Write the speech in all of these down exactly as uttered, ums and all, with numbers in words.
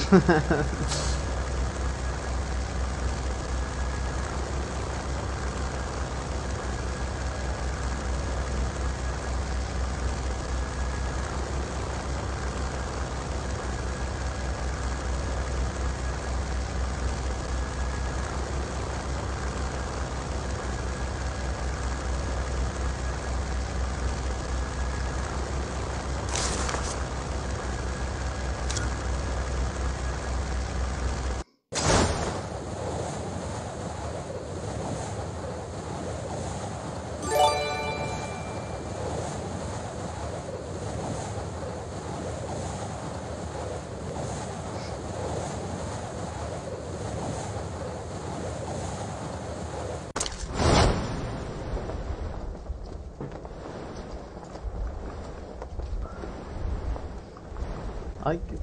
Ay, qué...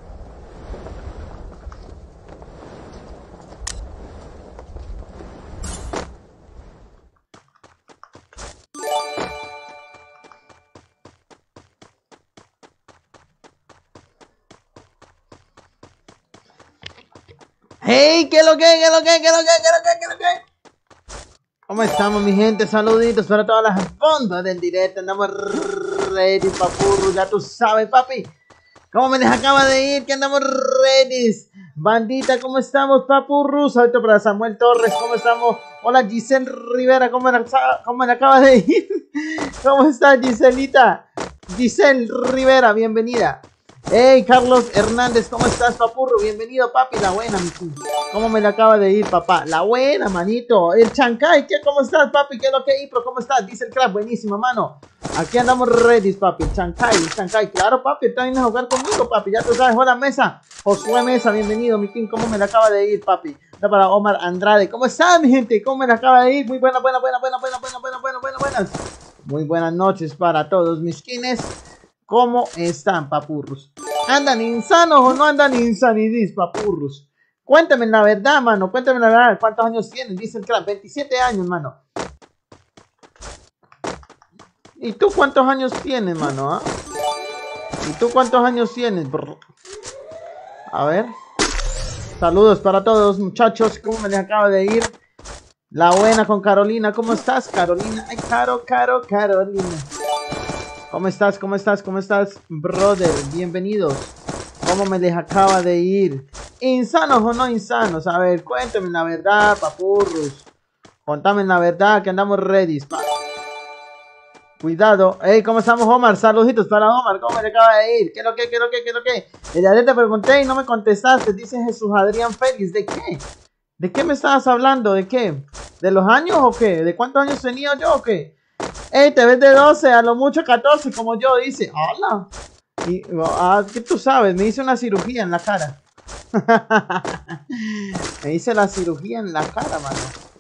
Hey, ¿qué lo que? ¿Qué lo que? ¿Qué lo que? ¿Qué lo que? ¿Qué lo que? ¿Cómo estamos, mi gente? Saluditos para todas las bandas del directo. Andamos ready, papurru. Ya tú sabes, papi. ¿Cómo me les acaba de ir? Que andamos ready. Bandita, ¿cómo estamos, papurrus? Ahorita para Samuel Torres, ¿cómo estamos? Hola, Giselle Rivera, ¿cómo me, cómo me acaba de ir? ¿Cómo estás, Giselita? Giselle Rivera, bienvenida. Hey, Carlos Hernández, ¿cómo estás, papurro? Bienvenido, papi, la buena, mi tío. ¿Cómo me le acaba de ir, papá? La buena, manito. El Chancay, ¿qué? ¿Cómo estás, papi? ¿Qué es lo que hay, pero cómo estás? Dice el crack, buenísima, mano. Aquí andamos ready, papi. Chancay, Chancay, claro, papi, está bien a jugar conmigo, papi. Ya tú sabes, hola, Mesa. Josué Mesa, bienvenido, mi king. ¿Cómo me le acaba de ir, papi? Da para Omar Andrade. ¿Cómo estás, mi gente? ¿Cómo me le acaba de ir? Muy buena, buena, buena, buena, buena, buena, buena, buena, buena, buenas. Muy buenas noches para todos mis kines. ¿Cómo están, papurros? ¿Andan insanos o no andan insanidis, papurros? Cuéntame la verdad, mano. Cuéntame la verdad. ¿Cuántos años tienen? Dice el crack. veintisiete años, mano. ¿Y tú cuántos años tienes, mano? ¿Ah? ¿Y tú cuántos años tienes, bro? A ver. Saludos para todos, muchachos. ¿Cómo me les acaba de ir? La buena con Carolina. ¿Cómo estás, Carolina? Ay, Caro, Caro, Carolina. ¿Cómo estás? ¿Cómo estás? ¿Cómo estás, brother? Bienvenidos. ¿Cómo me les acaba de ir? ¿Insanos o no insanos? A ver, cuéntame la verdad, papurros. Contame la verdad, que andamos ready, pa. Cuidado. Hey, ¿cómo estamos, Omar? Saluditos para Omar. ¿Cómo me le acaba de ir? ¿Qué es lo que? ¿Qué es lo que? ¿Qué es lo que? El día te pregunté y no me contestaste. Dice Jesús Adrián Félix. ¿De qué? ¿De qué me estabas hablando? ¿De qué? ¿De los años o qué? ¿De cuántos años tenía yo o qué? Ey, te ves de doce, a lo mucho catorce, como yo, dice. Hola. Y, ah, ¿qué tú sabes? Me hice una cirugía en la cara. Me hice la cirugía en la cara, mano.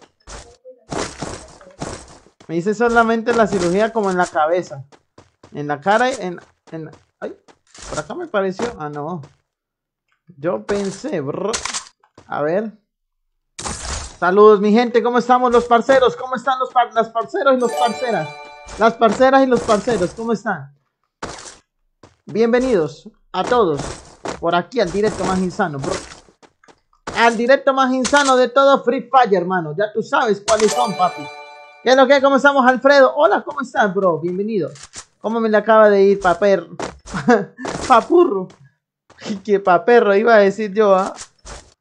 Me hice solamente la cirugía como en la cabeza. En la cara y en, en... Ay, por acá me pareció... Ah, no. Yo pensé, bro. A ver. Saludos, mi gente. ¿Cómo estamos los parceros? ¿Cómo están los par las parceros y los parceras? Las parceras y los parceros, ¿cómo están? Bienvenidos a todos por aquí al directo más insano, bro. Al directo más insano de todo Free Fire, hermano. Ya tú sabes cuáles son, papi. ¿Qué es lo que? ¿Cómo estamos, Alfredo? Hola, ¿cómo estás, bro? Bienvenido. ¿Cómo me le acaba de ir, paper? Papurro. Que paperro, iba a decir yo, ¿ah? ¿eh?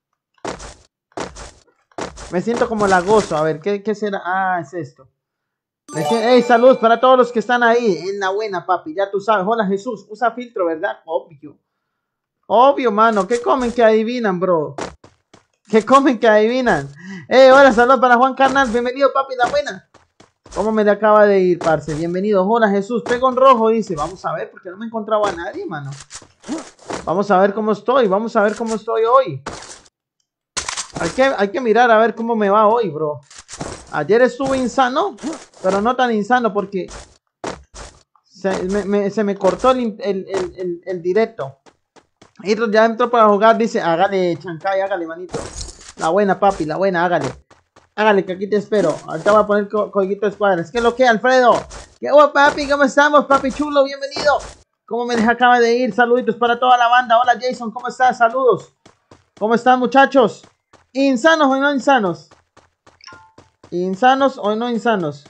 Me siento como la gozo. A ver, ¿qué, qué será? Ah, es esto. Hey, saludos para todos los que están ahí. En la buena, papi. Ya tú sabes. Hola, Jesús. Usa filtro, ¿verdad? Obvio. Obvio, mano. ¿Qué comen que adivinan, bro? ¿Qué comen que adivinan? Hey, hola, saludos para Juan Carnal. Bienvenido, papi, la buena. ¿Cómo me le acaba de ir, parce? Bienvenido. Hola, Jesús. Pego en rojo, dice. Vamos a ver, porque no me encontraba a nadie, mano. Vamos a ver cómo estoy. Vamos a ver cómo estoy hoy. Hay que, hay que mirar a ver cómo me va hoy, bro. Ayer estuve insano, pero no tan insano porque se me, me, se me cortó el, el, el, el, el directo. Y ya entró para jugar, dice, hágale, Chancay, hágale, manito. La buena, papi, la buena, hágale. Hágale, que aquí te espero. Ahorita voy a poner co código de escuadras. ¿Qué es lo que, Alfredo? ¿Qué hubo, papi? ¿Cómo estamos, papi chulo? Bienvenido. ¿Cómo me acaba de ir? Saluditos para toda la banda. Hola Jason, ¿cómo estás? Saludos. ¿Cómo están muchachos? ¿Insanos o no insanos? ¿Insanos o no insanos?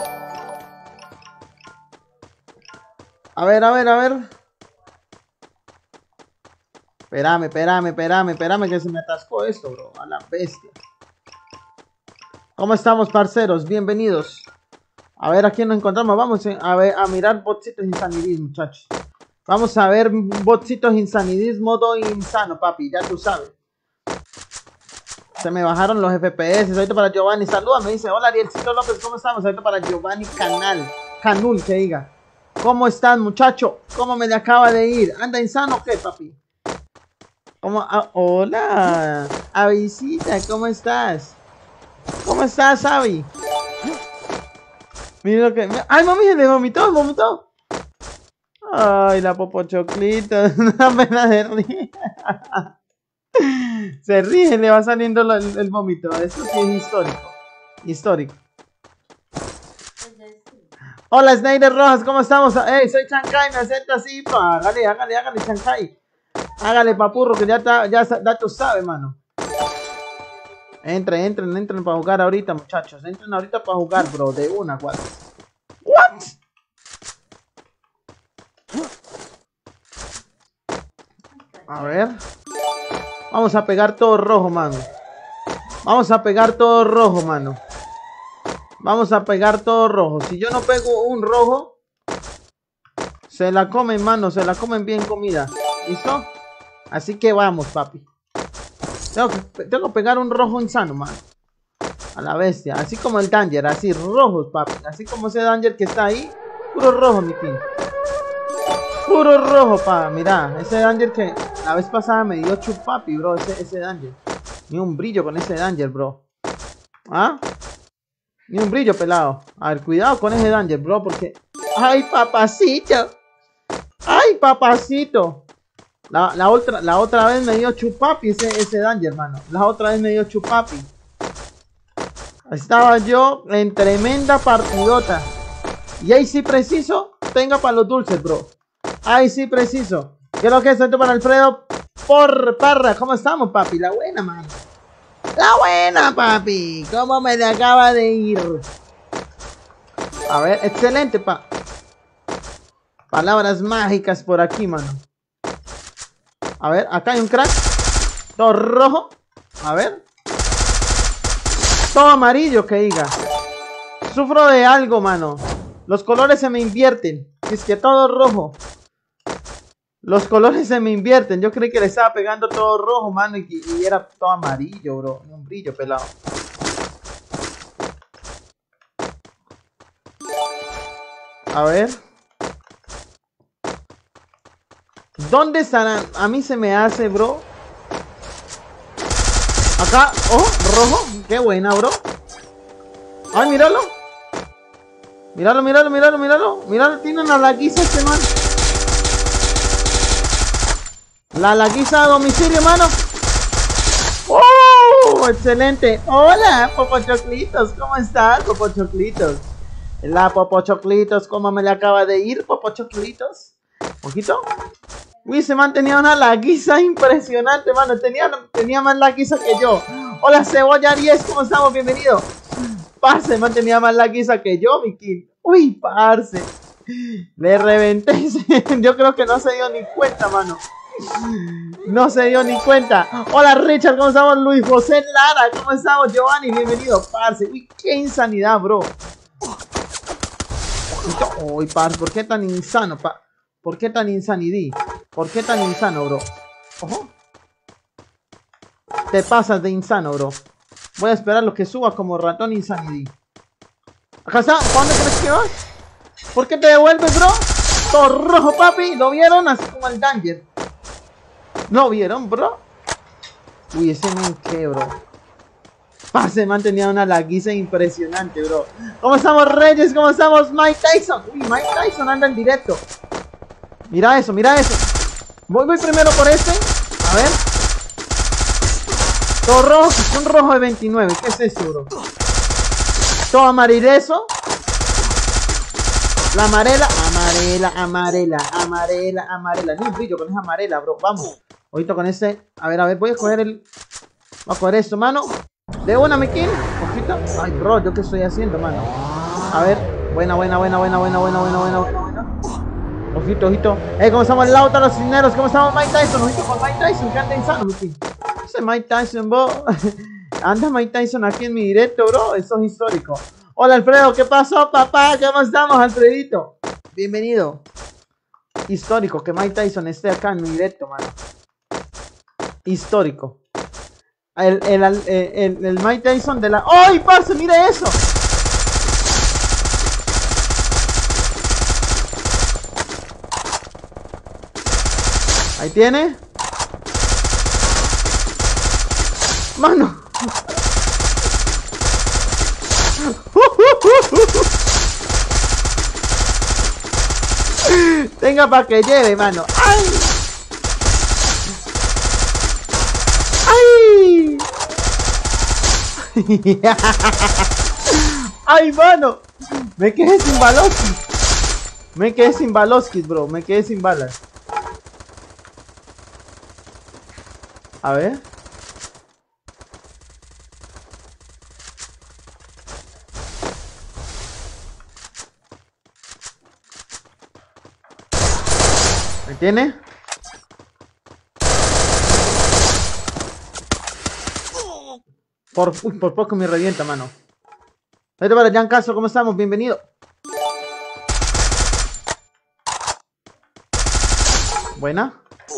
A ver, a ver, a ver. Espérame, espérame, espérame, espérame que se me atascó esto, bro. A la bestia. ¿Cómo estamos, parceros? Bienvenidos. A ver a quién nos encontramos. Vamos a ver a mirar botsitos insanidis, muchachos. Vamos a ver botsitos insanidis, modo insano, papi. Ya tú sabes. Se me bajaron los F P S. Ahorita para Giovanni. Saluda, me dice. Hola, Arielcito López. ¿Cómo estamos? Ahorita para Giovanni Canal. Canul, que diga. ¿Cómo están, muchacho? ¿Cómo me le acaba de ir? ¿Anda insano o qué, papi? ¿Cómo? Ah, hola. Avisita, ¿cómo estás? ¿Cómo estás, Avi? Mira lo que... ¡Ay, mami! Se le vomitó, se vomitó. Ay, la popochoclita. Una pena de ríe. Se ríe, le va saliendo el, el vómito. Eso sí es histórico. Histórico. Hola, Snyder Rojas, ¿cómo estamos? Hey, soy Chancay, me acepta así, pa. Hágale, hágale, hágale, Chancay. Hágale, papurro, que ya está, ya, ya tú sabes, mano. Entren, entren, entren para jugar ahorita, muchachos. Entren ahorita para jugar, bro. De una, what? What? A ver. Vamos a pegar todo rojo, mano. Vamos a pegar todo rojo, mano. Vamos a pegar todo rojo. Si yo no pego un rojo, se la comen, mano. Se la comen bien comida. ¿Listo? Así que vamos, papi. Tengo que, tengo que pegar un rojo insano, mano. A la bestia. Así como el Danger. Así, rojos, papi. Así como ese Danger que está ahí. Puro rojo, mi king. Puro rojo, pa. Mirá. Ese Danger que la vez pasada me dio chupapi, bro. Ese, ese Danger. Ni un brillo con ese Danger, bro. ¿Ah? Ni un brillo, pelado. A ver, cuidado con ese Danger, bro. Porque... ¡Ay, papacito! ¡Ay, papacito! La, la, otra, la otra vez me dio chupapi ese, ese Danger, hermano. La otra vez me dio chupapi. Estaba yo en tremenda partidota. Y ahí sí preciso, tenga para los dulces, bro. Ahí sí preciso. ¿Qué es lo que es esto para Alfredo? Por Parra, ¿cómo estamos, papi? La buena, mano. La buena, papi. ¿Cómo me le acaba de ir? A ver, excelente, pa. Palabras mágicas por aquí, mano. A ver, acá hay un crack. Todo rojo. A ver. Todo amarillo, que diga. Sufro de algo, mano. Los colores se me invierten. Es que todo rojo. Los colores se me invierten. Yo creí que le estaba pegando todo rojo, mano. Y, y era todo amarillo, bro. Un brillo, pelado. A ver. ¿Dónde estarán? A mí se me hace, bro. Acá. Oh, rojo. Qué buena, bro. Ay, míralo. Míralo, míralo, míralo, míralo. Míralo, tiene una laguiza este man. La laguiza a domicilio, mano. ¡Oh! Excelente. Hola, Popochoclitos. ¿Cómo estás, Popochoclitos? La Popochoclitos, ¿cómo me le acaba de ir, Popochoclitos? ¿Poquito? Uy, se mantenía una laguiza impresionante, mano. Tenía, tenía más laguiza que yo. Hola, Cebolla diez, ¿cómo estamos? Bienvenido. Parce, mantenía más laguiza que yo, mi king. Uy, parce. Le reventé. Yo creo que no se dio ni cuenta, mano. No se dio ni cuenta. Hola, Richard, ¿cómo estamos? Luis José Lara, ¿cómo estamos? Giovanni, bienvenido, parce. Uy, qué insanidad, bro. Uy, parce, ¿por qué tan insano, pa? ¿Por qué tan insanidad? ¿Por qué tan insano, bro? Ojo. Te pasas de insano, bro. Voy a esperar lo que suba como ratón insanidad. Acá está. ¿Para dónde crees que vas? ¿Por qué te devuelves, bro? Todo rojo, papi. ¿Lo vieron? Así como el Danger. ¿Lo vieron, bro? Uy, ese man qué, bro. Pase, man, tenía una laguiza impresionante, bro. ¿Cómo estamos, Reyes? ¿Cómo estamos, Mike Tyson? Uy, Mike Tyson anda en directo. Mira eso, mira eso. Voy, voy primero por este. A ver. Todo rojo, un rojo de veintinueve. ¿Qué es eso, bro? Todo amarillo. La amarela, amarela, amarela, amarela, amarela. Ni un brillo con esa amarela, bro. Vamos. Ojito con este. A ver, a ver, voy a coger el... Voy a coger esto, mano. De una, mi king. Ojito. Ay, bro, ¿yo qué estoy haciendo, mano? A ver. Buena, buena, buena, buena, buena, buena, buena, buena, buena, buena. Ojito, ojito. Eh, ¿cómo estamos el Lauta, los Cisneros? ¿Cómo estamos Mike Tyson? Ojito con Mike Tyson, que anda insano, mi king. Ese Mike Tyson, bro. Anda Mike Tyson aquí en mi directo, bro. Eso es histórico. Hola, Alfredo. ¿Qué pasó, papá? ¿Cómo estamos, Alfredito? Bienvenido. Histórico que Mike Tyson esté acá en mi directo, mano. Histórico. El, el, el, el, el Mike Tyson de la... ¡Ay, parce! ¡Mire eso! Ahí tiene. Mano. Tenga para que lleve, mano. ¡Ay! ¡Ay! ¡Ay, mano! Me quedé sin baloskis. Me quedé sin baloskis, bro. Me quedé sin balas. A ver. ¿Me tiene? Por, uy, por poco me revienta, mano. Vete para Jan Castro, ¿cómo estamos? Bienvenido. Buena.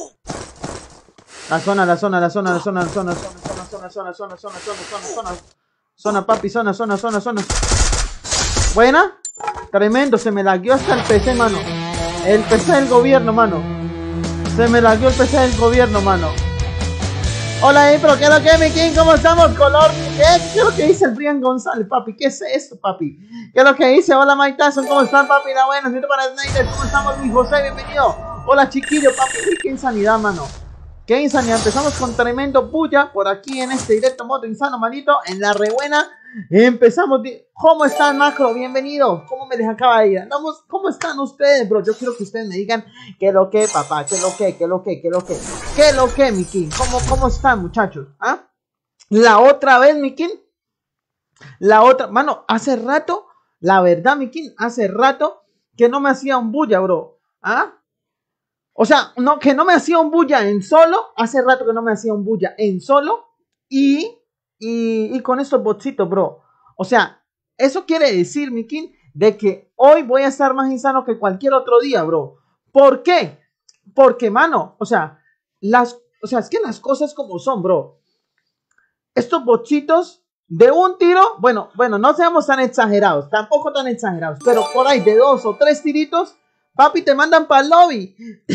La zona, la zona, la zona, la zona, la zona, zona, zona, zona, zona, zona, zona, zona, zona, zona. Zona, papi, zona, zona, zona, zona. Buena. Tremendo, se me lagueó hasta el P C, mano. El P C del gobierno, mano. Se me lagueó el P C del gobierno, mano. Hola, Impro, ¿qué es lo que es, mi king? ¿Cómo estamos? Color, ¿qué? ¿Qué es lo que dice el Brian González, papi? ¿Qué es esto, papi? ¿Qué es lo que dice? Hola, Mike Tyson, ¿cómo están, papi? La buena, siento para Snyder, ¿cómo estamos, Luis José? Bienvenido. Hola, chiquillo, papi. Uy, qué insanidad, mano. Qué insanidad. Empezamos con tremendo bulla por aquí en este directo modo insano, manito. En la rebuena. Empezamos. ¿Cómo están, Macro? Bienvenido. ¿Cómo me les acaba de ir? Andamos. ¿Cómo están ustedes, bro? Yo quiero que ustedes me digan qué lo que, papá. Qué lo que, qué lo que, qué lo que. Qué lo que, mi king. ¿Cómo, cómo están, muchachos? ¿Ah? La otra vez, mi king. La otra. Mano, hace rato. La verdad, mi king. Hace rato que no me hacía un bulla, bro. ¿Ah? O sea, no, que no me hacía un bulla en solo. Hace rato que no me hacía un bulla en solo. Y, y, y con estos botsitos, bro. O sea, eso quiere decir, mi king, de que hoy voy a estar más insano que cualquier otro día, bro. ¿Por qué? Porque, mano, o sea, las, o sea, es que las cosas como son, bro. Estos botsitos de un tiro, bueno, bueno, no seamos tan exagerados, tampoco tan exagerados, pero por ahí de dos o tres tiritos. Papi, te mandan para el lobby.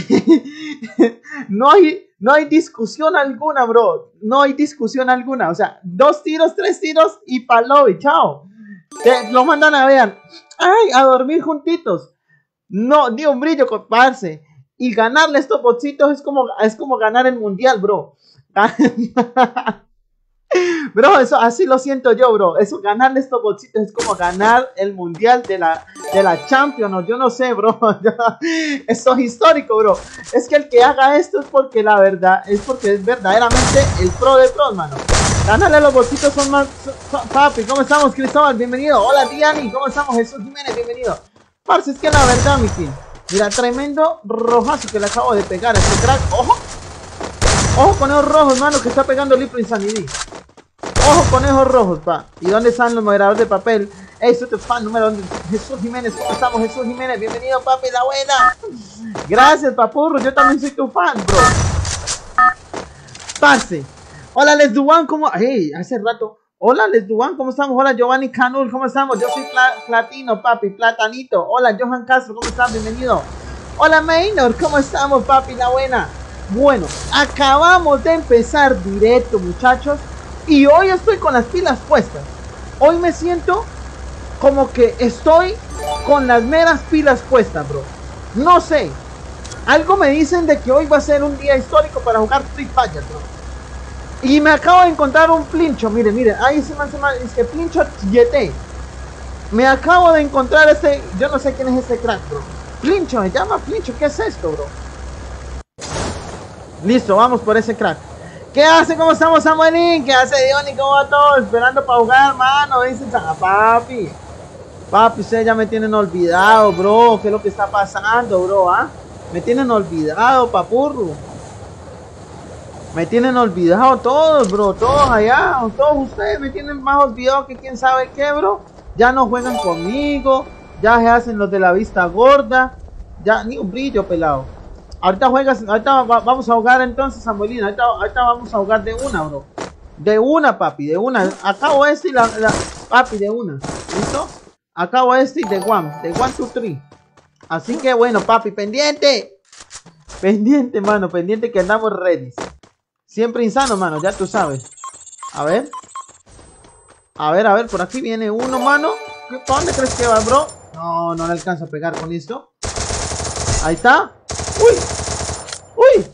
no, hay, no hay discusión alguna, bro. No hay discusión alguna. O sea, dos tiros, tres tiros y para el lobby. Chao. Te lo mandan a ver. Ay, a dormir juntitos. No, ni un brillo, comparse. Y ganarle estos botsitos es como, es como ganar el mundial, bro. Bro, eso así lo siento yo, bro. Eso, ganarle estos botsitos es como ganar el mundial de la, de la Champions, ¿no? Yo no sé, bro. Eso es histórico, bro. Es que el que haga esto es porque la verdad, es porque es verdaderamente el pro de pros, mano. Ganarle los botsitos son más. Son, son, papi, ¿cómo estamos, Cristóbal? Bienvenido. Hola, Diani. ¿Cómo estamos? Jesús Jiménez, bienvenido. Parce, es que la verdad, mi king. Mira, tremendo rojazo que le acabo de pegar a este crack. Ojo. Ojo, conejos rojos, hermano, que está pegando el Lipro Insanity. Ojo, conejos rojos, pa. ¿Y dónde están los moderadores de papel? Ey, soy tu fan número uno. Jesús Jiménez, ¿cómo estamos? Jesús Jiménez, bienvenido, papi, la buena. Gracias, papurro, yo también soy tu fan, bro. Parce. Hola, Les Duan, ¿cómo? Hey, hace rato. Hola, Les Duan, ¿cómo estamos? Hola, Giovanni Canul, ¿cómo estamos? Yo soy pla Platino, papi, Platanito. Hola, Johan Castro, ¿cómo estás? Bienvenido. Hola, Maynor, ¿cómo estamos, papi, la buena? Bueno, acabamos de empezar directo, muchachos. Y hoy estoy con las pilas puestas. Hoy me siento como que estoy con las meras pilas puestas, bro. No sé. Algo me dicen de que hoy va a ser un día histórico para jugar Free Fire, bro. Y me acabo de encontrar un plincho. Mire, mire. Ahí se me hace mal. Es que plincho Y T. Me acabo de encontrar este... Yo no sé quién es este crack, bro. Flincho, me llama Flincho. ¿Qué es esto, bro? Listo, vamos por ese crack. ¿Qué hace? ¿Cómo estamos, Samuelín? ¿Qué hace, Diony? ¿Cómo va todo? Esperando para jugar, mano. Dice, ah, papi. Papi, ustedes ya me tienen olvidado, bro. ¿Qué es lo que está pasando, bro? ¿Ah? Me tienen olvidado, papurro. Me tienen olvidado todos, bro. Todos allá. Todos ustedes me tienen más olvidado que quién sabe qué, bro. Ya no juegan conmigo. Ya se hacen los de la vista gorda. Ya ni un brillo, pelado. Ahorita juegas, ahorita va, vamos a jugar entonces, Samuelín. Ahorita, ahorita vamos a jugar de una, bro. De una, papi, de una. Acabo este y la, la papi, de una. ¿Listo? Acabo este y de one. De one, two, three. Así que bueno, papi, pendiente. Pendiente, mano, pendiente que andamos ready. Siempre insano, mano, ya tú sabes. A ver. A ver, a ver, por aquí viene uno, mano. ¿Para dónde crees que va, bro? No, no le alcanza a pegar con esto. Ahí está. ¡Uy! ¡Uy!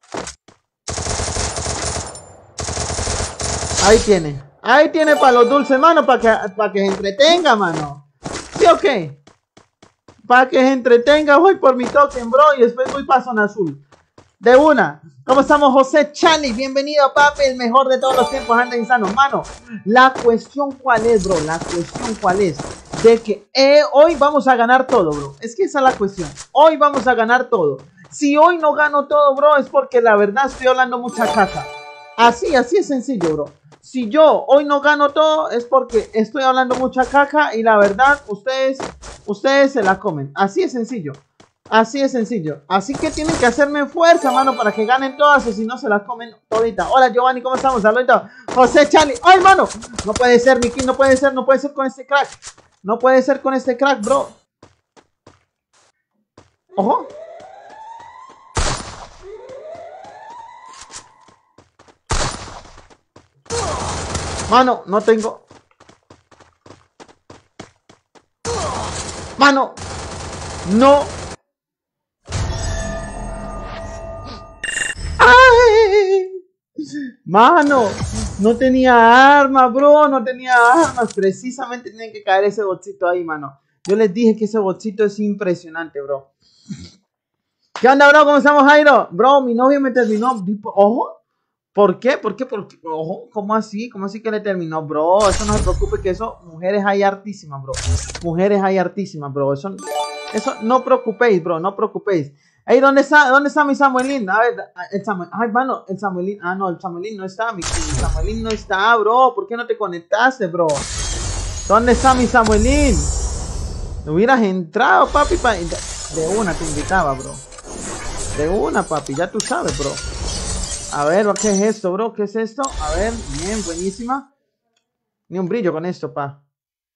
Ahí tiene. Ahí tiene para los dulces, mano, para que, para que se entretenga, mano. ¿Sí o qué? Para que se entretenga, voy por mi token, bro, y después voy para zona azul. De una. ¿Cómo estamos, José Chali? Bienvenido, papi, el mejor de todos los tiempos, anda insano. Mano, la cuestión cuál es, bro, la cuestión cuál es. De que eh, hoy vamos a ganar todo, bro. Es que esa es la cuestión. Hoy vamos a ganar todo. Si hoy no gano todo, bro, es porque la verdad estoy hablando mucha caca. Así, así es sencillo, bro. Si yo hoy no gano todo, es porque estoy hablando mucha caca y la verdad, ustedes, ustedes se la comen. Así es sencillo. Así es sencillo. Así que tienen que hacerme fuerza, mano, para que ganen todas o si no se las comen todita. Hola, Giovanni, ¿cómo estamos? Saludos. José Charlie. ¡Ay, mano! No puede ser, Miki, no puede ser, no puede ser con este crack. No puede ser con este crack, bro. Ojo. Mano, no tengo. Mano. No. ¡Ay! Mano. No tenía armas, bro. No tenía armas. Precisamente tienen que caer ese botcito ahí, mano. Yo les dije que ese botcito es impresionante, bro. ¿Qué onda, bro? ¿Cómo estamos, Jairo? Bro, mi novio me terminó. Ojo. ¿Por qué? ¿Por qué? ¿Por qué? Ojo, ¿cómo así? ¿Cómo así que le terminó, bro? Eso no se preocupe, que eso, mujeres hay hartísimas, bro. Mujeres hay hartísimas, bro. Eso, eso no preocupéis, bro, no preocupéis. Ey, ¿dónde está, dónde está mi Samuelín? A ver, el Samuel, ay, mano, el Samuelín, ah, no, el Samuelín no está, mi, mi Samuelín no está, bro. ¿Por qué no te conectaste, bro? ¿Dónde está mi Samuelín? Hubieras entrado, papi, pa... de una te invitaba, bro. De una, papi, ya tú sabes, bro. A ver, ¿qué es esto, bro? ¿Qué es esto? A ver, bien, buenísima. Ni un brillo con esto, pa.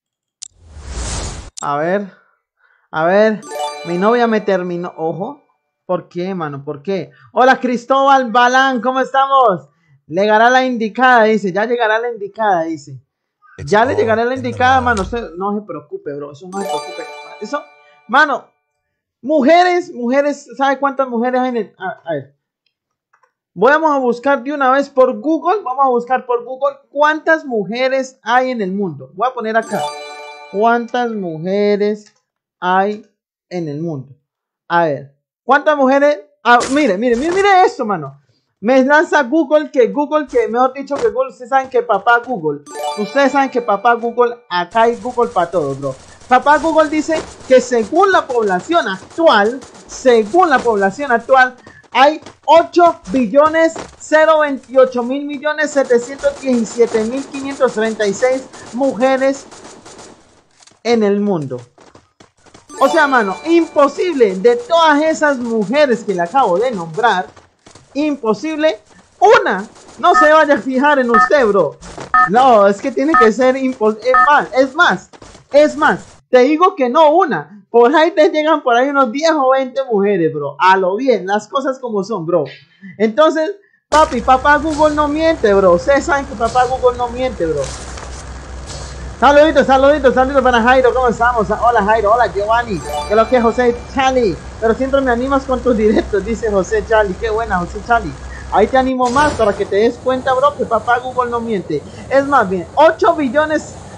A ver. A ver. Mi novia me terminó. Ojo. ¿Por qué, mano? ¿Por qué? Hola, Cristóbal Balán. ¿Cómo estamos? Llegará la indicada, dice. Ya llegará la indicada, dice. Ya le llegará la indicada, mano. Usted no se preocupe, bro. Eso no se preocupe. Eso, mano. Mujeres, mujeres. ¿Sabe cuántas mujeres hay en el... A, a ver. Vamos a buscar de una vez por Google. Vamos a buscar por Google cuántas mujeres hay en el mundo. Voy a poner acá. ¿Cuántas mujeres hay en el mundo? A ver. ¿Cuántas mujeres? Ah, mire, mire, mire, mire esto, mano. Me lanza Google que Google, que mejor dicho que Google. Ustedes saben que papá Google. Ustedes saben que papá Google. Acá hay Google para todo, bro. Papá Google dice que según la población actual. Según la población actual. Hay ocho billones cero veintiocho mil millones setecientos diecisiete mil quinientos treinta y seis mujeres en el mundo. O sea, mano, imposible de todas esas mujeres que le acabo de nombrar, imposible una no se vaya a fijar en usted, bro. No, es que tiene que ser imposible. Es más, es más, es más. Te digo que no una. Por ahí te llegan por ahí unos diez o veinte mujeres, bro. A lo bien, las cosas como son, bro. Entonces, papi, papá Google no miente, bro. Ustedes saben que papá Google no miente, bro. Saluditos, saluditos, saluditos para Jairo. ¿Cómo estamos? Hola, Jairo. Hola, Giovanni. Que lo que es José Charlie. Pero siempre me animas con tus directos, dice José Charlie. Qué buena, José Charlie. Ahí te animo más para que te des cuenta, bro, que papá Google no miente. Es más bien, ocho billones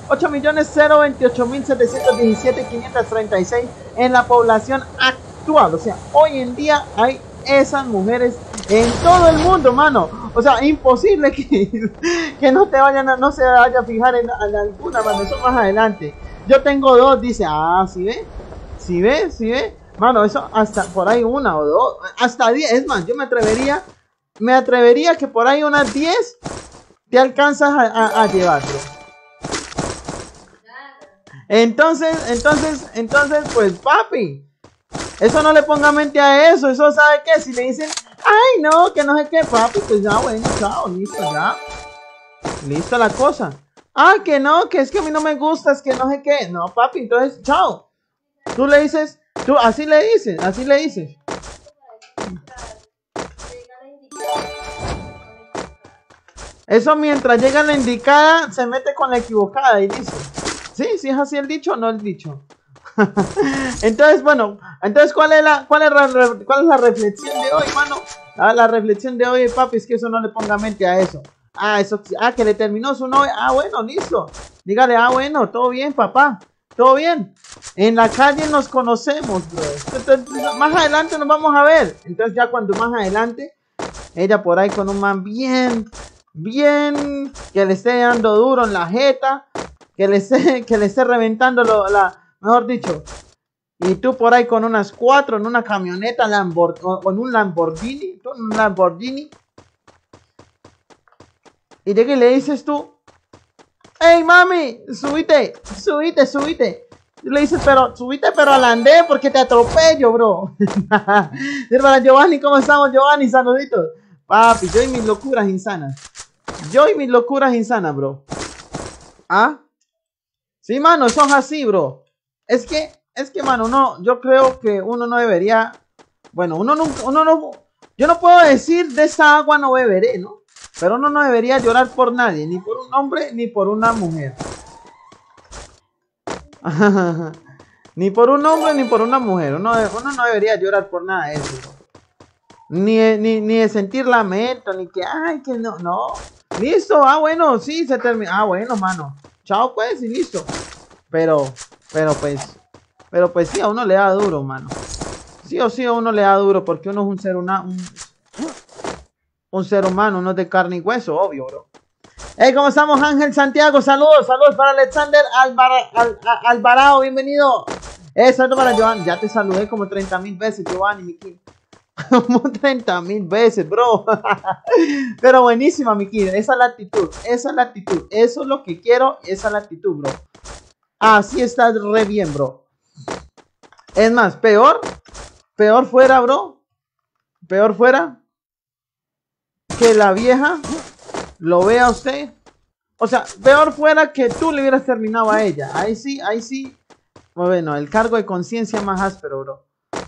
ocho millones veintiocho mil setecientos diecisiete quinientos treinta y seis en la población actual. O sea, hoy en día hay esas mujeres en todo el mundo, mano. O sea, imposible que, que no te vayan a, no se vaya a fijar en, en alguna, mano. Eso más adelante. Yo tengo dos, dice. Ah, ¿sí ve? ¿Sí ve? ¿Sí ve? Mano, eso hasta por ahí una o dos, hasta diez. Es más, yo me atrevería, me atrevería que por ahí unas diez te alcanzas a, a, a llevar, bro. Entonces, entonces, entonces, pues, papi, eso no le ponga mente a eso. Eso, ¿sabe qué? Si le dicen, ay, no, que no sé qué, papi, pues ya, bueno, chao, listo, ya. Listo la cosa. Ah, que no, que es que a mí no me gusta, es que no sé qué. No, papi, entonces, chao. Tú le dices, tú así le dices, así le dices. Eso mientras llega la indicada, se mete con la equivocada y dice. Sí, sí es así el dicho o no el dicho. Entonces, bueno, entonces, ¿cuál es la, cuál es la, cuál es la reflexión de hoy, mano? Ah, la reflexión de hoy, papi, es que eso no le ponga mente a eso. Ah, eso, ah, que le terminó su novia. Ah, bueno, listo. Dígale, ah, bueno, todo bien, papá. Todo bien. En la calle nos conocemos, bro. Entonces, más adelante nos vamos a ver. Entonces, ya cuando más adelante, ella por ahí con un man bien, bien, que le esté dando duro en la jeta, que le esté, que le esté reventando lo, la, mejor dicho. Y tú por ahí con unas cuatro en una camioneta Lamborghini, o en un Lamborghini, tú en un Lamborghini. Y llega y le dices tú, hey mami, subite, subite, subite. Y le dices, pero subite pero al andén porque te atropello, bro. Hermana Giovanni, ¿cómo estamos, Giovanni? Saluditos. Papi, yo y mis locuras insanas. Yo y mis locuras insanas, bro. ¿Ah? Sí, mano, eso es así, bro. Es que, es que, mano, no, yo creo que uno no debería. Bueno, uno no, uno no. Yo no puedo decir de esa agua no beberé, ¿no? Pero uno no debería llorar por nadie, ni por un hombre, ni por una mujer. Ni por un hombre, ni por una mujer. Uno, uno no debería llorar por nada de eso, bro. Ni, ni, ni de sentir lamento, ni que, ay, que no, no. Listo, ah, bueno, sí, se termina. Ah, bueno, mano. Chao, pues, y listo. Pero, pero pues, pero pues sí, a uno le da duro, mano. Sí o sí a uno le da duro porque uno es un ser, una, un, un ser humano, uno es de carne y hueso, obvio, bro. Hey, ¿cómo estamos, Ángel Santiago? Saludos, saludos para Alexander Alvar, Al, Al, Alvarado, bienvenido. Eh, saludos para Giovanni. Ya te saludé como treinta mil veces, Giovanni, mi kid. Como treinta mil veces, bro. Pero buenísima, mi kid. Esa es la actitud, esa es la actitud. Eso es lo que quiero, esa es la actitud, bro. Así estás re bien, bro. Es más, peor, peor fuera, bro. Peor fuera que la vieja lo vea a usted. O sea, peor fuera que tú le hubieras terminado a ella. Ahí sí, ahí sí. Bueno, el cargo de conciencia más áspero, bro.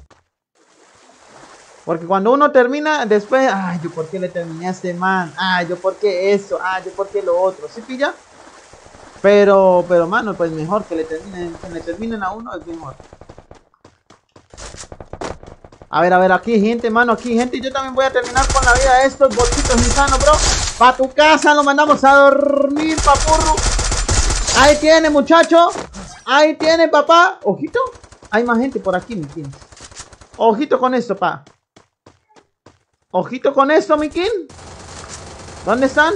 Porque cuando uno termina, después, ay, yo por qué le terminé a este man. Ay, yo por qué eso. Ay, yo por qué lo otro. ¿Sí pilla? Pero, pero, mano, pues mejor que le terminen, que le terminen a uno es mejor. A ver, a ver, aquí gente, mano, aquí gente. Yo también voy a terminar con la vida de estos bolsitos insanos, bro. Pa' tu casa lo mandamos a dormir, papurro. Ahí tiene, muchacho. Ahí tiene, papá. Ojito. Hay más gente por aquí, mi king. Ojito con esto, pa. Ojito con esto, mi king. ¿Dónde están?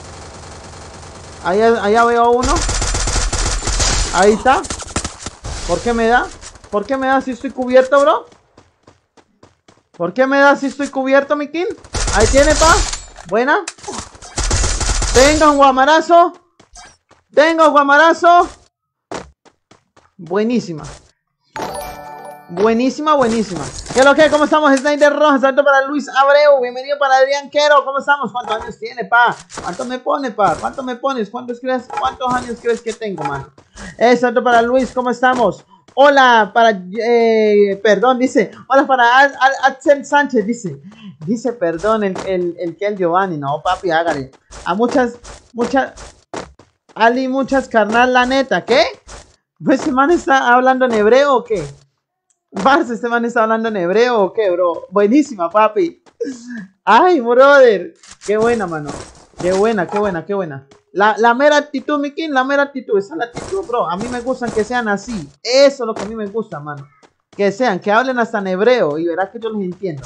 Allá, allá veo uno. Ahí está. ¿Por qué me da? ¿Por qué me da si estoy cubierto, bro? ¿Por qué me da si estoy cubierto, mi king? Ahí tiene, pa. Buena. Tenga un guamarazo. Tenga un guamarazo. Buenísima. Buenísima, buenísima. ¿Qué es lo que? ¿Cómo estamos? Snyder Rojas. Salto para Luis Abreu. Bienvenido para Adrián Quero. ¿Cómo estamos? ¿Cuántos años tiene, pa? ¿Cuánto me pone, pa? ¿Cuánto me pones? ¿Cuántos, crees? ¿Cuántos años crees que tengo, man? Eh, salto para Luis. ¿Cómo estamos? Hola para, eh, perdón, dice, hola para Al, Al, Axel Sánchez, dice, dice, perdón, el, el, el que el Giovanni, no, papi, hágale, a muchas, muchas, Ali, muchas, carnal, la neta, ¿qué? Pues este man está hablando en hebreo, ¿o qué? Barça, este man está hablando en hebreo, ¿o qué, bro? Buenísima, papi, ay, brother, qué buena, mano, qué buena, qué buena, qué buena. La, la mera actitud, mi king, la mera actitud. Esa es la actitud, bro. A mí me gustan que sean así. Eso es lo que a mí me gusta, mano. Que sean, que hablen hasta en hebreo. Y verás que yo los entiendo.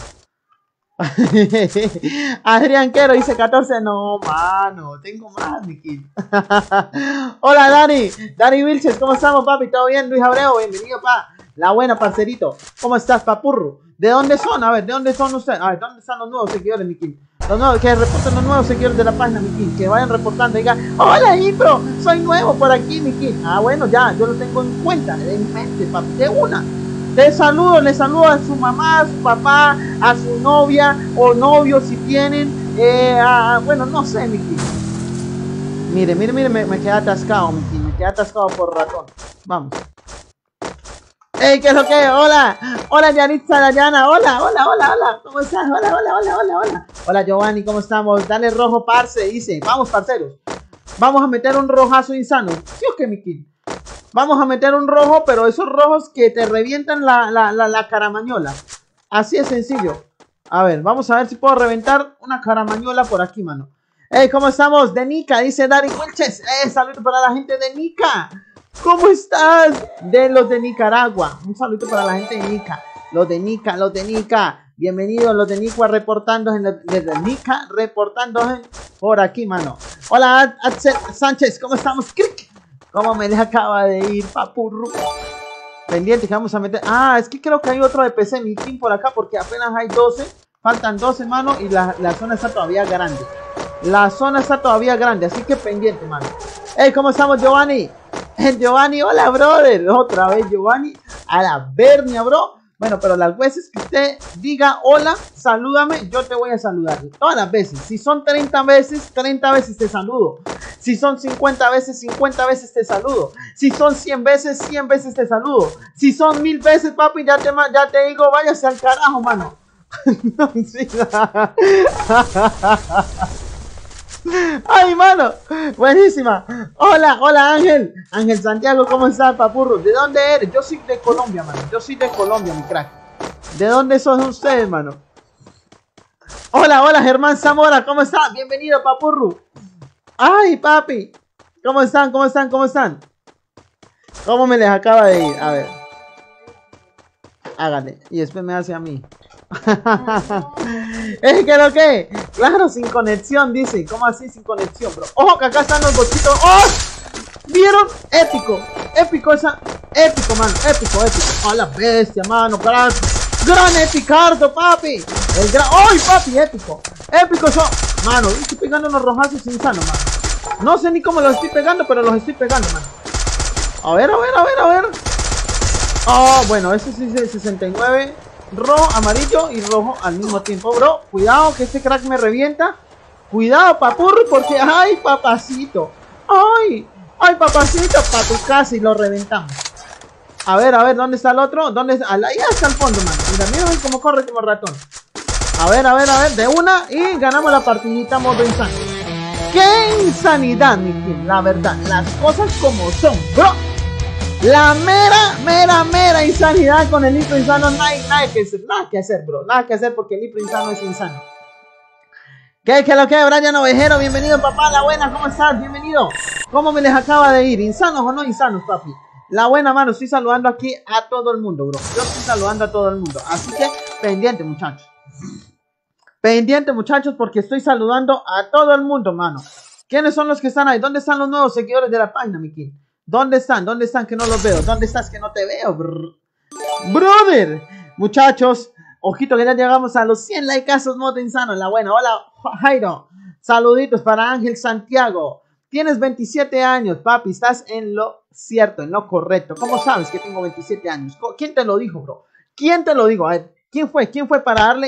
Adrián Quero dice catorce. No, mano. Tengo más, mi king. Hola, Dani. Dani Vilches, ¿cómo estamos, papi? ¿Todo bien? Luis Abreu, bienvenido, pa. La buena, parcerito. ¿Cómo estás, papurro? ¿De dónde son? A ver, ¿de dónde son ustedes? A ver, ¿dónde están los nuevos seguidores, mi king? Los nuevos, que reporten los nuevos seguidores de la página, mi king. Que vayan reportando. Digan, hola, Impro. Soy nuevo por aquí, mi king. Ah, bueno, ya. Yo lo tengo en cuenta. En mente, papi. De una. Le saludo, le saludo a su mamá, a su papá, a su novia o novio si tienen. Eh, a, bueno, no sé, mi king. Mire, mire, mire, me, me quedé atascado, mi king. Me quedé atascado por ratón. Vamos. Ey, ¿qué es lo que? Hola, hola Yanitza Dayana, hola, hola, hola, hola, ¿cómo estás? Hola, hola, hola, hola, hola. Hola Giovanni, ¿cómo estamos? Dale rojo, parce, dice. Vamos, parceros. Vamos a meter un rojazo insano. ¿Sí o qué, mi king? Vamos a meter un rojo, pero esos rojos que te revientan la, la, la, la caramañola. Así es sencillo. A ver, vamos a ver si puedo reventar una caramañola por aquí, mano. Ey, ¿cómo estamos? De Nica, dice Dari Wilches. Eh, saludo para la gente de Nica. ¿Cómo estás? De los de Nicaragua. Un saludo para la gente de Nica. Los de Nica, los de Nica. Bienvenidos los de Nica reportando desde Nica, reportando por aquí, mano. Hola, Axel Sánchez, ¿cómo estamos? ¡Cric! ¿Cómo me les acaba de ir, papurru? Pendiente que vamos a meter. Ah, es que creo que hay otro de P C mi team por acá porque apenas hay doce. Faltan doce, mano, y la, la zona está todavía grande. La zona está todavía grande, así que pendiente, mano. Hey, ¿cómo estamos, Giovanni? Giovanni, hola, brother. Otra vez, Giovanni. A la Bernia, bro. Bueno, pero las veces que usted diga hola, salúdame, yo te voy a saludar. Todas las veces. Si son treinta veces, treinta veces te saludo. Si son cincuenta veces, cincuenta veces te saludo. Si son cien veces, cien veces te saludo. Si son mil veces, papi, ya te, ya te digo, váyase al carajo, mano. No, sí. Ay, mano, buenísima. Hola, hola Ángel. Ángel Santiago, ¿cómo estás, papurro? ¿De dónde eres? Yo soy de Colombia, mano. Yo soy de Colombia, mi crack. ¿De dónde son ustedes, mano? Hola, hola, Germán Zamora, ¿cómo estás? Bienvenido, papurro. Ay, papi. ¿Cómo están? ¿Cómo están? ¿Cómo están? ¿Cómo me les acaba de ir? A ver. Hágale. Y después me hace a mí. ¿Es que lo que? Claro, sin conexión, dice. ¿Cómo así sin conexión, bro? Ojo que acá están los bochitos. ¡Oh! ¿Vieron? Épico. Épico esa. Épico, mano. Épico, épico. A la bestia, mano. Gran, gran epicardo, papi. El gran. ¡Ay, papi! Épico. Épico yo. Mano, estoy pegando unos rojazos insanos, mano. No sé ni cómo los estoy pegando, pero los estoy pegando, mano. A ver, a ver, a ver, a ver. Oh, bueno, ese sí es sesenta y nueve. Rojo, amarillo y rojo al mismo tiempo, bro. Cuidado que este crack me revienta. Cuidado, papurro, porque ay, papacito. Ay, ay, papacito, pa' tu casa y lo reventamos. A ver, a ver, ¿dónde está el otro? ¿Dónde está? Ahí está el fondo, mano. Mira, mira cómo corre como ratón. A ver, a ver, a ver, de una y ganamos la partidita modo insano. ¡Qué insanidad, mi team! La verdad, las cosas como son, bro. La mera, mera, mera insanidad con el Nitro Insano. Nada, nada, que hacer, nada que hacer, bro. Nada que hacer porque el Nitro Insano es insano. ¿Qué, qué lo que? Brian Ovejero, bienvenido, papá. La buena, ¿cómo estás? Bienvenido. ¿Cómo me les acaba de ir? ¿Insanos o no insanos, papi? La buena, mano. Estoy saludando aquí a todo el mundo, bro. Yo estoy saludando a todo el mundo. Así que, pendiente, muchachos. Pendiente, muchachos, porque estoy saludando a todo el mundo, mano. ¿Quiénes son los que están ahí? ¿Dónde están los nuevos seguidores de la página, Miki? ¿Dónde están? ¿Dónde están que no los veo? ¿Dónde estás que no te veo? Brr. Brother, muchachos, ojito que ya llegamos a los cien likeazos modo insano. La buena, hola Jairo, saluditos para Ángel Santiago. Tienes veintisiete años, papi, estás en lo cierto, en lo correcto. ¿Cómo sabes que tengo veintisiete años? ¿Quién te lo dijo, bro? ¿Quién te lo dijo? A ver, ¿quién fue? ¿Quién fue para darle?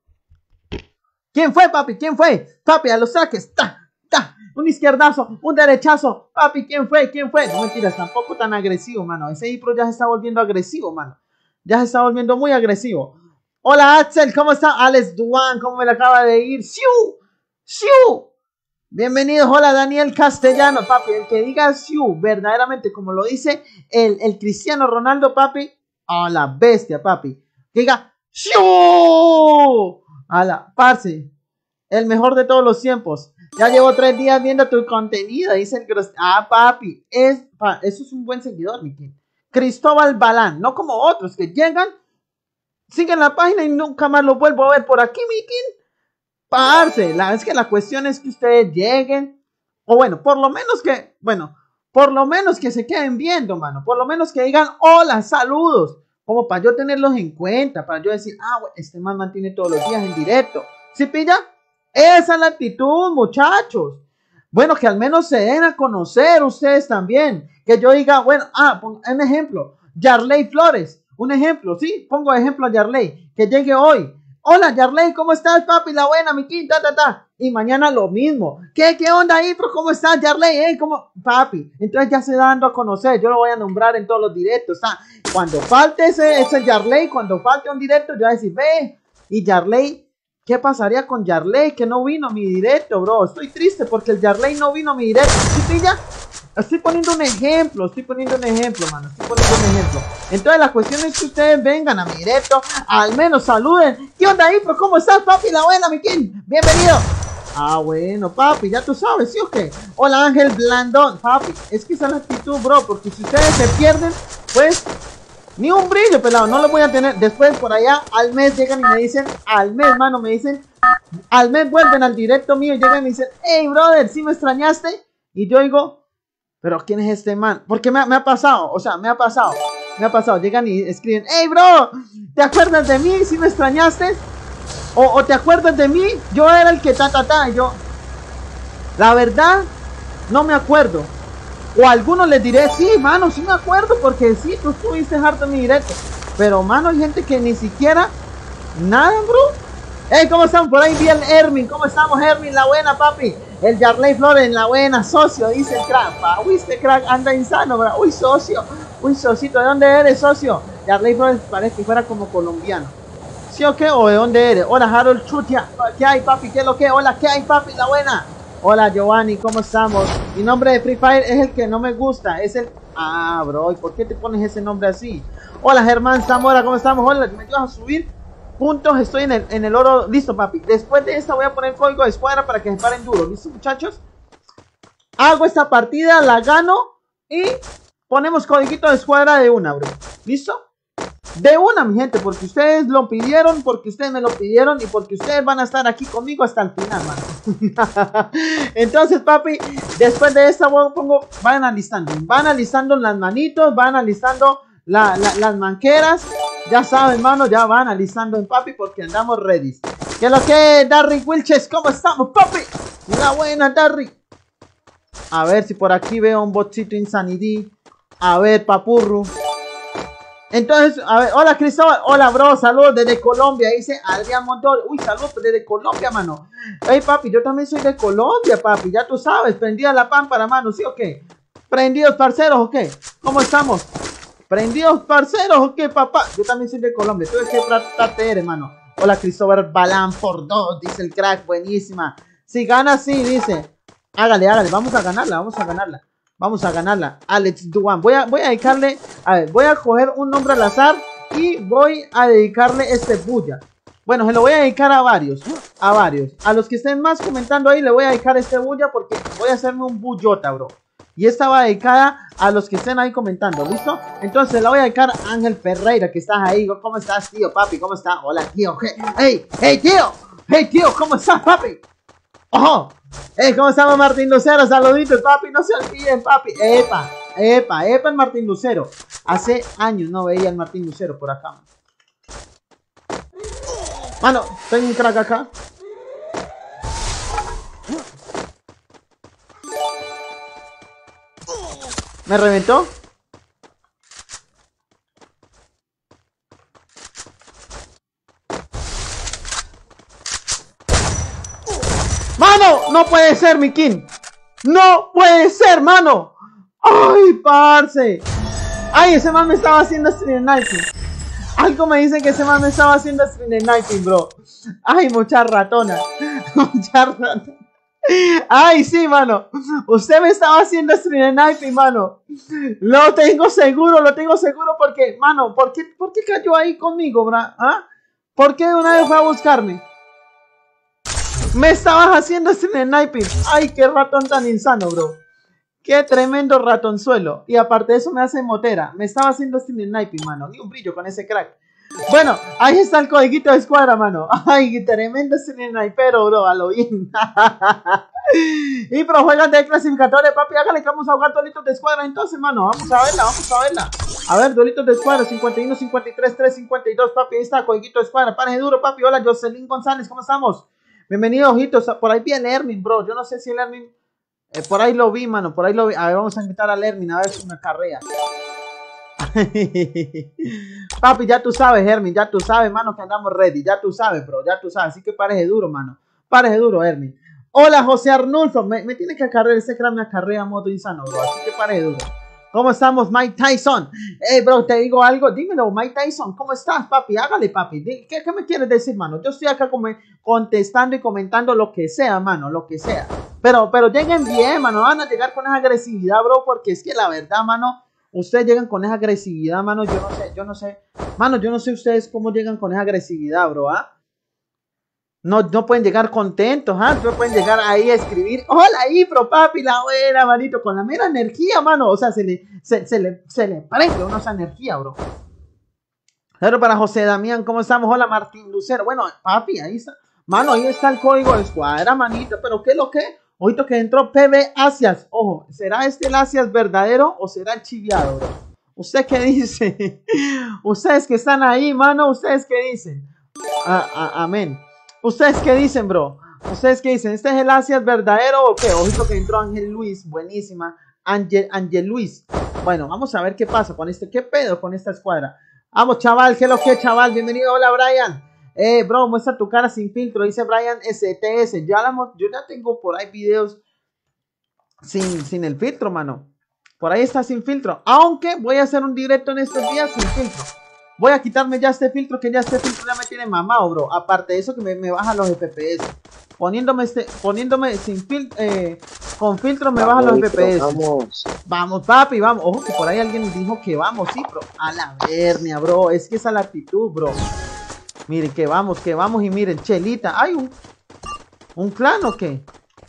¿Quién fue, papi? ¿Quién fue? Papi, a los saques, ta, ta. Un izquierdazo, un derechazo. Papi, ¿quién fue? ¿Quién fue? No mentiras, tampoco tan agresivo, mano. Ese Ipro ya se está volviendo agresivo, mano. Ya se está volviendo muy agresivo. Hola, Axel, ¿cómo está? Alex Duan, ¿cómo me le acaba de ir? ¡Siu! ¡Siu! Bienvenidos, hola, Daniel Castellano, papi. El que diga ¡siu! Verdaderamente, como lo dice el, el Cristiano Ronaldo, papi. A la bestia, papi. Que diga ¡siu! A la, parce. El mejor de todos los tiempos. Ya llevo tres días viendo tu contenido. Dice el Gros. Ah, papi. Es, pa, eso es un buen seguidor, mi king. Cristóbal Balán. No como otros que llegan, siguen la página y nunca más lo vuelvo a ver por aquí, mi king. Parce. La, es que la cuestión es que ustedes lleguen. O bueno, por lo menos que. Bueno, por lo menos que se queden viendo, mano. Por lo menos que digan hola, saludos. Como para yo tenerlos en cuenta. Para yo decir, ah, este man mantiene todos los días en directo. ¿Sí pilla? Esa es la actitud, muchachos. Bueno, que al menos se den a conocer ustedes también. Que yo diga, bueno, ah, un ejemplo. Yarley Flores, un ejemplo, ¿sí? Pongo ejemplo a Yarley. Que llegue hoy. Hola, Yarley, ¿cómo estás, papi? La buena, mi quinta, ta, ta. Y mañana lo mismo. ¿Qué, qué onda ahí, bro? ¿Cómo estás, Yarley? ¿Eh? ¿Cómo? Papi. Entonces ya se da dando a conocer. Yo lo voy a nombrar en todos los directos. ¿Ah? Cuando falte ese, ese Yarley, cuando falte un directo, yo voy a decir, ve. Y Yarley. ¿Qué pasaría con Yarley que no vino a mi directo, bro? Estoy triste porque el Yarley no vino a mi directo. ¿Sí pilla? Estoy poniendo un ejemplo, estoy poniendo un ejemplo, mano. Estoy poniendo un ejemplo. Entonces la cuestión es que ustedes vengan a mi directo, al menos saluden. ¿Qué onda ahí, bro? ¿Cómo estás, papi? La buena, mi king. Bienvenido. Ah, bueno, papi, ya tú sabes, ¿sí o qué? Hola, Ángel Blandón. Papi, es que esa es la actitud, bro, porque si ustedes se pierden, pues... Ni un brillo, pelado, no lo voy a tener. Después por allá al mes llegan y me dicen, al mes, mano, me dicen, al mes vuelven al directo mío y llegan y me dicen, hey, brother, ¿sí me extrañaste? Y yo digo, pero ¿quién es este man? Porque me, me ha pasado, o sea, me ha pasado, me ha pasado. Llegan y escriben, hey, bro, ¿te acuerdas de mí? ¿Sí me extrañaste? O, o ¿te acuerdas de mí? Yo era el que ta, ta, ta. Y yo, la verdad, no me acuerdo. O a algunos les diré, sí, mano, sí me acuerdo, porque sí, tú estuviste harto en mi directo. Pero, mano, hay gente que ni siquiera, nada, bro. Hey, ¿cómo están? Por ahí vi el Hermin. ¿Cómo estamos, Hermin? La buena, papi. El Yarley Flores, la buena, socio, dice el crack. Pa, uy, este crack anda insano, bro. Uy, socio. Uy, socito, ¿de dónde eres, socio? Yarley Flores parece que fuera como colombiano. ¿Sí o qué? ¿O de dónde eres? Hola, Harold Chutia. ¿Qué hay, papi? ¿Qué es lo que? Hola, ¿qué hay, papi? La buena. Hola, Giovanni, ¿cómo estamos? Mi nombre de Free Fire es el que no me gusta, es el... Ah, bro, ¿y por qué te pones ese nombre así? Hola, Germán Zamora, ¿cómo estamos? Hola, ¿me ayudas a subir puntos? Estoy en el, en el oro. Listo, papi. Después de esta voy a poner código de escuadra para que se paren duro. ¿Listo, muchachos? Hago esta partida, la gano y ponemos código de escuadra de una, bro. ¿Listo? De una, mi gente, porque ustedes lo pidieron, porque ustedes me lo pidieron y porque ustedes van a estar aquí conmigo hasta el final, mano. Entonces, papi, después de esta pongo, van alistando, van alistando las manitos, van alistando la, la, las manqueras. Ya saben, mano, ya van alistando en papi porque andamos ready. ¿Qué es lo que es, Darry Wilches? ¿Cómo estamos, papi? La buena, Darry. A ver si por aquí veo un botcito Insanity. A ver, papurru. Entonces, a ver, hola Cristóbal, hola bro, saludos desde Colombia, dice Adrián Montoya. Uy, saludos desde Colombia, mano. Hey, papi, yo también soy de Colombia, papi, ya tú sabes, prendida la pámpara, mano, ¿sí o qué? Prendidos, parceros, ¿o qué? ¿Cómo estamos? Prendidos, parceros, ¿o qué, papá? Yo también soy de Colombia, tú de qué parte eres, mano. Hola Cristóbal Balán por dos, dice el crack, buenísima. Si gana, sí, dice. Hágale, hágale, vamos a ganarla, vamos a ganarla. Vamos a ganarla. Alex Duan. Voy a, voy a dedicarle. A ver, voy a coger un nombre al azar. Y voy a dedicarle este bulla. Bueno, se lo voy a dedicar a varios. A varios. A los que estén más comentando ahí, le voy a dedicar este bulla. Porque voy a hacerme un bullota, bro. Y esta va dedicada a los que estén ahí comentando. ¿Listo? Entonces la voy a dedicar a Ángel Ferreira, que estás ahí. ¿Cómo estás, tío, papi? ¿Cómo estás? Hola, tío. Hey, hey, tío. Hey, tío, ¿cómo estás, papi? ¡Ojo! ¡Eh! ¿Cómo estamos, Martín Lucero? Saluditos, papi. No se olviden, papi. ¡Epa! ¡Epa! ¡Epa! El Martín Lucero. Hace años no veía al Martín Lucero por acá. Mano, tengo un crack acá. ¿Me reventó? ¡Mano! ¡No puede ser, mi king! ¡No puede ser, mano! ¡Ay, parce! ¡Ay, ese man me estaba haciendo stream sniping! Algo me dice que ese man me estaba haciendo stream sniping, bro. ¡Ay, mucha ratona! ¡Mucha ratona! ¡Ay, sí, mano! Usted me estaba haciendo stream sniping, mano. Lo tengo seguro, lo tengo seguro porque, mano, ¿por qué, por qué cayó ahí conmigo, bro? ¿Ah? ¿Por qué una vez fue a buscarme? Me estabas haciendo sin sniping. Ay, qué ratón tan insano, bro. Qué tremendo ratonzuelo. Y aparte de eso me hace motera. Me estaba haciendo sin sniping, mano. Ni un brillo con ese crack. Bueno, ahí está el codiguito de escuadra, mano. Ay, tremendo sin snipero, bro. A lo bien. Y pero juegan de clasificatoria, papi. Hágale que vamos a jugar duelitos de escuadra entonces, mano. Vamos a verla, vamos a verla. A ver, duelitos de escuadra, cincuenta y uno, cincuenta y tres, tres, cincuenta y dos, papi. Ahí está, codiguito de escuadra. Párense duro, papi. Hola, Jocelyn González, ¿cómo estamos? Bienvenido, ojitos. Por ahí vi el Hermin, bro. Yo no sé si el Hermin... Eh, por ahí lo vi, mano. Por ahí lo vi. A ver, vamos a invitar al Hermin a ver si me carrea. Papi, ya tú sabes, Hermin. Ya tú sabes, mano, que andamos ready. Ya tú sabes, bro. Ya tú sabes. Así que parece duro, mano. Parece duro, Hermin. Hola, José Arnulfo. Me, me tiene que acarrear. Ese crack me acarrea modo insano, bro. Así que parece duro. ¿Cómo estamos, Mike Tyson? Hey, bro, te digo algo. Dímelo, Mike Tyson. ¿Cómo estás, papi? Hágale, papi. ¿Qué, qué me quieres decir, mano? Yo estoy acá como contestando y comentando lo que sea, mano. Lo que sea. Pero, pero lleguen bien, mano. Van a llegar con esa agresividad, bro. Porque es que la verdad, mano, ustedes llegan con esa agresividad, mano. Yo no sé, yo no sé. Mano, yo no sé ustedes cómo llegan con esa agresividad, bro, ¿ah? No, no pueden llegar contentos, ¿ah? No pueden llegar ahí a escribir, hola, Ipro, papi, la buena, manito, con la mera energía, mano. O sea, se le, se, se le, se le prende una esa energía, bro. Pero para José Damián, ¿cómo estamos? Hola, Martín Lucero. Bueno, papi, ahí está. Mano, ahí está el código de escuadra, manito. ¿Pero qué es lo que? Ojito que entró P B Asias. Ojo, ¿será este el Asias verdadero o será el chiviado, bro? ¿Usted qué dice? Ustedes que están ahí, mano, ¿ustedes qué dicen? Ah, ah, amén. ¿Ustedes qué dicen, bro? ¿Ustedes qué dicen? ¿Este es el Asias verdadero o qué? Ojito que entró Ángel Luis. Buenísima. Ángel, Ángel Luis. Bueno, vamos a ver qué pasa con este. ¿Qué pedo con esta escuadra? Vamos, chaval. ¿Qué es lo que, chaval? Bienvenido. Hola, Brian. Eh, bro, muestra tu cara sin filtro. Dice Brian S T S. Ya la, yo ya tengo por ahí videos sin, sin el filtro, mano. Por ahí está sin filtro. Aunque voy a hacer un directo en estos días sin filtro. Voy a quitarme ya este filtro, que ya este filtro ya me tiene mamado, bro. Aparte de eso, que me, me baja los F P S. Poniéndome este, poniéndome sin filtro, eh, con filtro me baja los F P S. Vamos. Vamos, papi, vamos. Ojo, que por ahí alguien dijo que vamos, sí, bro. A la vernia, bro. Es que esa es la actitud, bro. Miren, que vamos, que vamos y miren, Chelita. ¿Hay un, un clan o qué?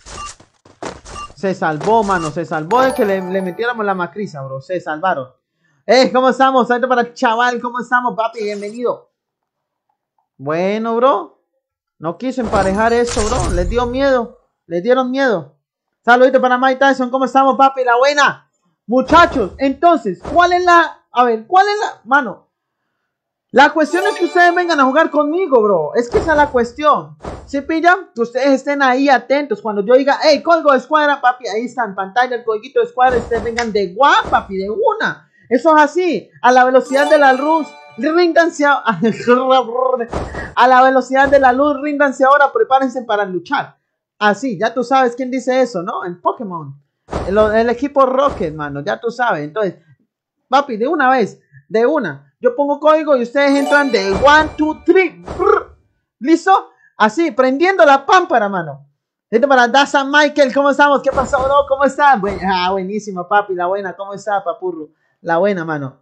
Se salvó, mano. Se salvó de que le, le metiéramos la macriza, bro. Se salvaron. Eh, ¿cómo estamos? Salto para el chaval, ¿cómo estamos, papi? Bienvenido. Bueno, bro. No quiso emparejar eso, bro. Les dio miedo. Les dieron miedo. Saludito para Mike Tyson, ¿cómo estamos, papi? La buena. Muchachos, entonces, ¿cuál es la... A ver, ¿cuál es la... Mano, la cuestión es que ustedes vengan a jugar conmigo, bro. Es que esa es la cuestión. ¿Se pillan? Que ustedes estén ahí atentos. Cuando yo diga, hey, código de escuadra, papi, ahí está en pantalla el codiguito de escuadra. Ustedes vengan de guap, papi, de una. Eso es así, a la velocidad de la luz, ríndanse a, a la velocidad de la luz, ríndanse ahora, prepárense para luchar. Así, ya tú sabes quién dice eso, ¿no? En Pokémon, el, el equipo Rocket, mano, ya tú sabes. Entonces, papi, de una vez, de una, yo pongo código y ustedes entran de one, two, three, ¿listo? Así, prendiendo la pámpara, mano. Esto para Daza Michael, ¿cómo estamos? ¿Qué pasó, bro? ¿Cómo estás? Buen, ah, buenísimo, papi, la buena, ¿cómo está, papurro? La buena, mano.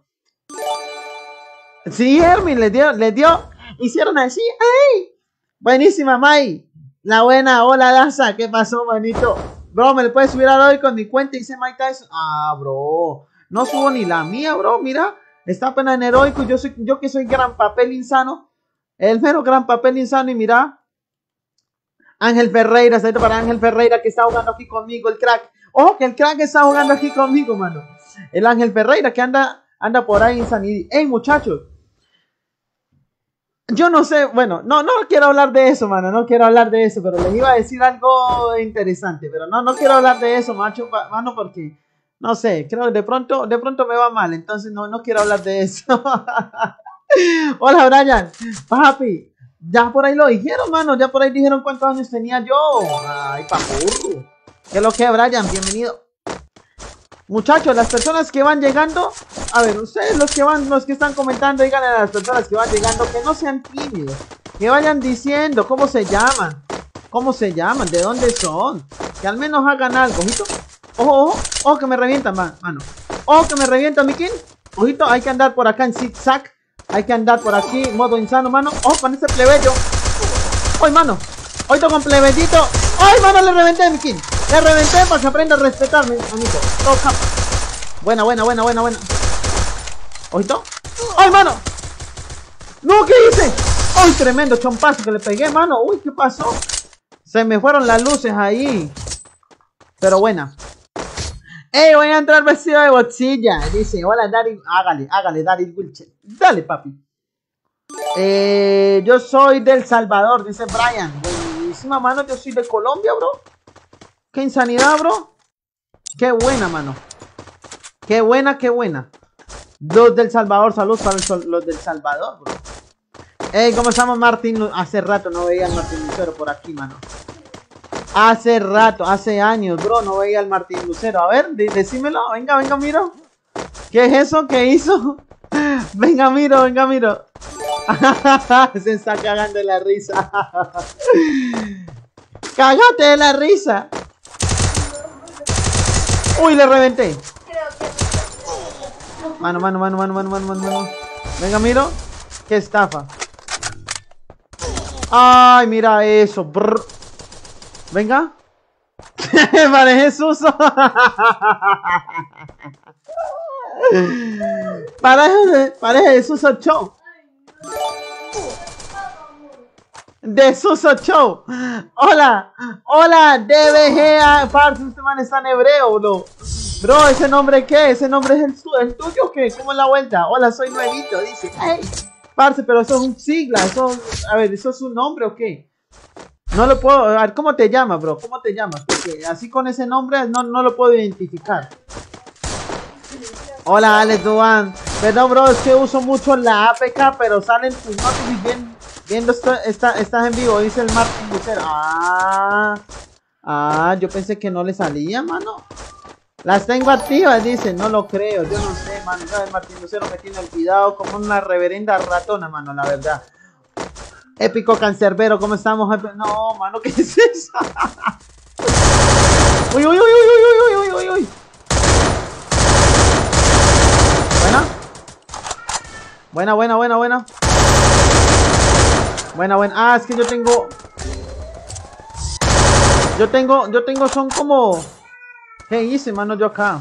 Sí, Hermin, le dio, le dio. Hicieron así. ¡Ay! Buenísima, Mai. La buena. Hola, Daza. ¿Qué pasó, manito? Bro, ¿me le puedes subir a hoy con mi cuenta? Dice Mike Tyson. Ah, bro. No subo ni la mía, bro. Mira. Está apenas en heroico. Yo, soy, yo que soy gran papel insano. El mero gran papel insano. Y mira. Ángel Ferreira. Salto para Ángel Ferreira que está jugando aquí conmigo. El crack. Ojo que el crack está jugando aquí conmigo, mano. El Ángel Ferreira que anda, anda por ahí en Sanidad. Ey, muchachos. Yo no sé, bueno, no, no quiero hablar de eso, mano. No quiero hablar de eso, pero les iba a decir algo interesante. Pero no, no quiero hablar de eso, macho, mano, porque, no sé, creo que de pronto, de pronto me va mal. Entonces no, no quiero hablar de eso. Hola, Brian. Papi, ya por ahí lo dijeron, mano. Ya por ahí dijeron cuántos años tenía yo. Ay, papurro. ¿Qué es lo que, Brian? Bienvenido. Muchachos, las personas que van llegando, a ver, ustedes los que van, los que están comentando, díganle a las personas que van llegando que no sean tímidos, que vayan diciendo cómo se llaman, cómo se llaman, de dónde son, que al menos hagan algo, ojito, ojo, ojo, ojo que me revientan, man, mano, ojo que me revientan, mi king, ojito, hay que andar por acá en zigzag, hay que andar por aquí, modo insano, mano, ojo con ese plebeyo, ¡ay, mano! Oito con plebeyito. ¡Ay, mano! Le reventé, mi king. Le reventé para que aprenda a respetarme, manito. Toca. Buena, buena, buena, buena, buena. ¿Oito? ¡Ay, mano! ¡No! ¿Qué hice? ¡Ay, tremendo chompazo que le pegué, mano! ¡Uy, qué pasó! Se me fueron las luces ahí. Pero buena. ¡Ey, voy a entrar vestido de boxilla! Dice, hola, Daddy. Hágale, hágale, Daddy Wilcher. Dale, papi. Eh, yo soy del Salvador, dice Brian. Buenísima, mano. Yo soy de Colombia, bro. Qué insanidad, bro. Qué buena, mano. Qué buena, qué buena. Los del Salvador, saludos para los del Salvador, bro. Ey, ¿cómo estamos, Martín? Hace rato no veía al Martín Lucero por aquí, mano. Hace rato, hace años, bro, no veía al Martín Lucero. A ver, decímelo. Venga, venga, miro. ¿Qué es eso? ¿Qué hizo? Venga, miro, venga, miro. Se está cagando de la risa. Cágate de la risa. Uy, le reventé. Mano, mano, mano, mano, mano, mano, mano. Venga, miro. Qué estafa. Ay, mira eso. Brr. Venga. Parece Suso. Parece, parece Suso Show. De Suso Show. Hola. Hola, D B G. Parce, este man está en hebreo, bro. Bro, ¿ese nombre qué? ¿Ese nombre es el, el tuyo o qué? ¿Cómo es la vuelta? Hola, soy nuevito, dice. Hey, parce, pero eso es un sigla. Eso, a ver, ¿eso es un nombre o qué? No lo puedo... A ver, ¿cómo te llamas, bro? ¿Cómo te llamas? Porque así con ese nombre no, no lo puedo identificar. Hola, Alex Duan. Perdón, bro, es que uso mucho la A P K, pero salen tus noticias bien... Viendo esto, está, estás en vivo, dice el Martín Lucero. Ah, ah, yo pensé que no le salía, mano. Las tengo activas, dice. No lo creo, yo no sé, mano. El Martín Lucero me tiene olvidado como una reverenda ratona, mano, la verdad. Épico Cancerbero, ¿cómo estamos? No, mano, ¿qué es eso? Uy, uy, uy, uy, uy, uy, uy, uy. Buena. Buena, buena, buena, buena. Buena, buena. Ah, es que yo tengo... Yo tengo, yo tengo, son como... ¿Qué hice, mano, yo acá?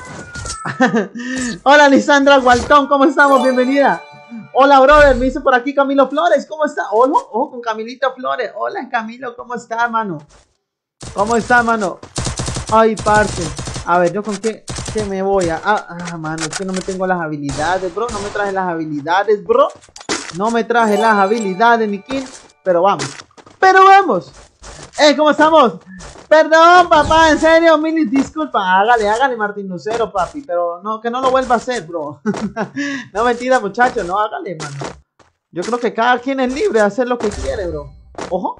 Hola, Lisandra Gualtón, ¿cómo estamos? Bienvenida. Hola, brother, me dice por aquí Camilo Flores, ¿cómo está? Hola, oh, con Camilito Flores. Hola, Camilo, ¿cómo está, mano? ¿Cómo está, mano? Ay, parce. A ver, ¿yo con qué, qué me voy a...? Ah, ah, mano, es que no me tengo las habilidades, bro. No me traje las habilidades, bro. No me traje las habilidades, mi king. Pero vamos. Pero vamos. Eh, ¿cómo estamos? Perdón, papá, en serio, mil disculpas. Hágale, hágale, Martín Lucero, papi. Pero no, que no lo vuelva a hacer, bro. No, mentira, muchachos. No, hágale, mano. Yo creo que cada quien es libre de hacer lo que quiere, bro. Ojo.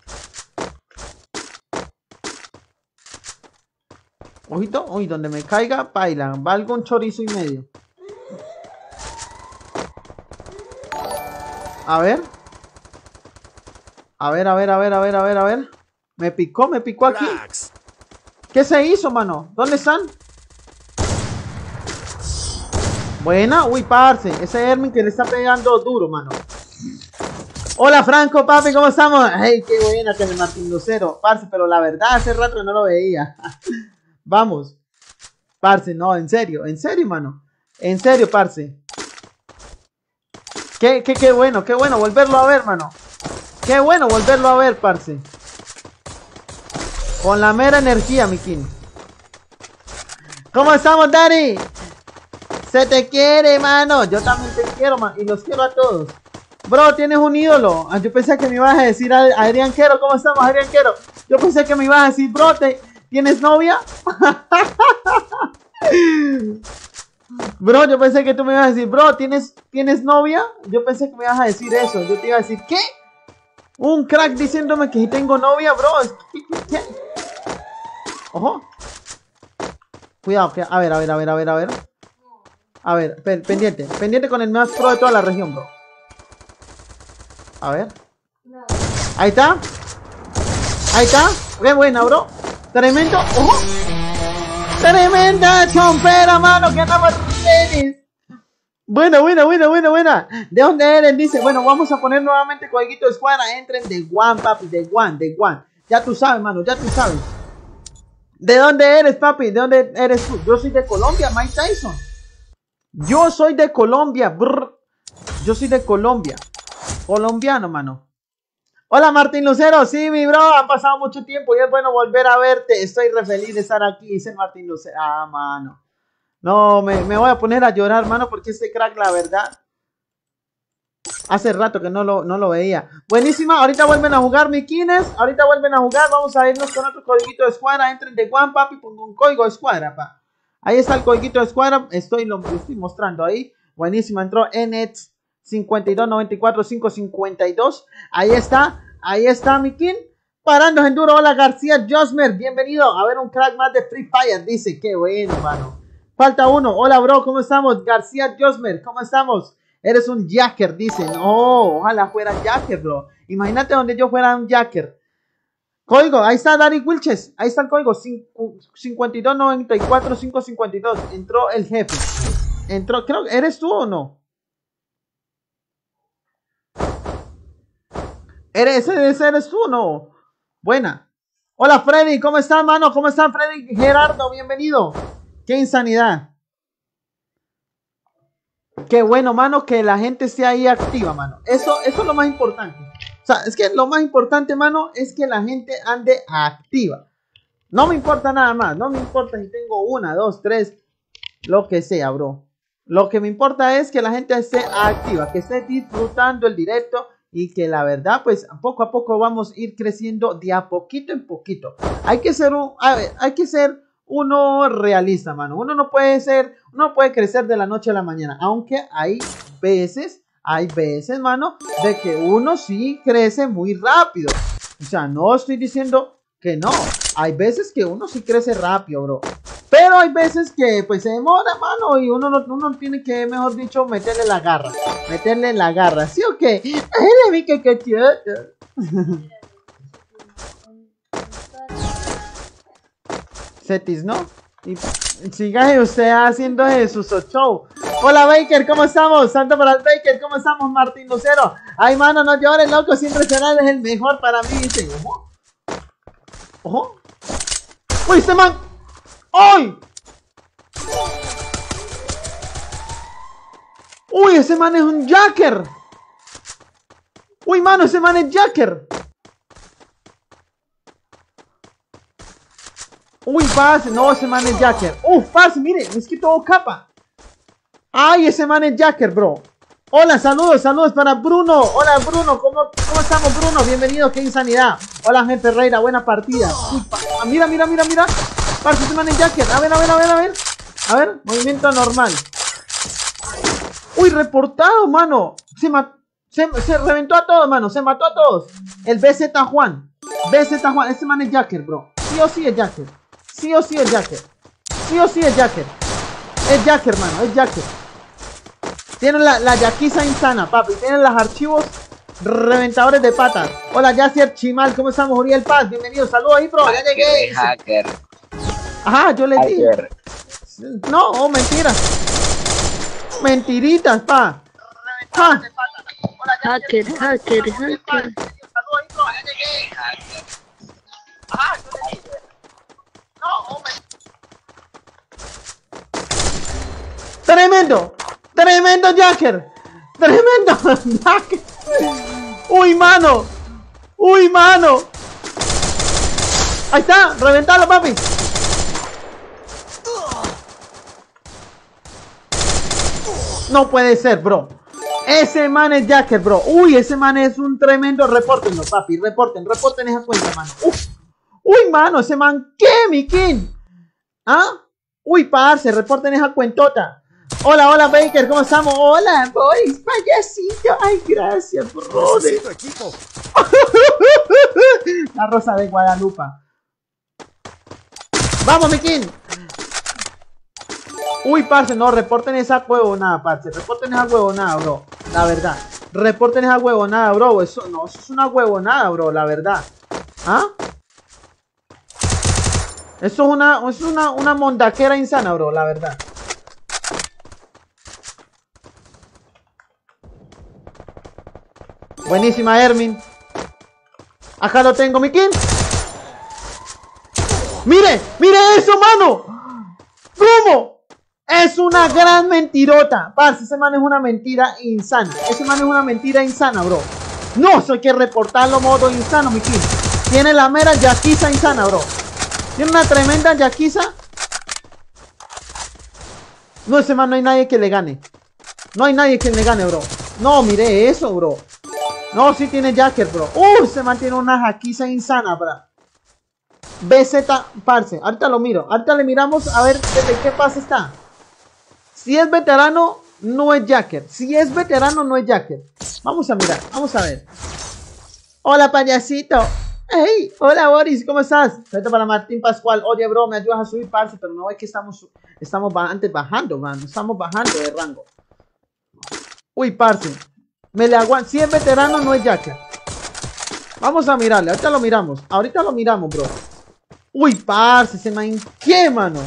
Ojito. Uy, donde me caiga, baila. Valgo un chorizo y medio. A ver. A ver, a ver, a ver, a ver, a ver, a ver. Me picó, me picó aquí. ¿Qué se hizo, mano? ¿Dónde están? Buena. Uy, parce. Ese Hermin que le está pegando duro, mano. Hola, Franco, papi, ¿cómo estamos? Hey, qué buena que el Martín Lucero. Parce, pero la verdad, hace rato que no lo veía. Vamos. Parce, no, en serio, en serio, mano. En serio, parce. Qué, qué, qué bueno, qué bueno volverlo a ver, mano. Qué bueno volverlo a ver, parce. Con la mera energía, mi king. ¿Cómo estamos, Daddy? Se te quiere, mano. Yo también te quiero, man. Y los quiero a todos. Bro, tienes un ídolo. Yo pensé que me ibas a decir a Adrián Quero. ¿Cómo estamos, Adrián Quero? Yo pensé que me ibas a decir, bro, ¿te... ¿tienes novia? Bro, yo pensé que tú me ibas a decir, bro, ¿tienes, ¿tienes novia? Yo pensé que me ibas a decir eso. Yo te iba a decir, ¿qué? Un crack diciéndome que si tengo novia, bro. ¿Qué? ¿Qué? Ojo. Cuidado, que... a ver, a ver, a ver, a ver, a ver. A ver, pen, pendiente. Pendiente con el más pro de toda la región, bro. A ver. Ahí está. Ahí está. Qué buena, bro. Tremendo. Ojo. Tremenda chompera, mano. Que andamos ready. Buena, buena, buena, buena, buena. ¿De dónde eres? Dice, bueno, vamos a poner nuevamente Código de Escuadra. Entren de One, papi, de One, de One. Ya tú sabes, mano, ya tú sabes. ¿De dónde eres, papi? ¿De dónde eres tú? Yo soy de Colombia, Mike Tyson. Yo soy de Colombia, brr. Yo soy de Colombia. Colombiano, mano. Hola, Martín Lucero. Sí, mi bro, ha pasado mucho tiempo y es bueno volver a verte. Estoy re feliz de estar aquí, dice Martín Lucero. Ah, mano. No, me, me voy a poner a llorar, mano, porque este crack, la verdad, hace rato que no lo, no lo veía. Buenísima, ahorita vuelven a jugar, miquines. Ahorita vuelven a jugar, vamos a irnos con otro codiguito de escuadra. Entren de One, papi, con un código de escuadra, pa. Ahí está el codiguito de escuadra, estoy, lo, lo estoy mostrando ahí. Buenísima, entró N E T cincuenta y dos noventa y cuatro cinco cincuenta y dos. Ahí está, ahí está, miquín. Parando en duro, hola García Josmer, bienvenido a ver un crack más de Free Fire. Dice, qué bueno, mano. Falta uno. Hola, bro. ¿Cómo estamos? García Josmer. ¿Cómo estamos? Eres un jacker, dicen. Oh, ojalá fuera jacker, bro. Imagínate donde yo fuera un jacker. Código. Ahí está Dari Wilches. Ahí está el código. cincuenta y dos noventa y cuatro cinco cincuenta y dos. Entró el jefe. Entró. Creo que eres tú o no. ¿Eres, ese eres tú o no? Buena. Hola, Freddy. ¿Cómo estás, mano? ¿Cómo estás, Freddy? Gerardo, bienvenido. Qué insanidad. Qué bueno, mano, que la gente esté ahí activa, mano. Eso, eso es lo más importante. O sea, es que lo más importante, mano, es que la gente ande activa. No me importa nada más. No me importa si tengo una, dos, tres, lo que sea, bro. Lo que me importa es que la gente esté activa, que esté disfrutando el directo y que la verdad, pues, poco a poco vamos a ir creciendo de a poquito en poquito. Hay que ser un... A ver, hay que ser... uno realista, mano. Uno no puede ser, uno puede crecer de la noche a la mañana. Aunque hay veces, hay veces, mano, de que uno sí crece muy rápido. O sea, no estoy diciendo que no. Hay veces que uno sí crece rápido, bro. Pero hay veces que, pues, se demora, mano. Y uno, no, uno tiene que, mejor dicho, meterle la garra. Meterle la garra. ¿Sí o qué? Ay, le vi que que Cetis, ¿no? Y siga usted haciendo Jesús show. Hola, Baker, ¿cómo estamos? Santo para el Baker, ¿cómo estamos? Martín Lucero. Ay, mano, no llores, loco, siempre será el mejor para mí. Dice, ojo. Ojo. Uy, este man. ¡Ay! Uy, ese man es un jacker. Uy, mano, ese man es jacker. Uy, parce, no, ese man es jacker. Uf, parce, mire, es que todo capa. Ay, ese man es jacker, bro. Hola, saludos, saludos para Bruno. Hola, Bruno, ¿cómo, cómo estamos, Bruno? Bienvenido, qué insanidad. Hola, gente Ferreira, buena partida. Uy, ah, mira, mira, mira, mira. Parce, ese man es jacker. A ver, a ver, a ver, a ver. A ver, movimiento normal. Uy, reportado, mano. Se, se, se reventó a todos, mano. Se mató a todos. El B Z Juan. B Z Juan, ese man es jacker, bro. Sí o sí es jacker. Sí o sí es jacker. Sí o sí es jacker. Es jacker, mano. Es jacker. Tienen la, la yaquiza insana, papi. Tienen los archivos reventadores de patas. Hola, Yacier Chimal. ¿Cómo estamos, Uriel Paz? Bienvenido. Saludos ahí, bro. Ya llegué. Hacker. Ajá, yo le dije. No, oh, mentiras. Mentiritas, pa. Ja. Hacker, hacker, hacker. Hacker. Ajá, yo le dije. No, oh, tremendo, tremendo jacker, tremendo jacker. Uy, mano, uy, mano. Ahí está, reventalo, papi. No puede ser, bro. Ese man es jacker, bro. Uy, ese man es un tremendo. Repórtenlo, papi, reporten, reporten esa cuenta, mano. Uf. Uy, mano, ese man, ¿qué, mi king? ¿Ah? Uy, parce, reporten esa cuentota. Hola, hola, Baker, ¿cómo estamos? Hola, boys, payasito. Ay, gracias, brother. La Rosa de Guadalupe. Vamos, mi king. Uy, parce, no, reporten esa huevonada, parce. Reporten esa huevonada, bro. La verdad. Reporten esa huevonada, bro. Eso no, eso es una huevonada, bro, la verdad. ¿Ah? Eso es una, es una, una mondaquera insana, bro, la verdad. Buenísima, Hermin. Acá lo tengo, mi king. ¡Mire! ¡Mire eso, mano! ¿Cómo? Es una gran mentirota. Parce, ese man es una mentira insana. Ese man es una mentira insana, bro. No, eso hay que reportarlo modo insano, mi king. Tiene la mera yaquiza insana, bro. Tiene una tremenda yaquiza. No, ese man no hay nadie que le gane. No hay nadie que le gane, bro. No, mire eso, bro. No, sí tiene Jacker, bro. Uh, ese man tiene una jaquiza insana, bro. B Z, parce. Ahorita lo miro. Ahorita le miramos a ver desde qué fase está. Si es veterano, no es Jacker. Si es veterano, no es Jacker. Vamos a mirar. Vamos a ver. Hola, payasito. Hey, hola, Boris. ¿Cómo estás? Saludos para Martín Pascual. Oye, bro, me ayudas a subir, parce. Pero no es que estamos, estamos antes bajando, man. Estamos bajando de rango. Uy, parce. Me le aguanto. Si es veterano, no es Jacker. Vamos a mirarle. Ahorita lo miramos. Ahorita lo miramos, bro. Uy, parce, se me ¿qué, mano?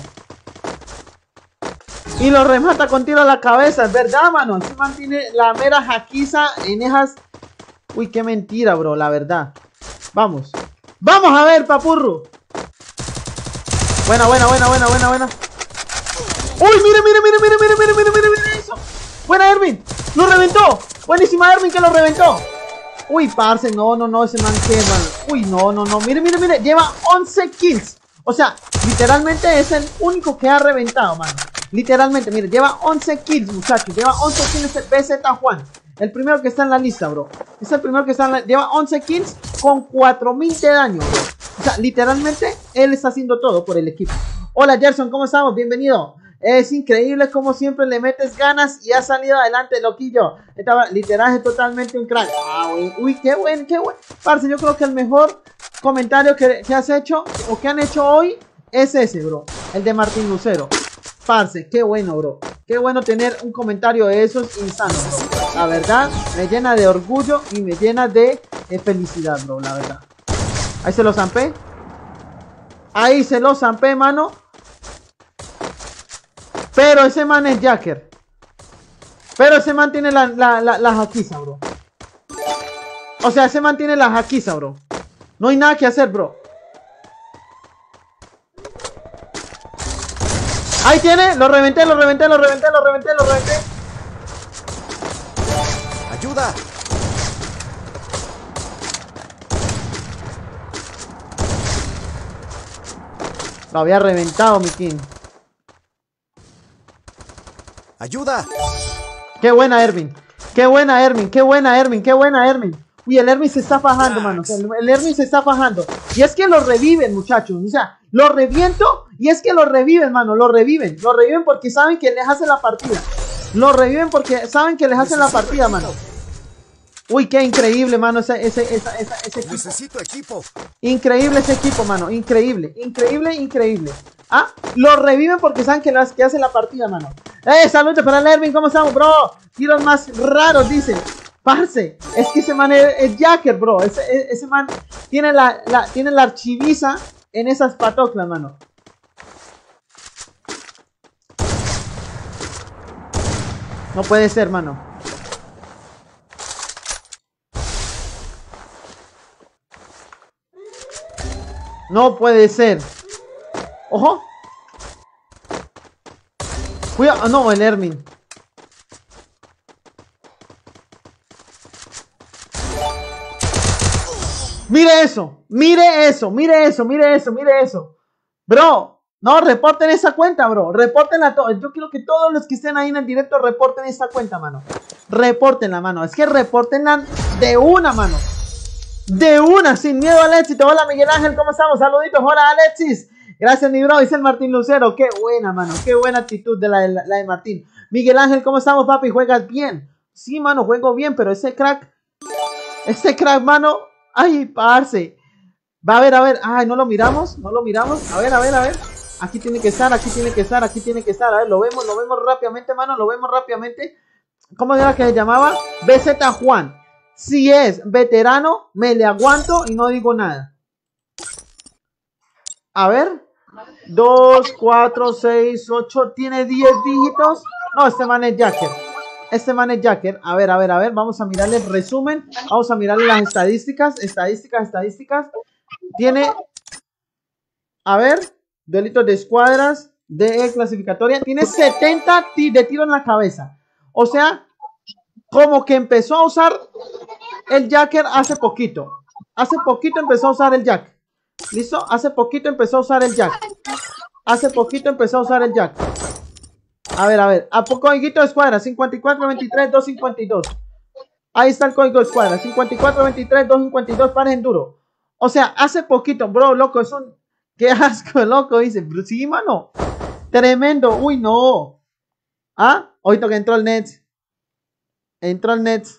Y lo remata con tiro a la cabeza, es verdad, mano. Se mantiene la mera jaquiza en esas. Uy, qué mentira, bro, la verdad. Vamos. Vamos a ver, papurro. Buena, buena, buena, buena, buena, buena. Uy, mire, mire, mire, mire, mire, mire, mire, mire, mire eso. Buena, Erwin. Lo reventó. Buenísima, Erwin, que lo reventó. Uy, parce, no, no, no, ese man que, man. Uy, no, no, no, mire, mire, mire, lleva once kills. O sea, literalmente es el único que ha reventado, mano. Literalmente, mire, lleva once kills, muchachos. Lleva once kills el B Z Juan. El primero que está en la lista, bro. Es el primero que está en la... Lleva once kills con cuatro mil de daño, bro. O sea, literalmente, él está haciendo todo por el equipo. Hola, Gerson, ¿cómo estamos? Bienvenido. Es increíble como siempre le metes ganas y ha salido adelante, loquillo. Estaba literal, es totalmente un crack. Ah, uy, uy, qué buen, qué buen. Parce, yo creo que el mejor comentario que, que has hecho o que han hecho hoy es ese, bro. El de Martín Lucero. Parce, qué bueno, bro. Qué bueno tener un comentario de esos insanos, bro. La verdad, me llena de orgullo y me llena de, de felicidad, bro, la verdad. Ahí se lo zampé. Ahí se lo zampé, mano. Pero ese man es Jacker. Pero ese man tiene la, la, la, la jaquiza, bro. O sea, ese man tiene la jaquiza, bro. No hay nada que hacer, bro. Ahí tiene, lo reventé, lo reventé, lo reventé, lo reventé, lo reventé. ¡Ayuda! Lo había reventado, mi king. ¡Ayuda! Qué buena, Erwin. Qué buena, Erwin. Qué buena, Erwin. Qué buena, Erwin. Uy, el Erwin se está fajando, mano. El, el Erwin se está fajando. Y es que lo reviven, muchachos. O sea, lo reviento y es que lo reviven, mano. Lo reviven. Lo reviven porque saben que les hace la partida. Lo reviven porque saben que les hacen la partida, mano. Uy, qué increíble, mano, ese, ese, esa, esa, ese equipo. Necesito equipo. Increíble ese equipo, mano. Increíble, increíble, increíble. Ah, lo reviven porque saben que, las, que hacen la partida, mano. Eh, saludos para el Erwin, ¿cómo estamos, bro? Tiros más raros, dice. Parce, es que ese man es, es Jacker, bro. Ese, ese man tiene la, la, tiene la archiviza en esas patoclas, mano. No puede ser, mano. No puede ser. Ojo. Cuidado. No, el Erwin. Mire eso. Mire eso. Mire eso. Mire eso. Mire eso. Bro. No, reporten esa cuenta, bro. Reportenla todos. Yo quiero que todos los que estén ahí en el directo reporten esa cuenta, mano. Reportenla, mano. Es que reportenla de una, mano. De una, sin miedo, Alexis. Hola, Miguel Ángel, ¿cómo estamos? Saluditos, hola, Alexis. Gracias, mi bro, dice el Martín Lucero. Qué buena, mano, qué buena actitud de la, la, la de Martín. Miguel Ángel, ¿cómo estamos, papi? ¿Juegas bien? Sí, mano, juego bien, pero ese crack, ese crack, mano, ay, parce. Va a ver, a ver, ay, no lo miramos, no lo miramos. A ver, a ver, a ver. Aquí tiene que estar, aquí tiene que estar, aquí tiene que estar. A ver, lo vemos, lo vemos rápidamente, mano, lo vemos rápidamente. ¿Cómo era que se llamaba? B Z Juan. Si es veterano, me le aguanto y no digo nada. A ver. dos, cuatro, seis, ocho. Tiene diez dígitos. No, este man es Jacker. Este man es Jacker. A ver, a ver, a ver. Vamos a mirarle el resumen. Vamos a mirarle las estadísticas. Estadísticas, estadísticas. Tiene... A ver. Delitos de escuadras. De clasificatoria. Tiene setenta de tiro en la cabeza. O sea, como que empezó a usar el Jacker hace poquito. Hace poquito empezó a usar el Jack. ¿Listo? Hace poquito empezó a usar el Jack. Hace poquito empezó a usar el Jack. A ver, a ver. ¿A poco código de escuadra? cincuenta y cuatro veintitrés doscientos cincuenta y dos. Ahí está el código de escuadra. cincuenta y cuatro veintitrés doscientos cincuenta y dos. Pares en duro. O sea, hace poquito, bro, loco. Es un... Qué asco, loco. Dice, sí, mano. Tremendo. Uy, no. ¿Ah? Ahorita que entró el net. Entró el net.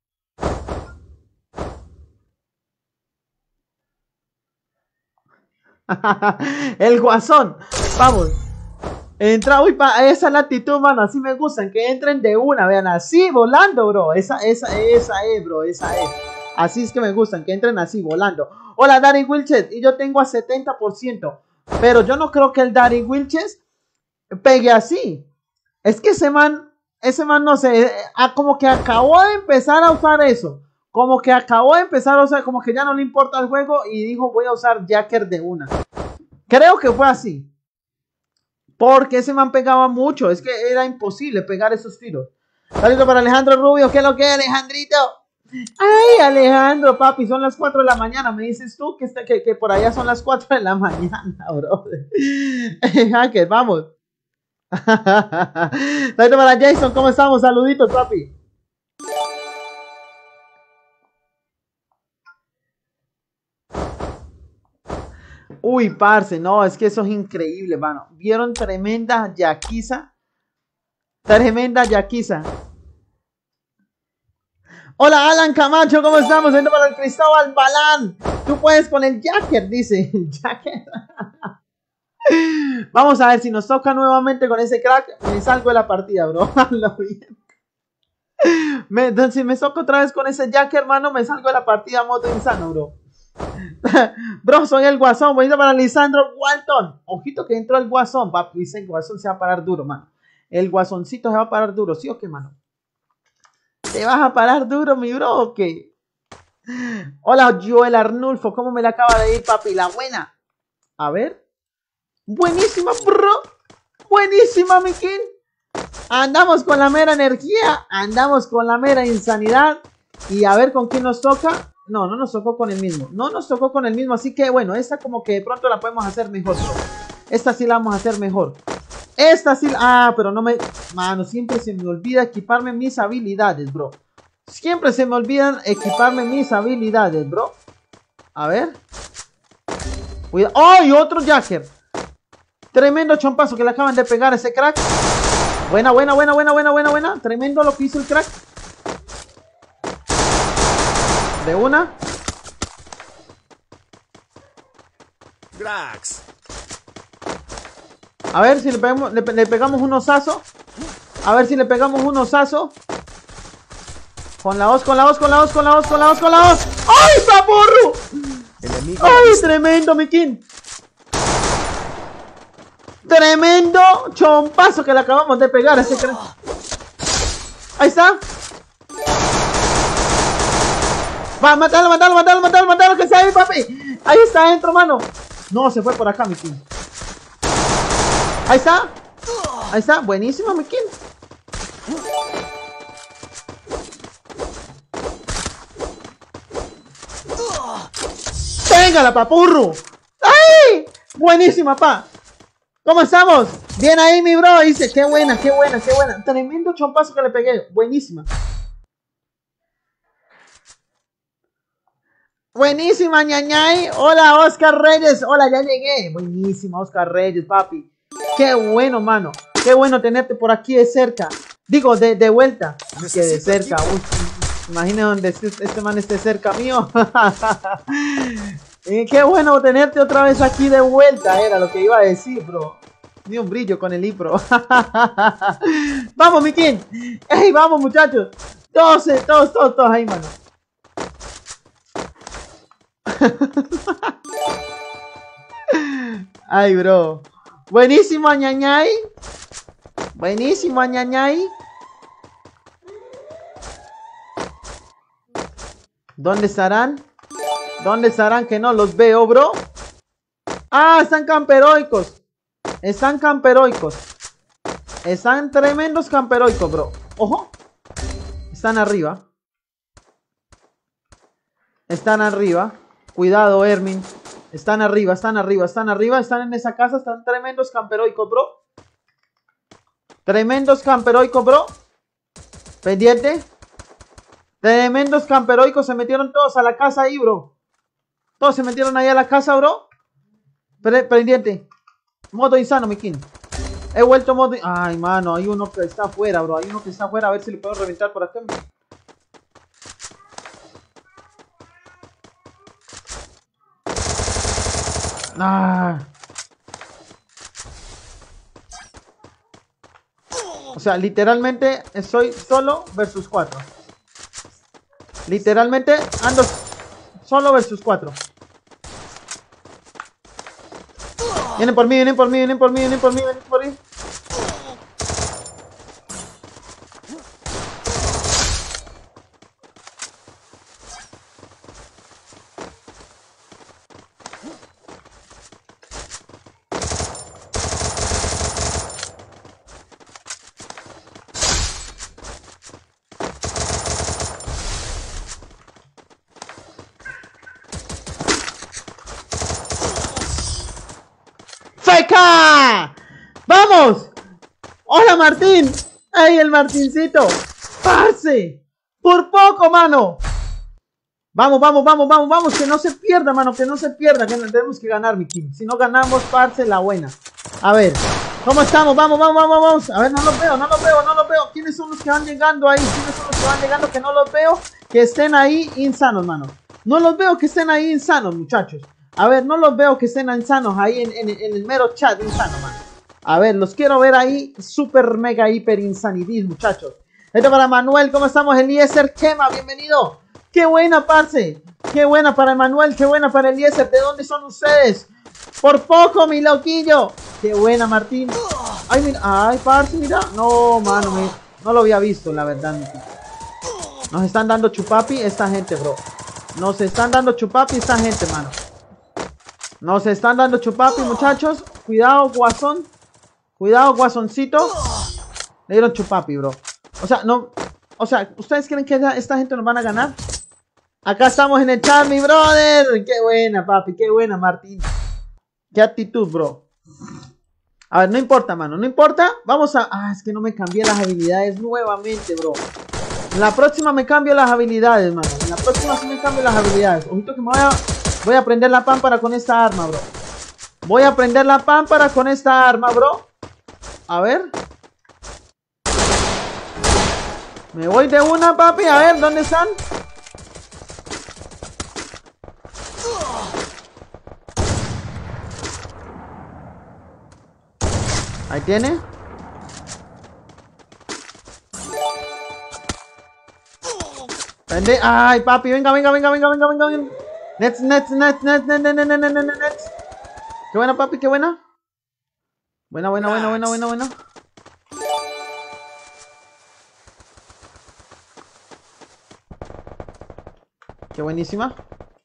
El guasón. Vamos. Entra, uy, pa, esa es la actitud, mano. Así me gustan, que entren de una, vean, así, volando, bro. Esa, esa, esa es, bro, esa es. Así es que me gustan, que entren así, volando. Hola, Dari Wilches, y yo tengo a setenta por ciento. Pero yo no creo que el Dari Wilches pegue así. Es que ese man, ese man, no sé, como que acabó de empezar a usar eso. Como que acabó de empezar a usar, como que ya no le importa el juego y dijo, voy a usar Jacker de una. Creo que fue así. Porque ese man pegaba mucho. Es que era imposible pegar esos tiros. Saludos para Alejandro Rubio. ¿Qué es lo que es, Alejandrito? Ay, Alejandro, papi. Son las cuatro de la mañana. Me dices tú que, está, que, que por allá son las cuatro de la mañana, bro. Hacker, vamos. Saludos para Jason. ¿Cómo estamos? Saluditos, papi. Uy, parce, no, es que eso es increíble, mano. ¿Vieron tremenda yaquiza? Tremenda yaquiza. Hola, Alan Camacho, ¿cómo estamos? Yendo para el Cristóbal Balán. Tú puedes con el Jacker, dice. El Jacker. Vamos a ver si nos toca nuevamente con ese crack. Me salgo de la partida, bro. me, entonces, si me toco otra vez con ese Jacker, hermano, me salgo de la partida moto insano, bro. Bro, soy el guasón. Voy a ir para Lisandro Walton. Ojito que entró el guasón. Papi, dice el guasón se va a parar duro, mano. El guasoncito se va a parar duro, ¿sí o qué, mano? ¿Te vas a parar duro, mi bro, o qué? Hola, Joel Arnulfo. ¿Cómo me la acaba de ir, papi? La buena. A ver. Buenísima, bro. Buenísima, mi king. Andamos con la mera energía. Andamos con la mera insanidad. Y a ver con quién nos toca. No, no nos tocó con el mismo. No nos tocó con el mismo. Así que bueno, esta como que de pronto la podemos hacer mejor. Esta sí la vamos a hacer mejor. Esta sí. Ah, pero no me... Mano, siempre se me olvida equiparme mis habilidades, bro. Siempre se me olvidan equiparme mis habilidades, bro. A ver. Cuidado. ¡Ay! ¡Oh, otro Jacker! Tremendo chompazo que le acaban de pegar a ese crack. Buena, buena, buena, buena, buena, buena, buena. Tremendo lo que hizo el crack. De una. Cracks. A ver si le pegamos, le, le pegamos un osazo. A ver si le pegamos un osazo. Con la hoz, con la hoz, con la hoz, con la hoz, con la hoz, con la hoz. ¡Ay, paporro! ¡Ay, tremendo, mi king! Tremendo chompazo que le acabamos de pegar a ese crack. Ahí está. Va, matalo, matalo, matalo, matalo, matalo, que sea ahí, papi. Ahí está adentro, mano. No, se fue por acá, mi king. Ahí está. Ahí está, buenísimo, mi king. ¡Téngala, papurro! ¡Ay! Buenísima, pa. ¿Cómo estamos? Bien ahí, mi bro. Dice, qué buena, qué buena, qué buena. Tremendo chompazo que le pegué. Buenísima. Buenísima, ñañay. Hola, Oscar Reyes. Hola, ya llegué. Buenísima, Oscar Reyes, papi. Qué bueno, mano. Qué bueno tenerte por aquí de cerca. Digo, de, de vuelta. Que de cerca. Uy, imagina donde este, este man esté cerca mío. Y qué bueno tenerte otra vez aquí de vuelta. Era lo que iba a decir, bro. Ni un brillo con el Ipro. Vamos, mi king. Ey, vamos, muchachos. Todos, todos, todos, todos ahí, mano. Ay, bro. Buenísimo, ñañay. Buenísimo, ñañay. ¿Dónde estarán? ¿Dónde estarán que no los veo, bro? Ah, están camperoicos. Están camperoicos. Están tremendos camperoicos, bro. Ojo. Están arriba. Están arriba. Cuidado, Hermin. Están arriba, están arriba, están arriba. Están en esa casa. Están tremendos camperoicos, bro. Tremendos camperoicos, bro. Pendiente. Tremendos camperoicos. Se metieron todos a la casa ahí, bro. Todos se metieron ahí a la casa, bro. Pre pendiente. Modo insano, mi king. He vuelto modo... Ay, mano. Hay uno que está afuera, bro. Hay uno que está afuera. A ver si le puedo reventar por acá. Ah. O sea, literalmente estoy solo versus cuatro. Literalmente ando solo versus cuatro. Vienen por mí, vienen por mí, vienen por mí, vienen por mí, vienen por mí. ¡Feca! ¡Vamos! ¡Hola, Martín! ¡Ey, el Martincito! ¡Parce! ¡Por poco, mano! Vamos, vamos, vamos, vamos, vamos. Que no se pierda, mano. Que no se pierda. Que tenemos que ganar, mi king. Si no ganamos, parce, la buena. A ver. ¿Cómo estamos? Vamos, vamos, vamos, vamos. A ver, no los veo, no los veo, no los veo. ¿Quiénes son los que van llegando ahí? ¿Quiénes son los que van llegando que no los veo? Que estén ahí insanos, mano. No los veo que estén ahí insanos, muchachos. A ver, no los veo que estén insanos ahí en, en, en el mero chat insano, mano. A ver, los quiero ver ahí super mega hiper insanidis, muchachos. Esto para Manuel, ¿cómo estamos? Eliezer Chema, bienvenido. Qué buena, parce. Qué buena para Manuel, qué buena para Eliezer. ¿De dónde son ustedes? Por poco, mi loquillo. Qué buena, Martín. Ay, mira, ay, parce, mira. No, mano, me, no lo había visto, la verdad. Nos están dando chupapi esta gente, bro. Nos están dando chupapi esta gente, mano. Nos están dando chupapi, muchachos. Cuidado, guasón. Cuidado, guasoncito. Le dieron chupapi, bro. O sea, no. O sea, ¿ustedes creen que esta gente nos van a ganar? Acá estamos en el chat, mi brother. Qué buena, papi. Qué buena, Martín. Qué actitud, bro. A ver, no importa, mano. No importa. Vamos a... Ah, es que no me cambié las habilidades nuevamente, bro. En la próxima me cambio las habilidades, mano. En la próxima sí me cambio las habilidades. Ojito que me voy a... Voy a prender la pámpara con esta arma, bro. Voy a prender la pámpara con esta arma, bro. A ver. Me voy de una, papi. A ver, ¿dónde están? Ahí tiene. Prende. Ay, papi, venga, venga, venga, venga, venga, venga, venga. Nets, nets, nets, nets, nets, nets, nets, nets, nets, nets. Qué buena, papi, qué buena. Buena, buena, buena, buena, buena, buena. Qué buenísima.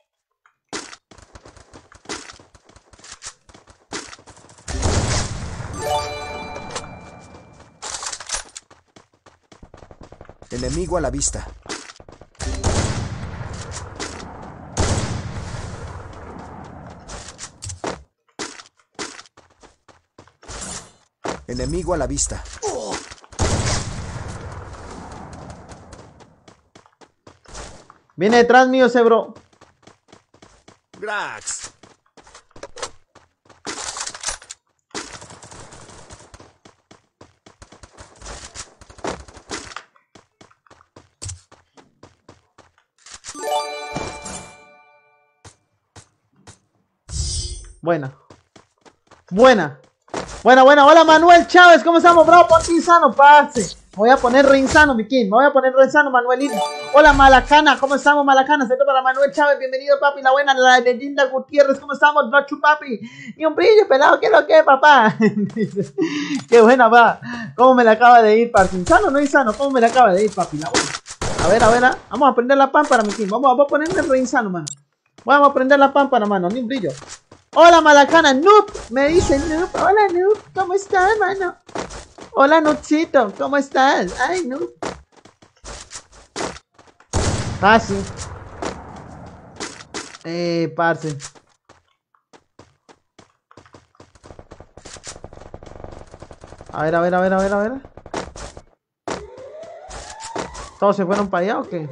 Enemigo a la vista. Enemigo a la vista. Viene detrás mío ese bro. Grax. Buena. Buena. Buena, buena. Hola, Manuel Chávez. ¿Cómo estamos, bro? Ponte insano, parce. Me voy a poner re insano, mi king. Me voy a poner re insano, Manuelito. Hola, Malacana. ¿Cómo estamos, Malacana? Esto para Manuel Chávez. Bienvenido, papi. La buena, la leyenda Gutiérrez. ¿Cómo estamos, Blochu, papi? Y un brillo, pelado. ¿Qué es lo que, papá? Qué buena, va. ¿Cómo me la acaba de ir, parce? ¿Insano o no insano? ¿Cómo me la acaba de ir, papi? La buena. A ver, a ver, a... vamos a prender la pámpara, mi team. Vamos, vamos a ponerle el re insano, mano. Vamos a prender la pámpara, mano, ni un brillo. Hola, Malacana, Noob. Me dice Noob. Hola, Noob. ¿Cómo estás, mano? Hola, Noobcito. ¿Cómo estás? Ay, Noob. Ah, sí. Eh, parce. A ver, a ver, a ver, a ver, a ver. ¿Todos se fueron para allá o qué?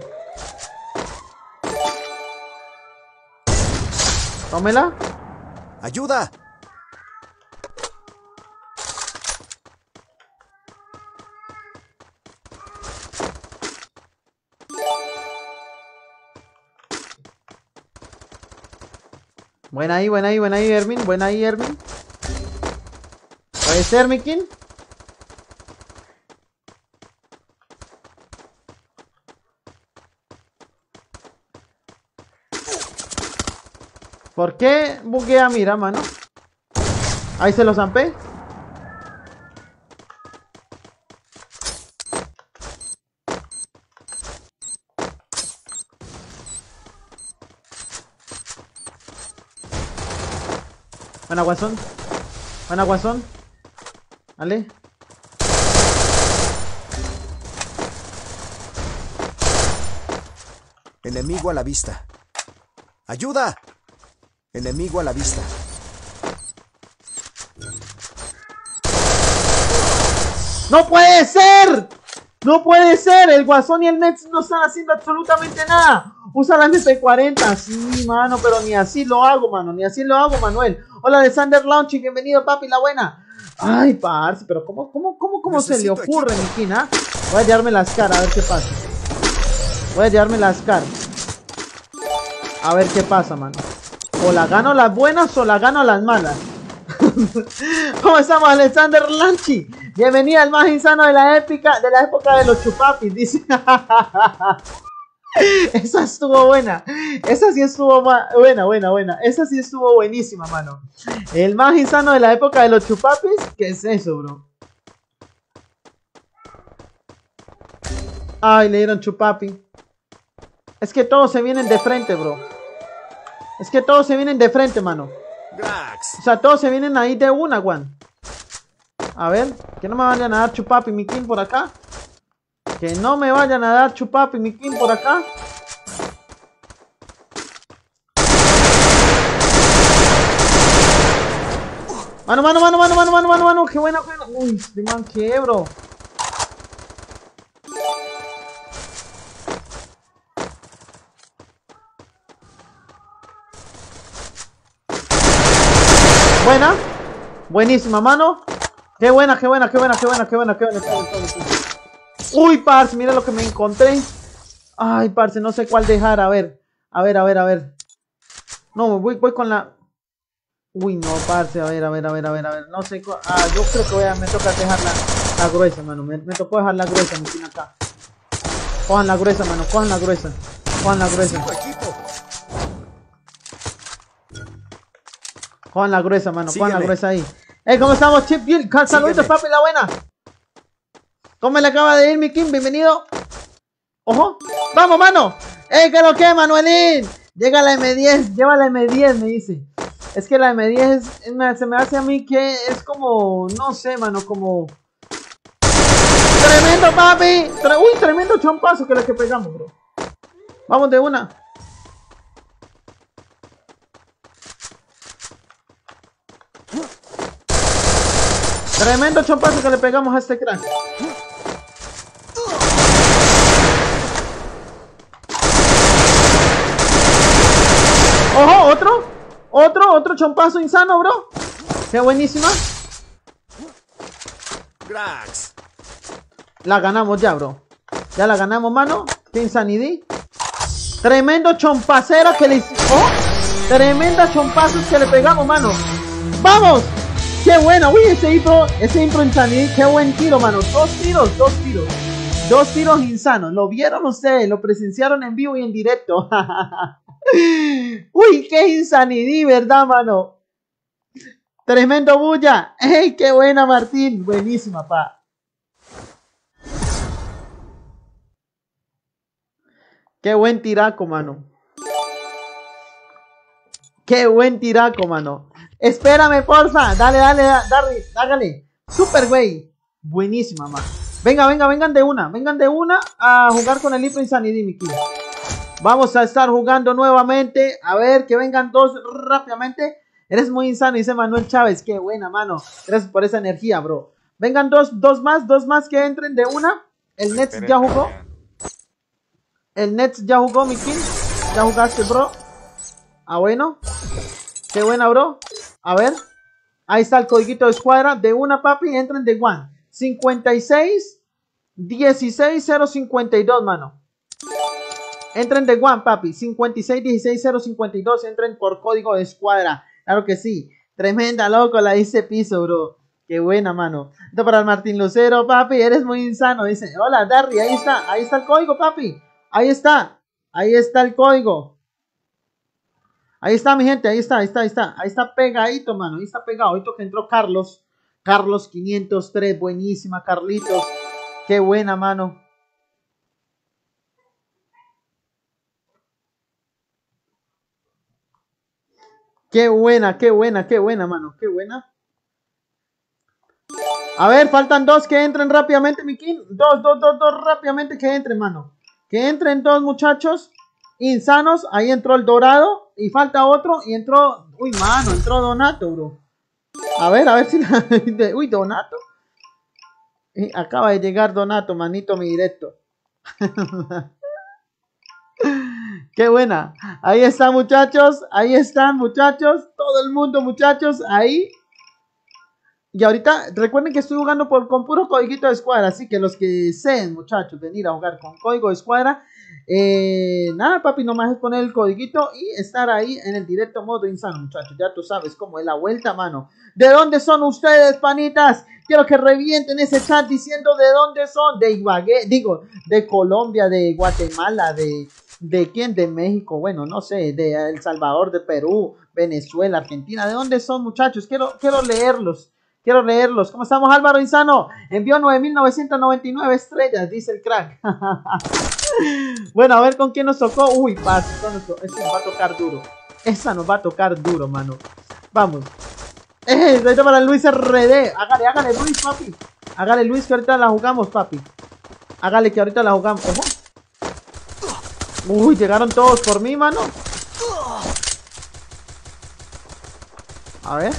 Tómela. ¡Ayuda! Buena ahí, buena ahí, buena ahí, Hermin. Buena ahí, Hermin. ¿Puede ser, Mikin? ¿Por qué buguea mira, mano? Ahí se lo zampé. Buena, guasón. Buena, guasón. Vale. Enemigo a la vista. ¡Ayuda! Enemigo a la vista. ¡No puede ser! ¡No puede ser! El Guasón y el Nets no están haciendo absolutamente nada. Usa la M P cuarenta. Sí, mano, pero ni así lo hago, mano. Ni así lo hago, Manuel. Hola, Alexander Launching. Bienvenido, papi, la buena. Ay, parce, pero ¿cómo, cómo, cómo, cómo se le ocurre, mi quina? Voy a llevarme las caras, a ver qué pasa. Voy a llevarme las caras. A ver qué pasa, mano. O la gano las buenas o la gano las malas. ¿Cómo estamos, Alexander Lanchi? Bienvenida al más insano de la época de la época de los chupapis, dice. Esa estuvo buena. Esa sí estuvo buena, buena, buena. Esa sí estuvo buenísima, mano. El más insano de la época de los chupapis. ¿Qué es eso, bro? Ay, le dieron chupapi. Es que todos se vienen de frente, bro. Es que todos se vienen de frente, mano. O sea, todos se vienen ahí de una, Juan. A ver, que no me vayan a dar chupapi mi king por acá. Que no me vayan a dar chupapi mi king por acá. Mano, mano, mano, mano, mano, mano, mano, mano. Qué buena, buena. Uy, este man, qué, bro. Buena. Buenísima, mano. Qué buena, qué buena, qué buena, qué buena, qué buena, qué buena, qué buena, qué buena. Uy, parce, mira lo que me encontré. Ay, parce, no sé cuál dejar. A ver, a ver, a ver, a ver. No, voy, voy con la... Uy, no, parce, a ver, a ver, a ver, a ver, a ver. No sé cuál... Ah, yo creo que voy a... me toca dejar la, la gruesa, mano. Me, me tocó dejar la gruesa, me tiene acá. Cojan la gruesa, mano, cojan la gruesa. Cojan la gruesa. Cojan la gruesa, mano, cojan la gruesa ahí. Hey, ¿cómo estamos, Chip Gil? Saluditos, papi, la buena. ¿Cómo le acaba de ir, mi Kim? Bienvenido. Ojo. ¡Vamos, mano! ¡Ey, qué lo que, Manuelín! Llega la M diez, lleva la M diez, me dice. Es que la M diez es, me, se me hace a mí que es como, no sé, mano, como... ¡Tremendo, papi! Tre ¡Uy, tremendo chompazo que es lo que pegamos, bro! Vamos de una. Tremendo chompazo que le pegamos a este crack. Ojo, otro. Otro, otro chompazo insano, bro. Qué buenísima. Cracks. La ganamos ya, bro. Ya la ganamos, mano. Qué insanidad. Tremendo chompacero que le hicimos. Oh, tremenda chompazos que le pegamos, mano. ¡Vamos! ¡Qué buena! Uy, ese impro, ese impro insanidad. Qué buen tiro, mano. Dos tiros, dos tiros. Dos tiros insanos. Lo vieron ustedes, lo presenciaron en vivo y en directo. Uy, qué insanidad, ¿verdad, mano? Tremendo bulla. ¡Ey, qué buena, Martín! Buenísima, pa. Qué buen tiraco, mano. Qué buen tiraco, mano. Espérame, porfa. Dale, dale, dale, hágale. Super, güey. Buenísima, mano. Venga, venga, vengan de una. Vengan de una a jugar con el Hyper Insanity, mi King. Vamos a estar jugando nuevamente. A ver, que vengan dos rápidamente. Eres muy insano, dice Manuel Chávez. Qué buena, mano. Gracias por esa energía, bro. Vengan dos, dos más, dos más que entren de una. El Nets ya jugó. El Nets ya jugó, mi King. Ya jugaste, bro. Ah, bueno. Qué buena, bro. A ver. Ahí está el codiguito de escuadra. De una, papi. Entren de one. cincuenta y seis, dieciséis, cero cincuenta y dos, mano. Entren de one, papi. cincuenta y seis, dieciséis, cero cincuenta y dos. Entren por código de escuadra. Claro que sí. Tremenda, loco. La hice piso, bro. Qué buena, mano. Esto para el Martín Lucero, papi. Eres muy insano. Dice, hola, Darry. Ahí está. Ahí está el código, papi. Ahí está. Ahí está el código. Ahí está, mi gente. Ahí está, ahí está, ahí está. Ahí está pegadito, mano. Ahí está pegado. Ahorita que entró Carlos. Carlos quinientos tres. Buenísima, Carlitos. Qué buena, mano. Qué buena, qué buena, qué buena, mano. Qué buena. A ver, faltan dos que entren rápidamente, mi King. Dos, dos, dos, dos, rápidamente que entren, mano. Que entren dos muchachos insanos. Ahí entró el dorado. Y falta otro. Y entró... Uy, mano, entró Donato, bro. A ver, a ver si... La... Uy, Donato. Y acaba de llegar Donato, manito, mi directo. Qué buena. Ahí están, muchachos. Ahí están, muchachos. Todo el mundo, muchachos. Ahí. Y ahorita, recuerden que estoy jugando por, con puro código de escuadra. Así que los que deseen, muchachos, venir a jugar con código de escuadra. Eh, nada, papi, nomás es poner el codiguito y estar ahí en el directo modo insano, muchachos. Ya tú sabes cómo es la vuelta, mano. ¿De dónde son ustedes, panitas? Quiero que revienten ese chat diciendo de dónde son. De Ibagué, digo, de Colombia, de Guatemala, de... ¿De quién? De México, bueno, no sé, de El Salvador, de Perú, Venezuela, Argentina. ¿De dónde son, muchachos? Quiero, quiero leerlos. Quiero leerlos. ¿Cómo estamos, Álvaro Insano? Envió nueve mil novecientas noventa y nueve estrellas, dice el crack. Bueno, a ver con quién nos tocó. Uy, paz, esa nos, nos va a tocar duro. Esa nos va a tocar duro, mano. Vamos. Eh, ahorita para Luis R D. Hágale, hágale, Luis, papi. Hágale, Luis, que ahorita la jugamos, papi. Hágale, que ahorita la jugamos. Ojo. Uy, llegaron todos por mí, mano. A ver.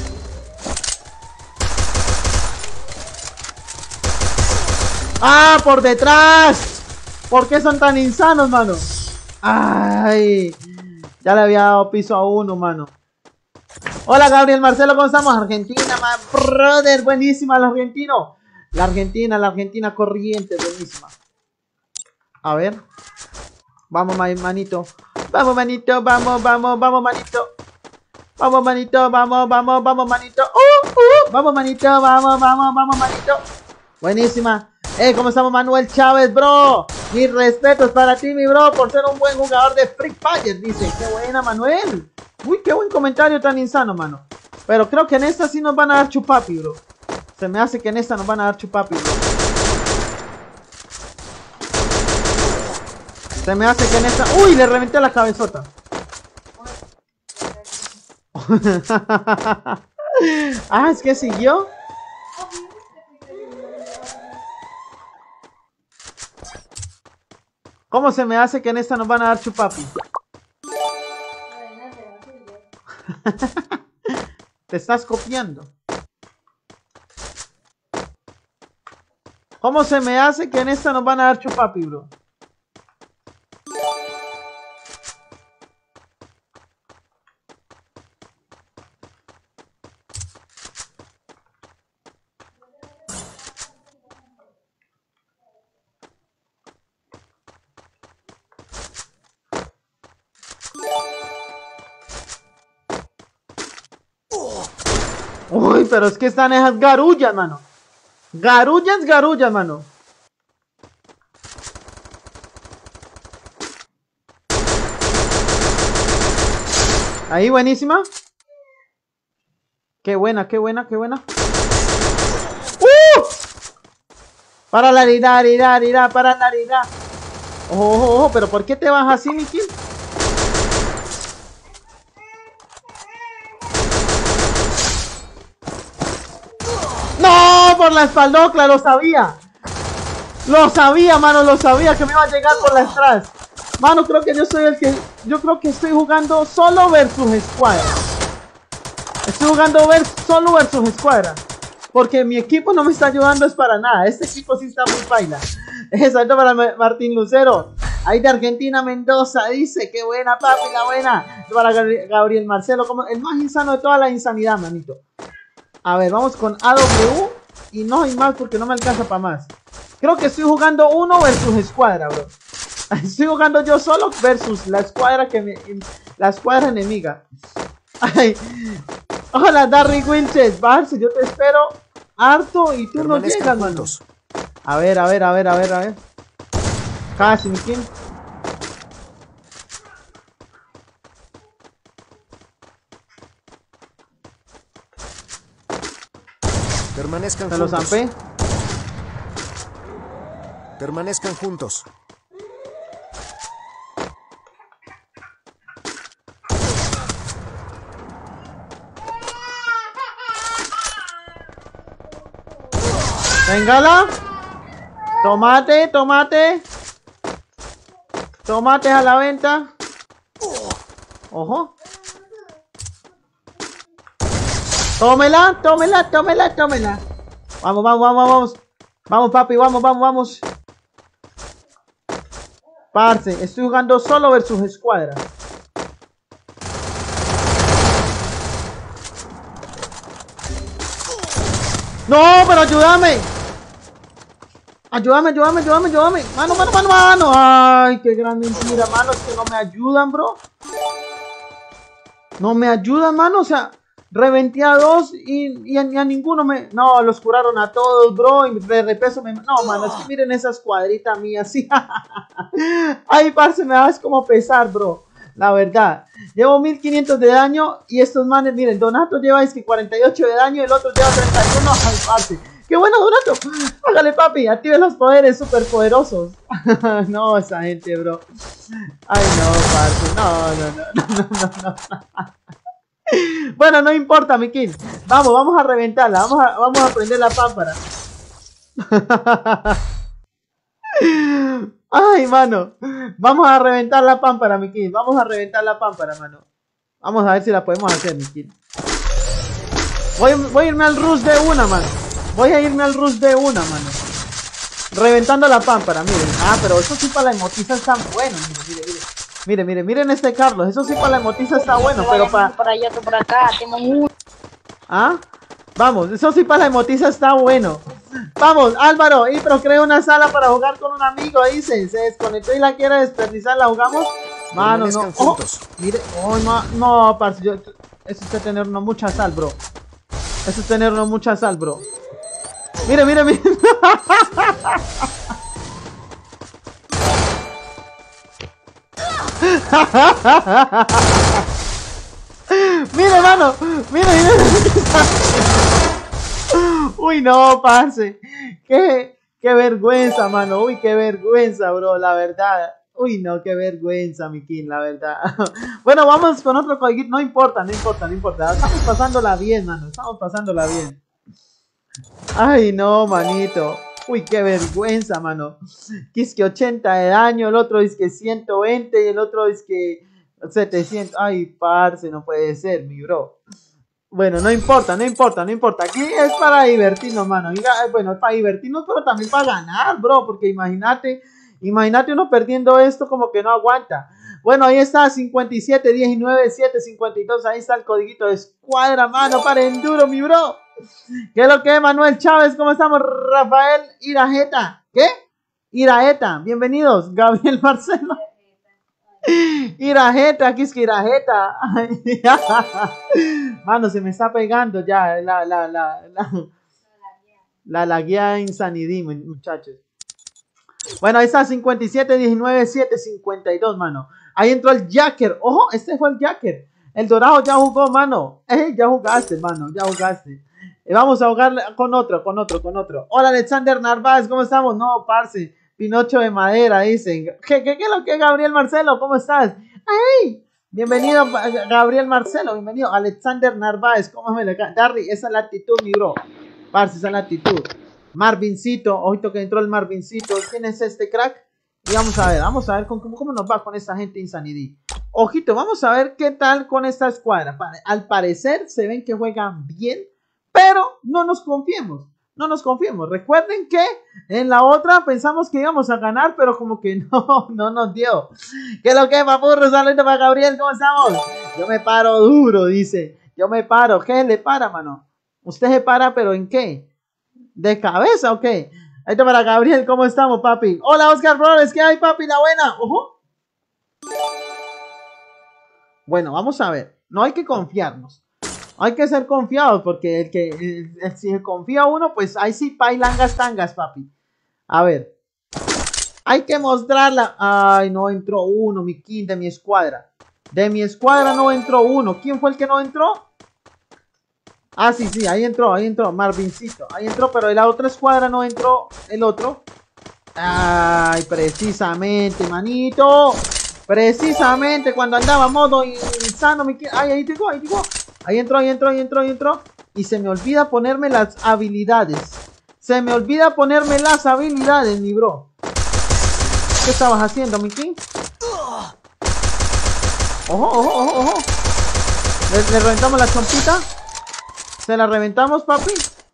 ¡Ah, por detrás! ¿Por qué son tan insanos, mano? ¡Ay! Ya le había dado piso a uno, mano. Hola, Gabriel Marcelo, ¿cómo estamos? Argentina, my brother. Buenísima el argentino. La Argentina, la Argentina corriente, buenísima. A ver. Vamos, manito. Vamos, manito. Vamos, vamos, vamos, manito. Vamos, manito. Vamos, vamos, vamos, manito. Uh, uh. Vamos, manito. Vamos, vamos, vamos, manito. Buenísima. Eh, ¿cómo estamos, Manuel Chávez, bro? Mis respetos para ti, mi bro, por ser un buen jugador de Free Fire. Dice, qué buena, Manuel. Uy, qué buen comentario tan insano, mano. Pero creo que en esta sí nos van a dar chupapi, bro. Se me hace que en esta nos van a dar chupapi, bro. Se me hace que en esta... ¡Uy! Le reventé la cabezota. Ah, es que siguió. ¿Cómo se me hace que en esta nos van a dar chupapi? Te estás copiando. ¿Cómo se me hace que en esta nos van a dar chupapi, bro? Uy, pero es que están esas garullas, mano. Garullas, garullas, mano. Ahí, buenísima. Qué buena, qué buena, qué buena. ¡Uh! Para la herida, herida, herida, para la herida. Ojo, ojo, ojo, pero ¿por qué te vas así, Miki? ¡No! Por la espaldocla, lo sabía. Lo sabía, mano, lo sabía que me iba a llegar por la atrás. Mano, creo que yo soy el que... Yo creo que estoy jugando solo versus escuadra. Estoy jugando ver, solo versus escuadra. Porque mi equipo no me está ayudando es para nada. Este equipo sí está muy paila. Exacto para Martín Lucero. Ahí de Argentina, Mendoza, dice. Qué buena, papi, la buena. Para Gabriel Marcelo, como el más insano de toda la insanidad, manito. A ver, vamos con A W. Y no hay más porque no me alcanza para más. Creo que estoy jugando uno versus escuadra, bro. Estoy jugando yo solo versus la escuadra que me... La escuadra enemiga. Ay. Hola, Darry Wilches. Barce, yo te espero harto y tú no llegas, mano. A ver, a ver, a ver, a ver, a ver. Casi, mi king. Permanezcan Se lo juntos. zampé. Permanezcan juntos. Véngala. Tomate, tomate. Tomate a la venta. Ojo. Tómela, tómela, tómela, tómela. Vamos, vamos, vamos, vamos. Vamos, papi, vamos, vamos, vamos. Parce, estoy jugando solo versus escuadra. No, pero ayúdame. Ayúdame, ayúdame, ayúdame, ayúdame. Mano, mano, mano, mano. Ay, qué gran mentira, mano. Es que no me ayudan, bro. No me ayudan, mano. O sea, reventé a dos y, y, a, y a ninguno me... No, los curaron a todos, bro. Y de repeso me... No, mano, es que miren esa escuadrita mía, así. Ay, parce, me das como pesar, bro. La verdad. Llevo mil quinientos de daño y estos manes, miren, Donato lleva es que cuarenta y ocho de daño y el otro lleva treinta y uno. Ay, parce. ¡Qué bueno, Donato! Hágale, papi, active los poderes super poderosos. No, esa gente, bro. Ay, no, parce. No, no, no, no, no, no, no. Bueno, no importa, mi king. Vamos, vamos a reventarla. Vamos a, vamos a prender la pámpara. Ay, mano. Vamos a reventar la pámpara, mi king. Vamos a reventar la pámpara, mano. Vamos a ver si la podemos hacer, mi king. Voy, voy a irme al rush de una, mano. Voy a irme al rush de una, mano. Reventando la pámpara, miren. Ah, pero eso sí para la emotiza está bueno. Mire, mire, mire. Mire, mire, miren este Carlos. Eso sí para la emotiza está bueno, pero para... Por allá, por acá, tengo mucho. ¿Ah? Vamos, eso sí para la emotiza está bueno. Vamos, Álvaro, y pero crea una sala para jugar con un amigo, dice. Se desconectó y la quiere desperdiciar, ¿la jugamos? Mano, no. Oh, mire, oh, no, no, parce, yo, eso es tenernos mucha sal, bro. Eso es tenernos mucha sal, bro. Mire, mire, mire. Mire, mano. Mire, mire. Uy, no, parce. Qué, qué vergüenza, mano. Uy, qué vergüenza, bro, la verdad. Uy, no, qué vergüenza, mi king, la verdad. Bueno, vamos con otro código. No importa, no importa, no importa. Estamos pasándola bien, mano. Estamos pasándola bien. Ay, no, manito. Uy, qué vergüenza, mano. Que es que ochenta de daño, el otro es que ciento veinte y el otro es que setecientos. Ay, parce, no puede ser, mi bro. Bueno, no importa, no importa, no importa. Aquí es para divertirnos, mano. Bueno, es para divertirnos, pero también para ganar, bro. Porque imagínate, imagínate uno perdiendo esto como que no aguanta. Bueno, ahí está, cincuenta y siete, diecinueve, siete, cincuenta y dos. Ahí está el codiguito de escuadra, mano, para enduro, mi bro. ¿Qué es lo que es, Manuel Chávez? ¿Cómo estamos? Rafael Irajeta. ¿Qué? Irajeta. Bienvenidos. Gabriel Marcelo. Irajeta, aquí es que Irajeta. Mano, se me está pegando ya la la la la la, la guía Insanity, muchachos. Bueno, ahí está cincuenta y siete, diecinueve, siete, cincuenta y dos, mano. Ahí entró el Jacker. Ojo, este fue el Jacker. El Dorado ya jugó, mano. Eh, ya jugaste, mano, ya jugaste. Vamos a jugar con otro, con otro, con otro. Hola, Alexander Narváez, ¿cómo estamos? No, parce, Pinocho de madera, dicen. ¿Qué, qué, qué es lo que es, Gabriel Marcelo? ¿Cómo estás? ¡Ay! Bienvenido, Gabriel Marcelo. Bienvenido, Alexander Narváez. ¿Cómo me le cae? Darry, esa es la actitud, mi bro. Parce, esa es la actitud. Marvincito, ojito que entró el Marvincito. ¿Quién es este crack? Y vamos a ver, vamos a ver cómo, cómo nos va con esta gente Insanity. Ojito, vamos a ver qué tal con esta escuadra. Al parecer se ven que juegan bien, pero no nos confiemos. No nos confiemos. Recuerden que en la otra pensamos que íbamos a ganar, pero como que no, no nos dio. ¿Qué es lo que, papurro? Saludos para Gabriel, ¿cómo estamos? Yo me paro duro, dice. Yo me paro. ¿Qué le para, mano? ¿Usted se para, pero en qué? ¿De cabeza o qué? Ahí está para Gabriel, ¿cómo estamos, papi? Hola, Oscar Flores, ¿qué hay, papi? La buena. Ojo. Bueno, vamos a ver. No hay que confiarnos. Hay que ser confiados, porque el que el, el, si se confía uno, pues ahí sí pailangas tangas, papi. A ver. Hay que mostrarla. Ay, no entró uno, mi king de mi escuadra. De mi escuadra no entró uno. ¿Quién fue el que no entró? Ah, sí, sí, ahí entró, ahí entró, Marvincito. Ahí entró, pero de la otra escuadra no entró el otro. Ay, precisamente, manito. Precisamente cuando andaba modo insano, mi king. Ay, ahí llegó, ahí llegó. Ahí entró, ahí entró, ahí entró, ahí entró. Y se me olvida ponerme las habilidades. Se me olvida ponerme las habilidades, mi bro. ¿Qué estabas haciendo, mi king? Ojo, ojo, ojo, ojo. Le, le reventamos la chompita. Se la reventamos, papi.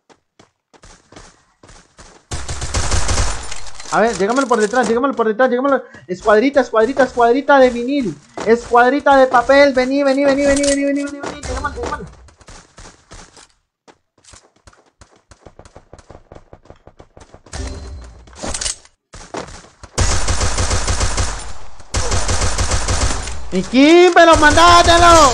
A ver, llegámoslo por detrás, llegámoslo por detrás, llegámoslo. Escuadrita, escuadrita, escuadrita de vinil. Escuadrita de papel. Vení, vení, vení, vení, vení, vení, vení, vení. Llegámoslo, llegámoslo. ¡Y quién me lo mandátelo!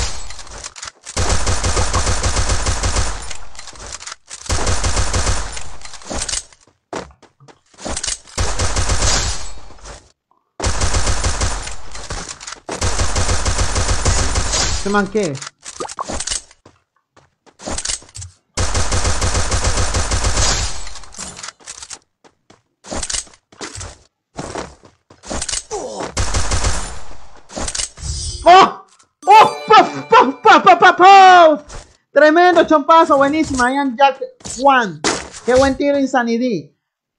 ¿Qué man qué? ¡Oh! ¡Oh! ¡Paf! ¡Paf! ¡Paf! ¡Paf! ¡Paf! ¡Paf! Tremendo chompazo, buenísima. Ian Jack One. Qué buen tiro Insanity.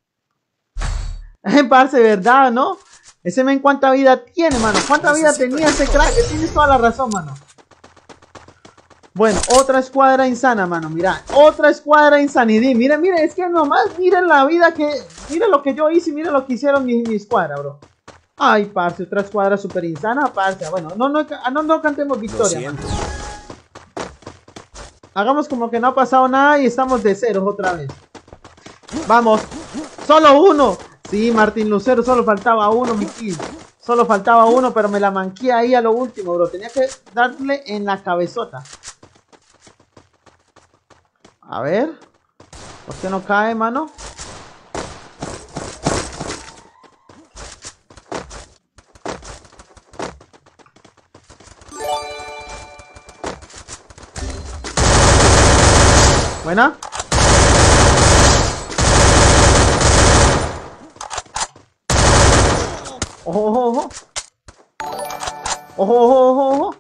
En parce, ¿verdad, no? Ese men cuánta vida tiene, mano. ¿Cuánta vida tenía ese crack? Tienes toda la razón, mano. Bueno, otra escuadra insana, mano. Mira, otra escuadra Insanity. Miren, miren, es que nomás miren la vida que... Miren lo que yo hice y miren lo que hicieron mi, mi escuadra, bro. Ay, parce, otra escuadra super insana, parce. Bueno, no, no, no, no cantemos victoria, mano. Hagamos como que no ha pasado nada y estamos de ceros otra vez. Vamos. Solo uno. Sí, Martín Lucero, solo faltaba uno, mi kill. Solo faltaba uno, pero me la manqué ahí a lo último, bro. Tenía que darle en la cabezota. A ver. ¿Por qué no cae, mano? Buena. Ojo, ojo, ojo. Ojo, ojo, ojo, ojo.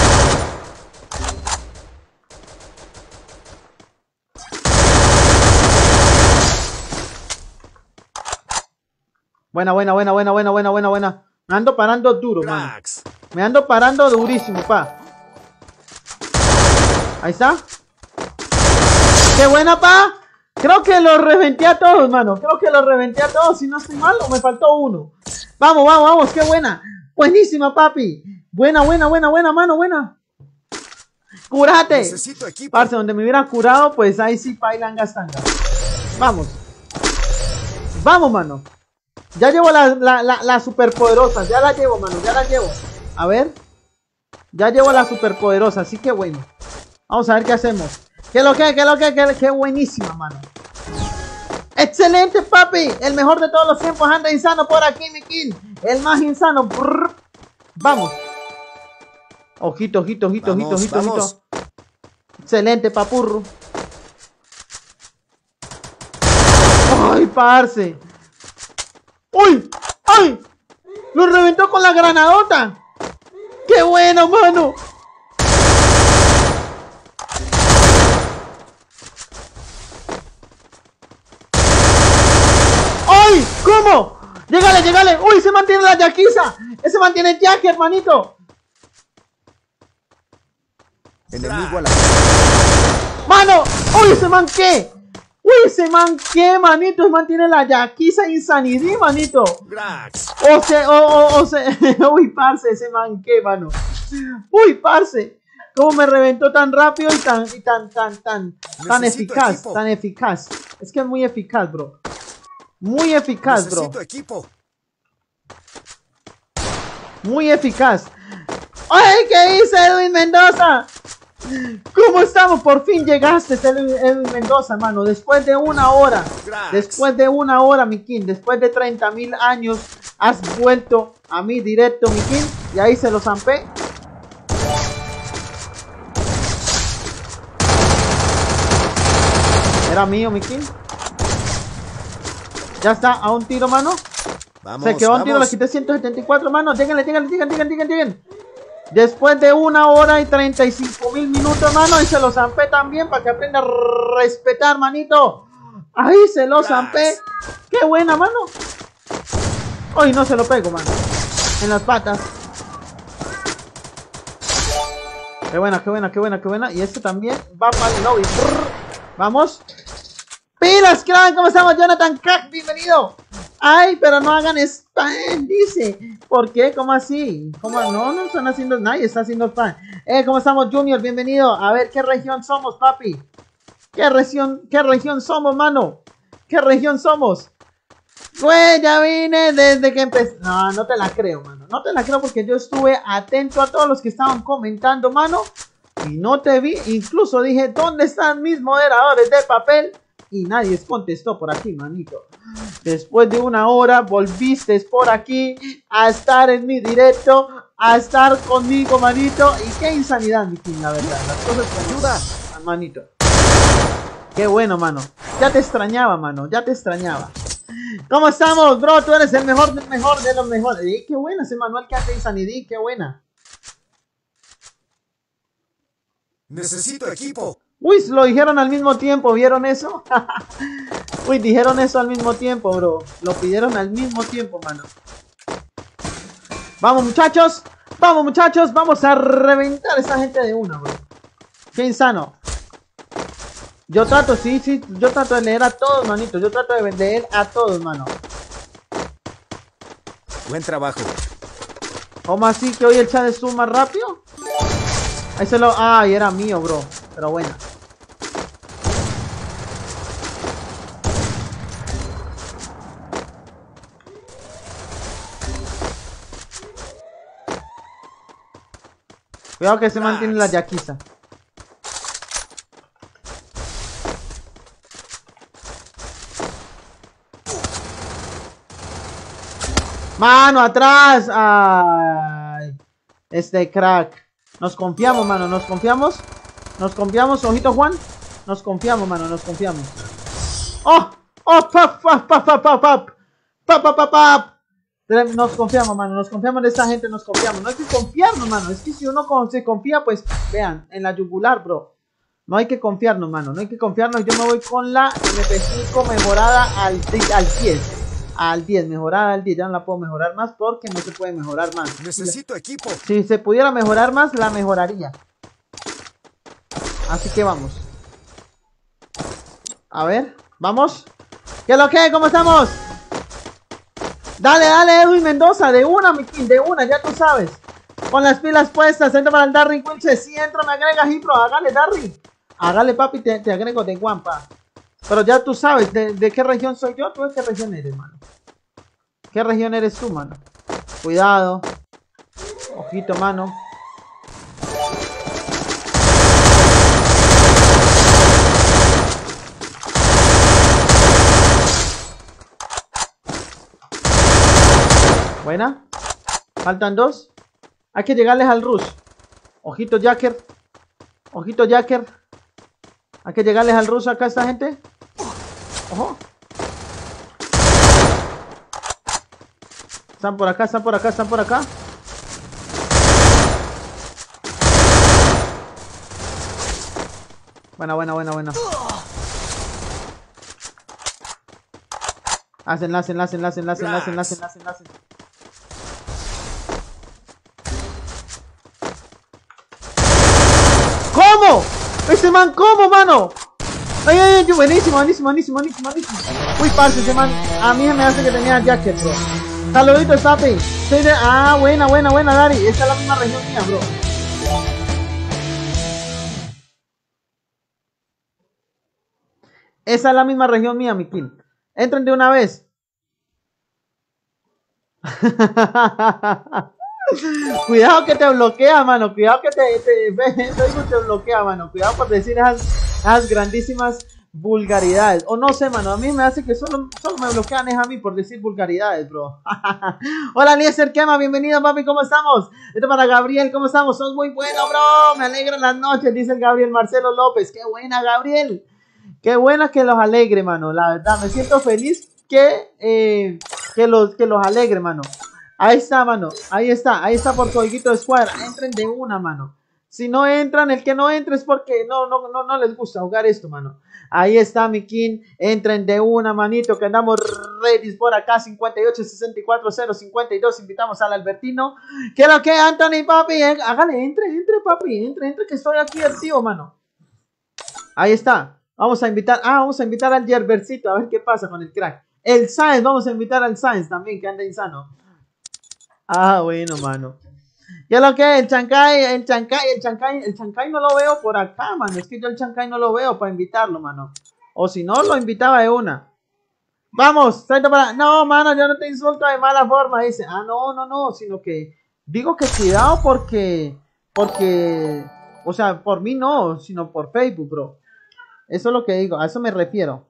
Buena, buena, buena, buena, buena, buena, buena, buena. Me ando parando duro, man. Me ando parando durísimo, pa. Ahí está. ¡Qué buena, pa! Creo que los reventé a todos, mano. Creo que los reventé a todos. Si no estoy mal, o me faltó uno. Vamos, vamos, vamos. ¡Qué buena! Buenísima, papi. Buena, buena, buena, buena, mano. Buena. ¡Curate! Necesito equipo. Parce, donde me hubiera curado, pues ahí sí pailangas tangas. Vamos. Vamos, mano. Ya llevo la, la, la, la superpoderosa. Ya la llevo, mano. Ya la llevo. A ver. Ya llevo la superpoderosa. Así que bueno. Vamos a ver qué hacemos. ¿Qué lo que? ¿Qué lo que? ¿Qué, qué buenísima, mano? ¡Excelente, papi! El mejor de todos los tiempos anda insano por aquí, mi kill. El más insano. Brrr. Vamos. Ojito, ojito, ojito, Vamos, ojito, ojito, vamos. ojito. Excelente, papurro. ¡Ay, parce! ¡Uy! ¡Ay! Lo reventó con la granadota. ¡Qué bueno, mano! ¡Ay! ¿Cómo? ¡Llegale, llegale! ¡Uy! Se mantiene la yaquiza. Ese mantiene Jack, hermanito. Enemigo a la... ¡Mano! ¡Uy! ¡Ese man qué! ¡Uy! ¡Ese man qué, manito! ¡Se mantiene la yaquiza Insanity, manito! Grax. O se... O, o, o se... ¡Uy, parce! ¡Ese man qué, mano! ¡Uy, parce! ¿Cómo me reventó tan rápido y tan... Y tan, tan, tan... Tan Necesito eficaz, equipo. tan eficaz. Es que es muy eficaz, bro. Muy eficaz, bro. Necesito equipo. Muy eficaz. ¡Ay! ¿Qué hice, Edwin Mendoza? ¿Cómo estamos? Por fin llegaste, Edwin, Edwin Mendoza, mano. Después de una hora. Cracks. Después de una hora, mi king. Después de treinta mil años. Has vuelto a mi directo, mi king. Y ahí se lo zampé. Era mío, mi king. Ya está, a un tiro, mano. Vamos, Se quedó a un tiro, le vamos. quité ciento setenta y cuatro, mano. Lléguenle, lléguenle, lleguen, lleguen, lleguen, lleguen. Después de una hora y treinta y cinco mil minutos, mano. Y se lo zampé también para que aprenda a respetar, manito. Ahí se lo zampé. Qué buena, mano. Hoy no se lo pego, mano. En las patas. Qué buena, qué buena, qué buena, qué buena. Y este también va para el lobby. Brrr. Vamos. ¡Pilas, crack! ¿Cómo estamos? Jonathan Crack, bienvenido. Ay, pero no hagan spam, dice. ¿Por qué? ¿Cómo así? ¿Cómo? No, no están haciendo, nadie está haciendo spam. Eh, ¿cómo estamos, Junior? Bienvenido. A ver, ¿qué región somos, papi? ¿Qué región, qué región somos, mano? ¿Qué región somos? Güey, ya vine desde que empecé. No, no te la creo, mano. No te la creo porque yo estuve atento a todos los que estaban comentando, mano. Y no te vi. Incluso dije, ¿dónde están mis moderadores de papel? Y nadie contestó por aquí, manito. Después de una hora volviste por aquí a estar en mi directo, a estar conmigo, manito. Y qué insanidad, mi king, la verdad. Las cosas que ayuda, manito. Qué bueno, mano. Ya te extrañaba, mano. Ya te extrañaba. ¿Cómo estamos, bro? Tú eres el mejor del mejor de los mejores. Eh, qué buena ese manual que hace Insanity. Qué buena. Necesito equipo. Uy, lo dijeron al mismo tiempo, ¿vieron eso? Uy, dijeron eso al mismo tiempo, bro. Lo pidieron al mismo tiempo, mano. Vamos, muchachos. Vamos, muchachos. Vamos a reventar a esa gente de una, bro. Qué insano. Yo trato, sí, sí. Yo trato de leer a todos, manito. Yo trato de leer a todos, mano. Buen trabajo. ¿Cómo así que hoy el chat estuvo más rápido? Ahí se lo... Ay, era mío, bro. Pero bueno. Cuidado que se mantiene la yaquiza. Mano, atrás. Ay. Este crack. Nos confiamos, mano. Nos confiamos. Nos confiamos, ojito Juan. Nos confiamos, mano. Nos confiamos. Oh, oh, pap, pap, pap, pap, pap, pap. Pap, pap, pap, pap. Nos confiamos, mano. Nos confiamos de esta gente. Nos confiamos. No hay que confiarnos, mano. Es que si uno se confía, pues vean, en la yugular, bro. No hay que confiarnos, mano. No hay que confiarnos. Yo me voy con la M P cinco mejorada al, al diez. Al diez, mejorada al diez. Ya no la puedo mejorar más porque no se puede mejorar más. Necesito equipo. Si se pudiera mejorar más, la mejoraría. Así que vamos. A ver, vamos. ¿Qué es lo que? ¿Cómo estamos? Dale, dale, Edwin Mendoza. De una, mi king, de una, ya tú sabes. Con las pilas puestas. Entra para el Darry Wilson. Si entra, me agrega Hipro. Hágale, Darry. Hágale, papi, te, te agrego de Guampa. Pero ya tú sabes de, de qué región soy yo. ¿Tú de qué región eres, mano? ¿Qué región eres tú, mano? Cuidado. Ojito, mano. Buena. Faltan dos. Hay que llegarles al rush. Ojito, Jacker. Ojito, Jacker. Hay que llegarles al rush acá a esta gente. Ojo. Están por acá, están por acá, están por acá. Buena, buena, buena, buena. Hacen, hacen, hacen, hacen, hacen, hacen, hacen, hacen, hacen. ¿Cómo? Ese man, ¿cómo, mano? Ay, ay, ay, buenísimo, buenísimo, buenísimo, buenísimo, buenísimo. Uy, parce, ese man, a mí me hace que tenía jacket, bro. Saluditos, papi. Soy de... Ah, buena, buena, buena, Dari. Esta es la misma región mía, bro. Esa es la misma región mía, mi king. Entren de una vez. Cuidado que te bloquea, mano. Cuidado que te, te, te, te bloquea, mano. Cuidado por decir esas, esas grandísimas vulgaridades. O no sé, mano. A mí me hace que solo, solo me bloquean es a mí por decir vulgaridades, bro. Hola, Eliezer Quema. Bienvenido, papi. ¿Cómo estamos? Esto para Gabriel. ¿Cómo estamos? Sos muy bueno, bro. Me alegran las noches, dice el Gabriel Marcelo López. Qué buena, Gabriel. Qué buena que los alegre, mano. La verdad, me siento feliz que, eh, que, los, que los alegre, mano. Ahí está, mano. Ahí está. Ahí está por Codiguito de Escuadra. Entren de una, mano. Si no entran, el que no entre es porque no, no, no, no les gusta jugar esto, mano. Ahí está, mi king. Entren de una, manito, que andamos ready por acá. cincuenta y ocho, sesenta y cuatro, cero, cincuenta y dos. Invitamos al Albertino. ¿Qué es lo que, Anthony, papi? Eh, hágale, entre, entre, papi. Entre, entre, que estoy aquí activo, mano. Ahí está. Vamos a invitar. Ah, vamos a invitar al Gerbercito. A ver qué pasa con el crack. El Sainz. Vamos a invitar al Sainz también, que anda insano. Ah, bueno, mano. Ya lo que el Chancay, el Chancay, el Chancay, el Chancay no lo veo por acá, mano. Es que yo el Chancay no lo veo para invitarlo, mano. O si no, lo invitaba de una. Vamos, treinta para... No, mano, yo no te insulto de mala forma, dice. Ah, no, no, no, sino que... Digo que cuidado porque... Porque... O sea, por mí no, sino por Facebook, bro. Eso es lo que digo, a eso me refiero.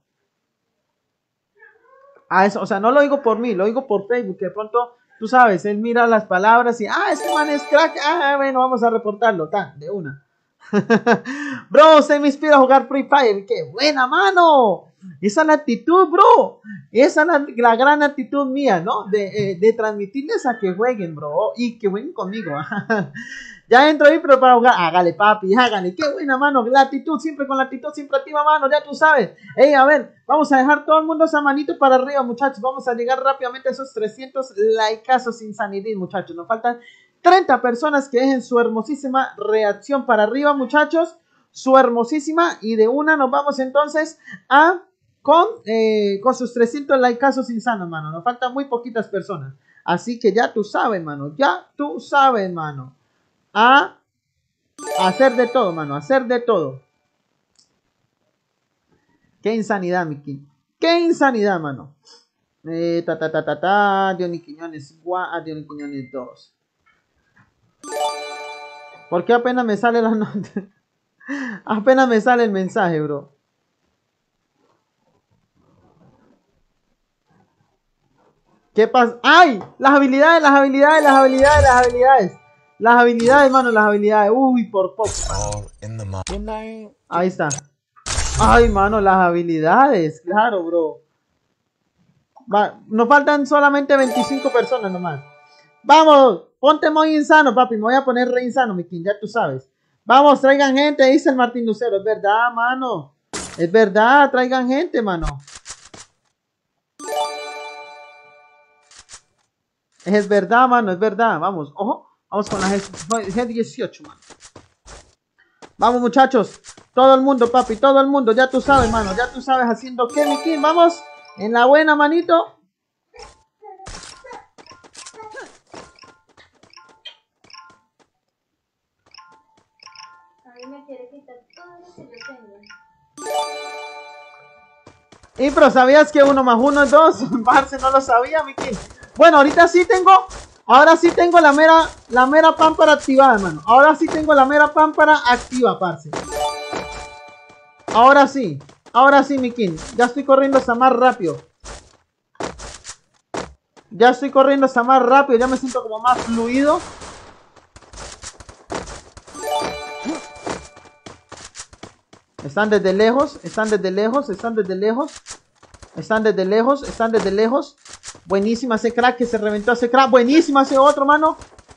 A eso, o sea, no lo digo por mí, lo digo por Facebook, que de pronto... Tú sabes, él mira las palabras y, ah, este man es crack, ah, bueno, vamos a reportarlo, tan, de una. Bro, se me inspira a jugar Free Fire, qué buena, mano. Esa es la actitud, bro. Esa es la, la gran actitud mía, ¿no? De, eh, de transmitirles a que jueguen, bro, y que jueguen conmigo. Ya entro ahí, pero para jugar, hágale, papi, hágale, qué buena, mano, la actitud, siempre con la actitud, siempre activa, mano, ya tú sabes. Ey, a ver, vamos a dejar todo el mundo esa manito para arriba, muchachos, vamos a llegar rápidamente a esos trescientos likeazos sin sanidad, muchachos, nos faltan treinta personas que dejen su hermosísima reacción para arriba, muchachos, su hermosísima, y de una nos vamos entonces a, con, eh, con sus trescientos likeazos insanos, mano, nos faltan muy poquitas personas, así que ya tú sabes, mano, ya tú sabes, mano. A hacer de todo, mano, hacer de todo. Qué insanidad, Miki. Qué insanidad, mano. Eh, ta, ta, ta, ta, ta. Johnny Quiñones uno, a Johnny Quiñones dos. ¿Por qué apenas me sale la nota? Apenas me sale el mensaje, bro. ¿Qué pasa? ¡Ay! Las habilidades, las habilidades, las habilidades, las habilidades. Las habilidades, mano, las habilidades. Uy, por poco. Ahí está. Ay, mano, las habilidades. Claro, bro. Va, nos faltan solamente veinticinco personas nomás. Vamos, ponte muy insano, papi. Me voy a poner re insano, mi king, ya tú sabes. Vamos, traigan gente, dice el Martín Lucero. Es verdad, mano. Es verdad, traigan gente, mano. Es verdad, mano, es verdad. Vamos, ojo. Vamos con la G dieciocho, mano. Vamos, muchachos. Todo el mundo, papi. Todo el mundo. Ya tú sabes, mano. Ya tú sabes haciendo qué, mi king. Vamos. En la buena, manito. A mí me quiere quitar todo lo que yo tengo. Y pero ¿sabías que uno más uno es dos? Parce, no lo sabía, mi king. Bueno, ahorita sí tengo... Ahora sí tengo la mera, la mera pámpara activada, hermano. Ahora sí tengo la mera pámpara activa, parce. Ahora sí. Ahora sí, mi king. Ya estoy corriendo hasta más rápido. Ya estoy corriendo hasta más rápido. Ya me siento como más fluido. Están desde lejos. Están desde lejos. Están desde lejos. Están desde lejos. Están desde lejos. Buenísima ese crack que se reventó ese crack. Buenísima ese otro, mano.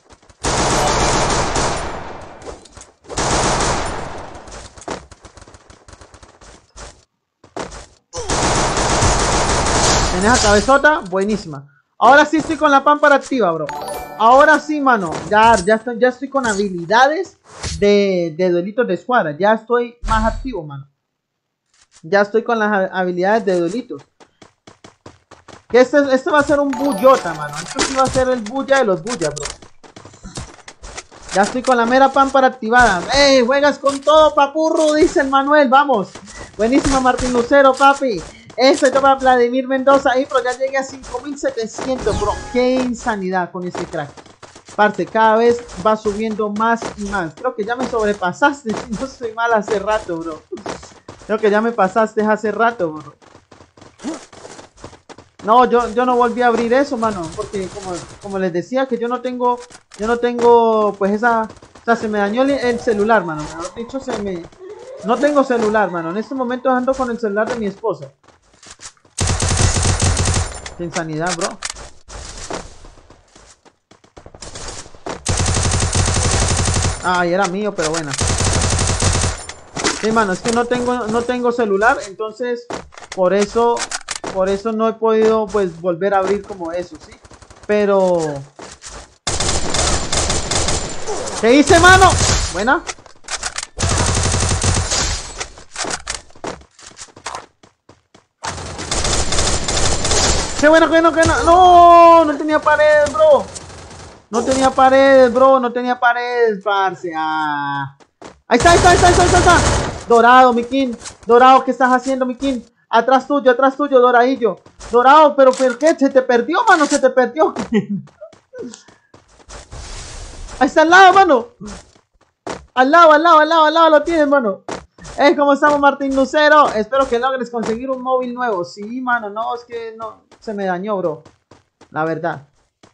En esa cabezota, buenísima. Ahora sí estoy con la pámpara activa, bro. Ahora sí, mano. Ya, ya, estoy, ya estoy con habilidades de, de duelitos de escuadra. Ya estoy más activo, mano. Ya estoy con las habilidades de duelitos. Este, este va a ser un bullota, mano. Esto sí va a ser el bulla de los bullas, bro. Ya estoy con la mera pámpara activada. ¡Ey! Juegas con todo, papurro, dice el Manuel. Vamos. Buenísimo, Martín Lucero, papi. Esto es para Vladimir Mendoza. Ahí, pero ya llegué a cinco mil setecientos, bro. Qué insanidad con ese crack. Parte, cada vez va subiendo más y más. Creo que ya me sobrepasaste. Si no soy mal hace rato, bro. Creo que ya me pasaste hace rato, bro. No, yo, yo no volví a abrir eso, mano. Porque como, como les decía, que yo no tengo. Yo no tengo, pues esa. O sea, se me dañó el, el celular, mano. Mejor dicho, se me. No tengo celular, mano. En este momento ando con el celular de mi esposa. Qué insanidad, bro. Ay, era mío, pero bueno. Sí, mano, es que no tengo, no tengo celular, entonces por eso, por eso no he podido, pues, volver a abrir como eso, ¿sí? Pero... ¿qué hice, mano? Buena. Qué bueno, qué bueno, qué bueno. No, no tenía paredes, bro. No tenía paredes, bro. No tenía paredes, parce. Ah. Ahí está, ahí está, ahí está, ahí está, ahí está. Dorado, mi king. Dorado, ¿qué estás haciendo, mi king? Atrás tuyo, atrás tuyo, doradillo. Dorado, pero ¿por qué? Se te perdió, mano, se te perdió. Ahí está al lado, mano. Al lado, al lado, al lado, al lado lo tienes, mano. Hey, ¿cómo estamos, Martín Lucero? Espero que logres conseguir un móvil nuevo. Sí, mano, no, es que no, se me dañó, bro. La verdad.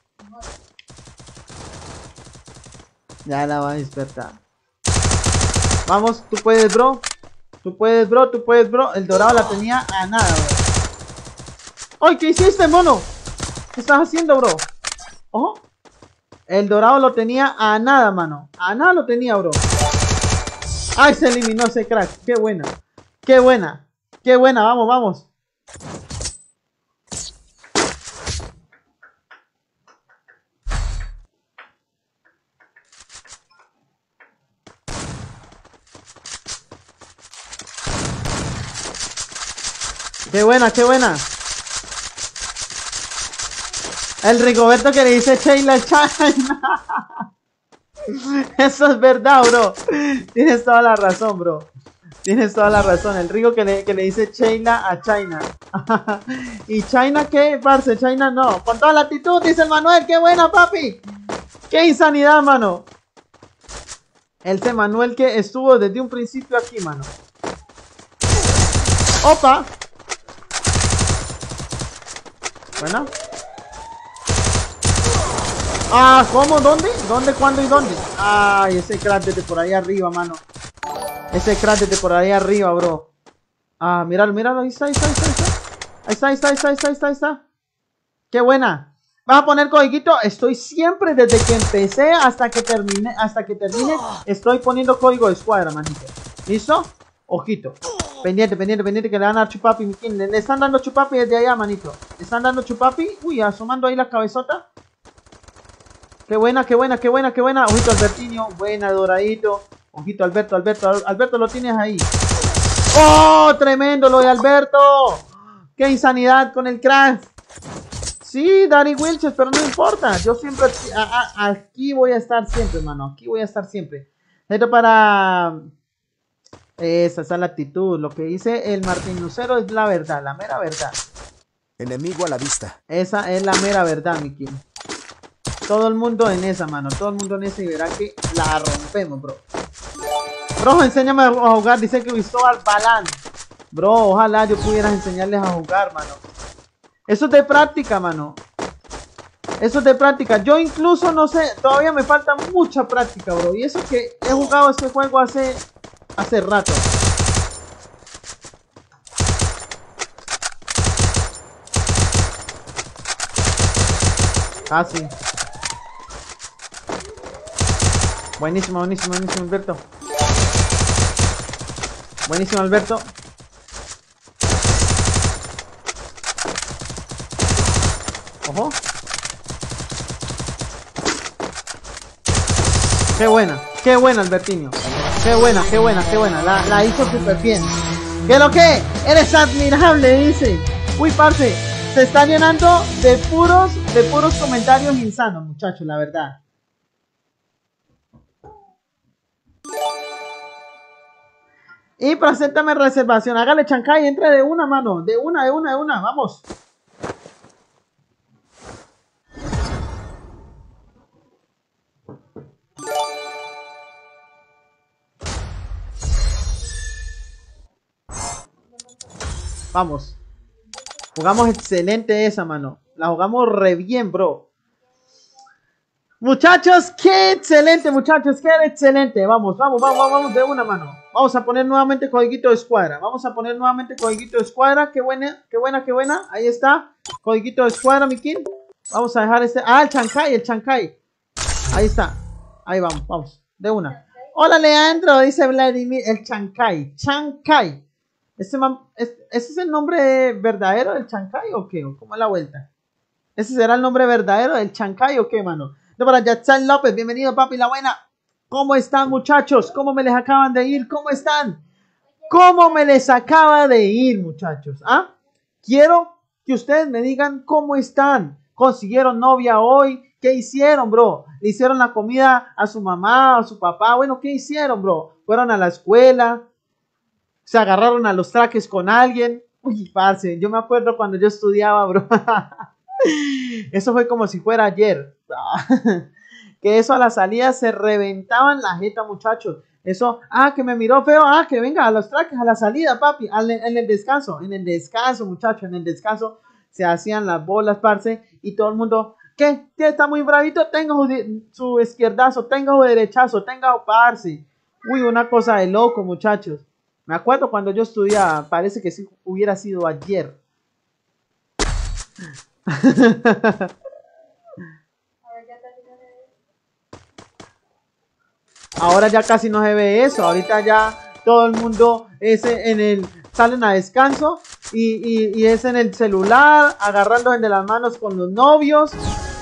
Ya la va a despertar. Vamos, tú puedes, bro. Tú puedes, bro, tú puedes, bro. El dorado la tenía a nada, bro. ¡Ay, qué hiciste, mono! ¿Qué estás haciendo, bro? Ojo. El dorado lo tenía a nada, mano. A nada lo tenía, bro. ¡Ay, se eliminó ese crack! ¡Qué buena! ¡Qué buena! ¡Qué buena! ¡Vamos, vamos! ¡Qué buena, qué buena! El Rigoberto que le dice Sheila China. Eso es verdad, bro. Tienes toda la razón, bro. Tienes toda la razón. El Rigo que le, que le dice Sheila a China. ¿Y China qué, parce? China no. Con toda la actitud, dice el Manuel. ¡Qué buena, papi! ¡Qué insanidad, mano! El Manuel que estuvo desde un principio aquí, mano. ¡Opa! Bueno. Ah, ¿cómo? ¿Dónde? ¿Dónde, cuándo y dónde? Ay, ese crack desde por ahí arriba, mano. Ese crack desde por ahí arriba, bro. Ah, míralo, míralo. Ahí está, ahí está, ahí está, ahí está. Ahí está, ahí está, ahí está, ahí está, ahí está, ahí está. Qué buena. ¿Vas a poner codiguito? Estoy siempre, desde que empecé hasta que termine, hasta que termine, estoy poniendo código de escuadra, manito. ¿Listo? Ojito. Pendiente, pendiente, pendiente que le van a dar chupapi, mi king. Le, le están dando chupapi desde allá, manito. Le están dando chupapi. Uy, asomando ahí la cabezota. Qué buena, qué buena, qué buena, qué buena. Ojito Albertinho. Buena, doradito. Ojito Alberto, Alberto. Alberto lo tienes ahí. ¡Oh! Tremendo lo de Alberto. ¡Qué insanidad con el crash! Sí, Dari Wilches, pero no importa. Yo siempre a, a, aquí voy a estar siempre, hermano. Aquí voy a estar siempre. Esto para... Esa, esa es la actitud. Lo que dice el Martín Lucero es la verdad, la mera verdad. Enemigo a la vista. Esa es la mera verdad, mi king. Todo el mundo en esa, mano. Todo el mundo en esa y verá que la rompemos, bro. Bro, enséñame a jugar. Dice que Cristóbal Balán. Bro, ojalá yo pudiera enseñarles a jugar, mano. Eso es de práctica, mano. Eso es de práctica. Yo incluso no sé. Todavía me falta mucha práctica, bro. Y eso que he jugado este juego hace... Hace rato. Ah, sí. Buenísimo, buenísimo, buenísimo, Alberto. Buenísimo, Alberto. Ojo. Qué buena, qué buena, Albertinho. Qué buena, qué buena, qué buena. La, la hizo súper bien. ¿Qué lo que? Eres admirable, dice. Uy, parce. Se está llenando de puros, de puros comentarios insanos, muchachos, la verdad. Y preséntame reservación. Hágale chancay, entre de una mano. De una, de una, de una. Vamos. Vamos. Jugamos excelente esa, mano. La jugamos re bien, bro. Muchachos, qué excelente, muchachos, qué excelente. Vamos, vamos, vamos, vamos de una mano. Vamos a poner nuevamente codiguito de escuadra. Vamos a poner nuevamente codiguito de escuadra. Qué buena, qué buena, qué buena. Ahí está. Codiguito de escuadra, mi king. Vamos a dejar este. Ah, el chancay, el chancay. Ahí está. Ahí vamos, vamos. De una. Hola, Leandro, dice Vladimir. El chancay. Chancay. ¿Ese, es, ¿Ese es el nombre verdadero del chancay o qué? ¿O cómo es la vuelta? ¿Ese será el nombre verdadero del chancay o qué, mano? No, para Yatsan López, bienvenido, papi, la buena. ¿Cómo están, muchachos? ¿Cómo me les acaban de ir? ¿Cómo están? ¿Cómo me les acaba de ir, muchachos? ¿Ah? Quiero que ustedes me digan cómo están. ¿Consiguieron novia hoy? ¿Qué hicieron, bro? ¿Le hicieron la comida a su mamá, a su papá? Bueno, ¿qué hicieron, bro? ¿Fueron a la escuela? ¿Se agarraron a los traques con alguien? Uy, parce, yo me acuerdo cuando yo estudiaba, bro. Eso fue como si fuera ayer. Que eso a la salida se reventaban la jeta, muchachos. Eso, ah, que me miró feo, ah, que venga a los traques a la salida, papi, al, en el descanso, en el descanso, muchachos, en el descanso se hacían las bolas, parce, y todo el mundo, ¿qué? ¿Qué está muy bravito? Tenga su, su izquierdazo, tenga su derechazo, tenga, parce. Uy, una cosa de loco, muchachos. Me acuerdo cuando yo estudiaba, parece que sí hubiera sido ayer. Ahora ya casi no se ve eso. Ahorita ya todo el mundo es en el, salen a descanso y, y, y es en el celular, agarrándose de las manos con los novios.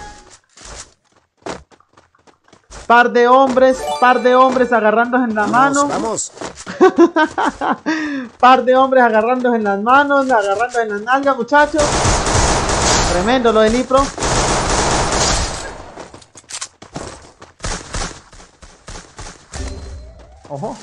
Par de hombres, par de hombres agarrándose en la mano. Vamos, vamos. Par de hombres agarrándose en las manos, agarrándose en las nalgas, muchachos. Tremendo lo del Nipro. Ojo.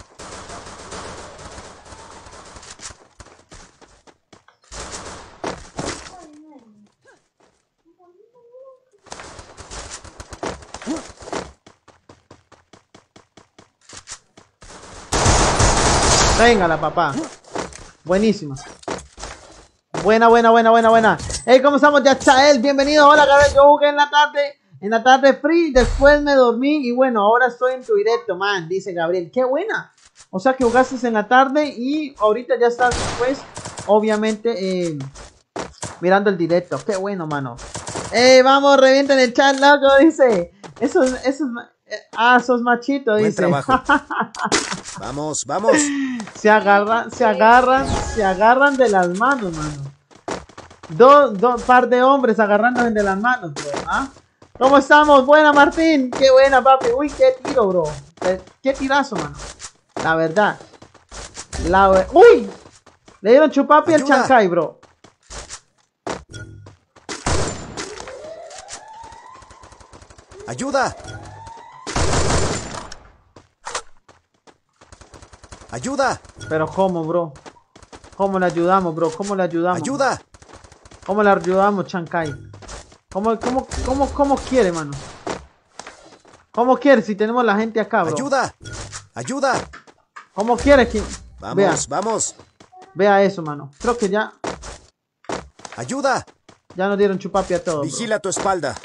Véngala, papá. Buenísima. Buena, buena, buena, buena, buena. Hey, ¿cómo estamos? Ya Chael, bienvenido. Hola, Gabriel. Yo jugué en la tarde. En la tarde free. Después me dormí. Y bueno, ahora estoy en tu directo, man. Dice Gabriel. ¡Qué buena! O sea que jugaste en la tarde. Y ahorita ya estás, pues, obviamente, eh, mirando el directo. ¡Qué bueno, mano! ¡Eh, vamos! Revienten el chat, loco. Dice. Esos, esos. Ah, sos machito, Buen dice. trabajo. Vamos, vamos. Se agarran, se agarran, se agarran de las manos, mano. Dos, dos par de hombres agarrándose de las manos, bro. ¿Ah? ¿Cómo estamos? Buena, Martín. Qué buena, papi. Uy, qué tiro, bro. Qué tirazo, mano. La verdad. La ver... Uy. Le dieron chupapi al chancay, bro. Ayuda. Ayuda. Pero ¿cómo, bro? ¿Cómo le ayudamos, bro? ¿Cómo le ayudamos? Ayuda. ¿Cómo le ayudamos, chancay? ¿Cómo, cómo, cómo, cómo quiere, mano? ¿Cómo quiere si tenemos la gente acá, bro? Ayuda. Ayuda. ¿Cómo quiere que...? Vamos, vea, vamos. Vea eso, mano. Creo que ya... Ayuda. Ya nos dieron chupapi a todos. Vigila tu espalda.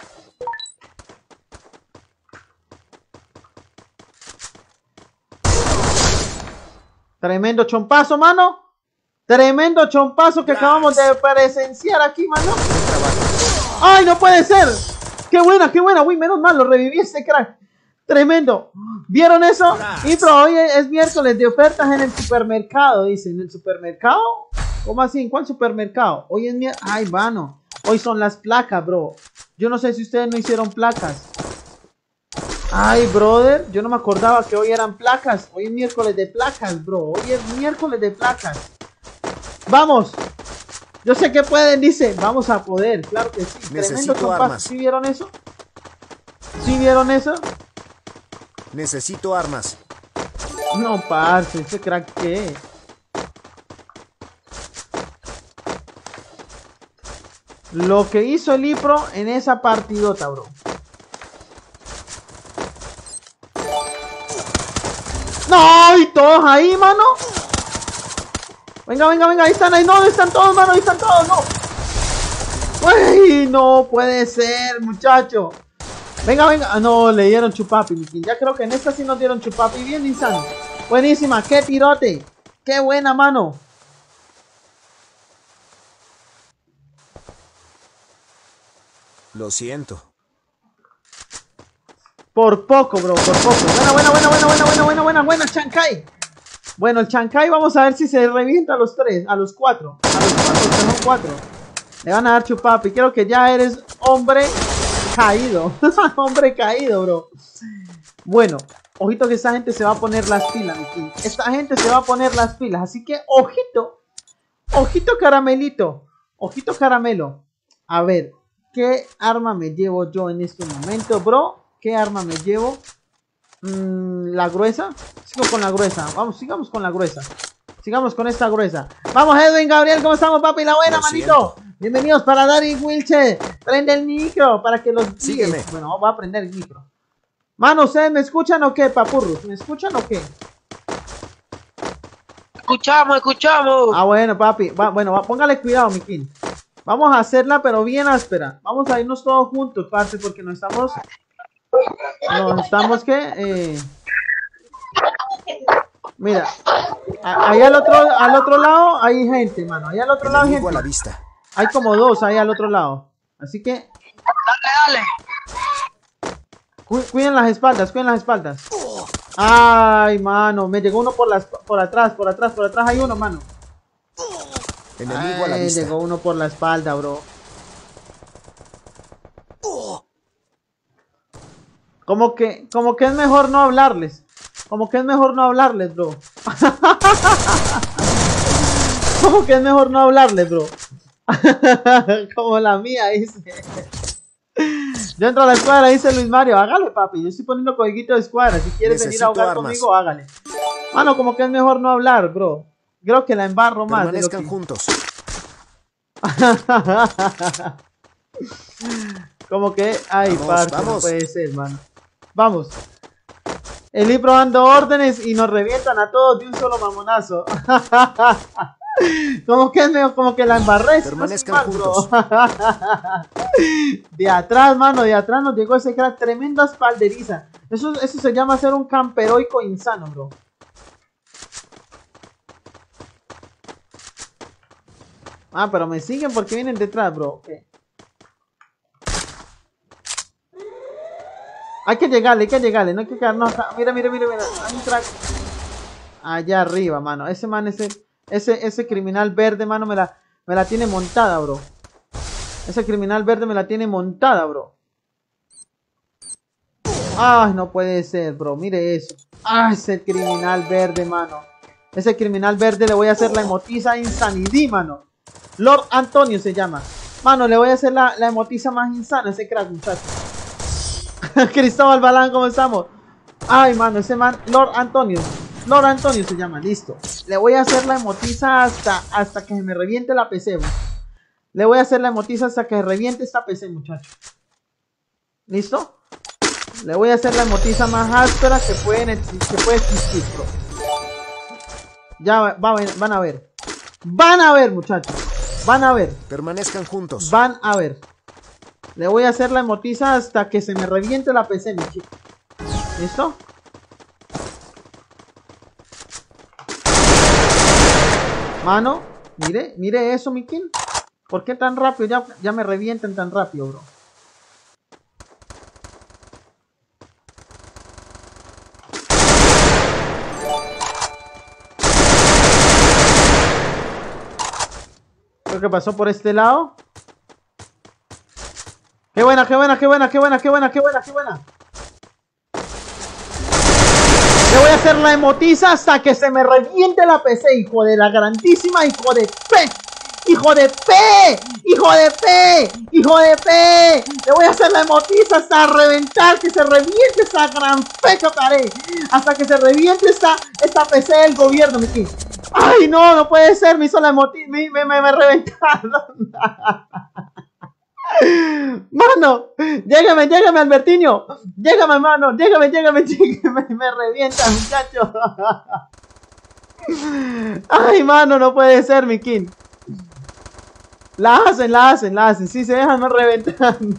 Tremendo chompazo, mano. Tremendo chompazo que acabamos de presenciar aquí, mano. ¡Ay, no puede ser! ¡Qué buena, qué buena! Uy, menos mal, lo reviví este crack. Tremendo. ¿Vieron eso? Y pero hoy es miércoles de ofertas en el supermercado, dice. ¿En el supermercado? ¿Cómo así? ¿En cuál supermercado? Hoy es miércoles. Ay, mano. Hoy son las placas, bro. Yo no sé si ustedes no hicieron placas. Ay, brother. Yo no me acordaba que hoy eran placas. Hoy es miércoles de placas, bro. Hoy es miércoles de placas. ¡Vamos! Yo sé que pueden, dice. Vamos a poder. Claro que sí. Necesito Tremendo compás. armas. ¿Sí vieron eso? ¿Sí vieron eso? Necesito armas. No, parce, ese crack qué. Lo que hizo el Ipro en esa partidota, bro. ¡No! ¿Y todos ahí, mano? Venga, venga, venga, ahí están, ahí no, ahí están todos, mano, ahí están todos, no. ¡Uy! No puede ser, muchacho. Venga, venga. Ah, no, le dieron chupapi, Mikin. Ya creo que en esta sí nos dieron chupapi. Bien, insano. Buenísima. Qué tirote. Qué buena, mano. Lo siento. Por poco, bro. Por poco. Buena, buena, buena, buena, buena, buena, buena, buena, buena, Chancay. Bueno, el Chancay vamos a ver si se revienta a los tres. A los cuatro. A los cuatro, que son cuatro. Le van a dar chupapi. Creo que ya eres hombre caído. Hombre caído, bro. Bueno, ojito que esta gente se va a poner las pilas, Mikin. Esta gente se va a poner las pilas. Así que, ojito. Ojito caramelito. Ojito caramelo. A ver, ¿qué arma me llevo yo en este momento, bro? ¿Qué arma me llevo? Mm, la gruesa. Sigo con la gruesa. Vamos, sigamos con la gruesa. Sigamos con esta gruesa. Vamos, Edwin, Gabriel, ¿cómo estamos, papi? La buena, Lo manito. siento. Bienvenidos para Dari Wilche. Prende el micro para que los guíes. Sígueme. Bueno, voy a prender el micro. Mano, ¿ustedes me escuchan o qué, papurros? ¿Me escuchan o qué? Escuchamos, escuchamos. Ah, bueno, papi. Va, bueno, va, póngale cuidado, Mikin. Vamos a hacerla, pero bien áspera. Vamos a irnos todos juntos, parce, porque no estamos... No estamos, ¿qué? Eh... Mira. a- Ahí al otro, al otro lado hay gente, mano. Ahí al otro lado hay Enemigo a la gente. vista. Hay como dos ahí al otro lado. Así que... Dale, cu- Cuiden las espaldas, cuiden las espaldas. Ay, mano. Me llegó uno por, las, por atrás, por atrás, por atrás hay uno, mano. Enemigo a la Ay, vista. llegó uno por la espalda, bro. Como que, como que es mejor no hablarles. Como que es mejor no hablarles, bro. Como que es mejor no hablarles, bro. Como la mía, dice. Yo entro a la escuadra, dice Luis Mario. Hágale, papi. Yo estoy poniendo codiguito de escuadra. Si quieres venir a Necesito jugar armas. conmigo, hágale. Mano, como que es mejor no hablar, bro. Creo que la embarro más. de lo Permanezcan que- juntos. Como que, ay, Vamos, parce, no vamos. puede ser, mano. Vamos. El Ipro dando órdenes y nos revientan a todos de un solo mamonazo. Como que es medio, como que la embarré. si no estoy Permanezcan mal, juntos. bro. De atrás, mano, de atrás nos llegó ese crack, tremenda espalderiza. Eso, eso se llama ser un camperoico insano, bro. Ah, pero me siguen porque vienen detrás, bro. Ok. Hay que llegarle, hay que llegarle, no hay que quedarnos acá. Mira, mira, mira, mira. Hay un crack. Allá arriba, mano. Ese man, ese, ese, ese criminal verde, mano, me la, me la tiene montada, bro. Ese criminal verde me la tiene montada, bro. Ay, no puede ser, bro. Mire eso. Ah, ese criminal verde, mano. Ese criminal verde le voy a hacer la emotiza Insanity, mano. Lord Antonio se llama. Mano, le voy a hacer la, la emotiza más insana a ese crack, muchacho. Cristóbal Balán, ¿cómo estamos? Ay, mano, ese man, Lord Antonio. Lord Antonio se llama, listo. Le voy a hacer la emotiza hasta, hasta que se me reviente la P C, bro. Le voy a hacer la emotiza hasta que reviente esta P C, muchacho. ¿Listo? Le voy a hacer la emotiza más áspera que, pueden, que puede existir, bro. Ya va, va, van a ver. Van a ver, muchachos. Van a ver. Permanezcan juntos. Van a ver. Le voy a hacer la emotiza hasta que se me reviente la P C, mi chico. ¿Listo? Mano, mire, mire eso, mi king. ¿Por qué tan rápido? Ya, ya me revientan tan rápido, bro. Creo que pasó por este lado. Qué buena, qué buena, qué buena, qué buena, qué buena, qué buena, qué buena. Le voy a hacer la emotiza hasta que se me reviente la P C, hijo de la grandísima, hijo de P. ¡Hijo de P! ¡Hijo de P! ¡Hijo de P! Le voy a hacer la emotiza hasta reventar, que se reviente esa gran fecha pared. Hasta que se reviente esta, esta P C del gobierno, mi king. ¡Ay, no! No puede ser, me hizo la emotiza, me, me, me, me reventaron. Mano, llégame, llégame, Albertinho. Llégame, mano, llégame, llégame, llégame. Me revienta, muchacho. Ay, mano, no puede ser, mi king. La hacen, la hacen, la hacen. Sí, se dejan más reventando.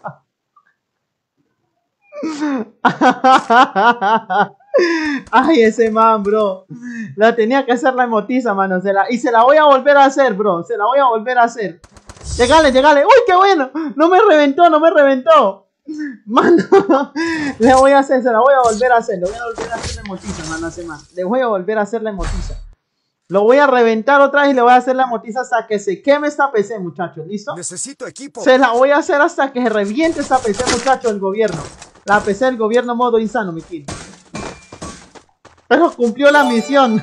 Ay, ese man, bro. La tenía que hacer la emotiza, mano. Se la, y se la voy a volver a hacer, bro. Se la voy a volver a hacer. Llegale, llegale. ¡Uy, qué bueno! No me reventó, no me reventó. Mano, le voy a hacer, se la voy a volver a hacer. Le voy a volver a hacer la emotiza, mano, ese man. Le voy a volver a hacer la emotiza. Lo voy a reventar otra vez y le voy a hacer la emotiza hasta que se queme esta P C, muchachos. ¿Listo? Necesito equipo. Se la voy a hacer hasta que se reviente esta P C, muchachos, del gobierno. La P C del gobierno modo insano, mi king. Pero cumplió la misión.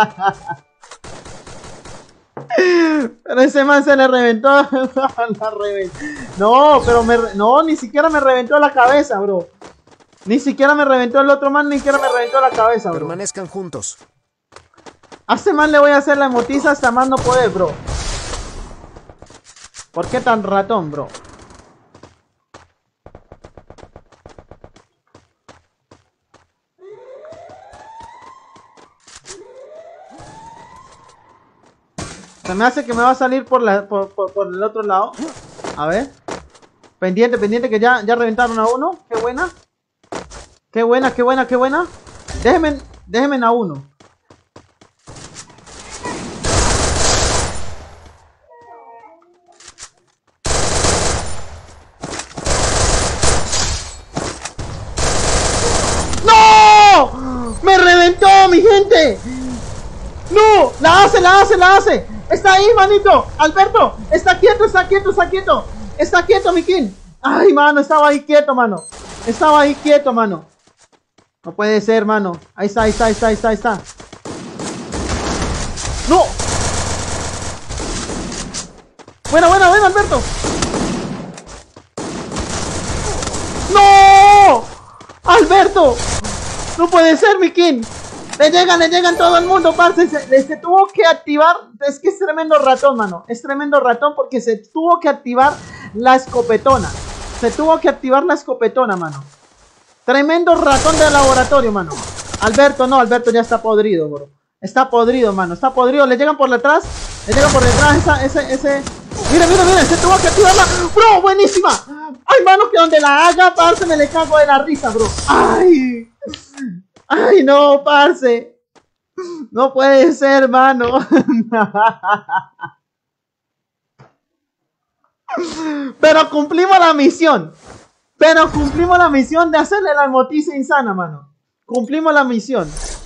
Pero ese man se le reventó. La reventó. No, pero me... No, ni siquiera me reventó la cabeza, bro. Ni siquiera me reventó el otro man, ni siquiera me reventó la cabeza, bro. Permanezcan juntos. A este man le voy a hacer la emotiza hasta más no poder, bro. ¿Por qué tan ratón, bro? Se me hace que me va a salir por, la, por, por, por el otro lado. A ver. Pendiente, pendiente, que ya, ya reventaron a uno. Qué buena. Qué buena, qué buena, qué buena. Déjenme, déjenme a uno. ¡No! ¡Me reventó, mi gente! ¡No! ¡La hace, la hace, la hace! ¡Está ahí, manito! ¡Alberto! ¡Está quieto, está quieto, está quieto! ¡Está quieto, mi king! ¡Ay, mano! Estaba ahí quieto, mano. Estaba ahí quieto, mano. No puede ser, mano. Ahí está, ahí está, ahí está, ahí está, ahí está. ¡No! Buena, buena, buena, Alberto. ¡No! ¡Alberto! ¡No puede ser, mi king! Le llegan, le llegan todo el mundo, parce. Se, se, se tuvo que activar. Es que es tremendo ratón, mano. Es tremendo ratón porque se tuvo que activar la escopetona. Se tuvo que activar la escopetona, mano. Tremendo ratón de laboratorio, mano. Alberto, no, Alberto ya está podrido, bro. Está podrido, mano. Está podrido. Le llegan por detrás. Le llegan por detrás esa, ese, ese. Mira, mira, mira. Se tuvo que activarla. Bro, buenísima. Ay, mano, que donde la haga, parce, me le cago de la risa, bro. Ay. Ay, no, parce. No puede ser, mano. Pero cumplimos la misión. Pero cumplimos la misión de hacerle la emotiza insana, mano. Cumplimos la misión.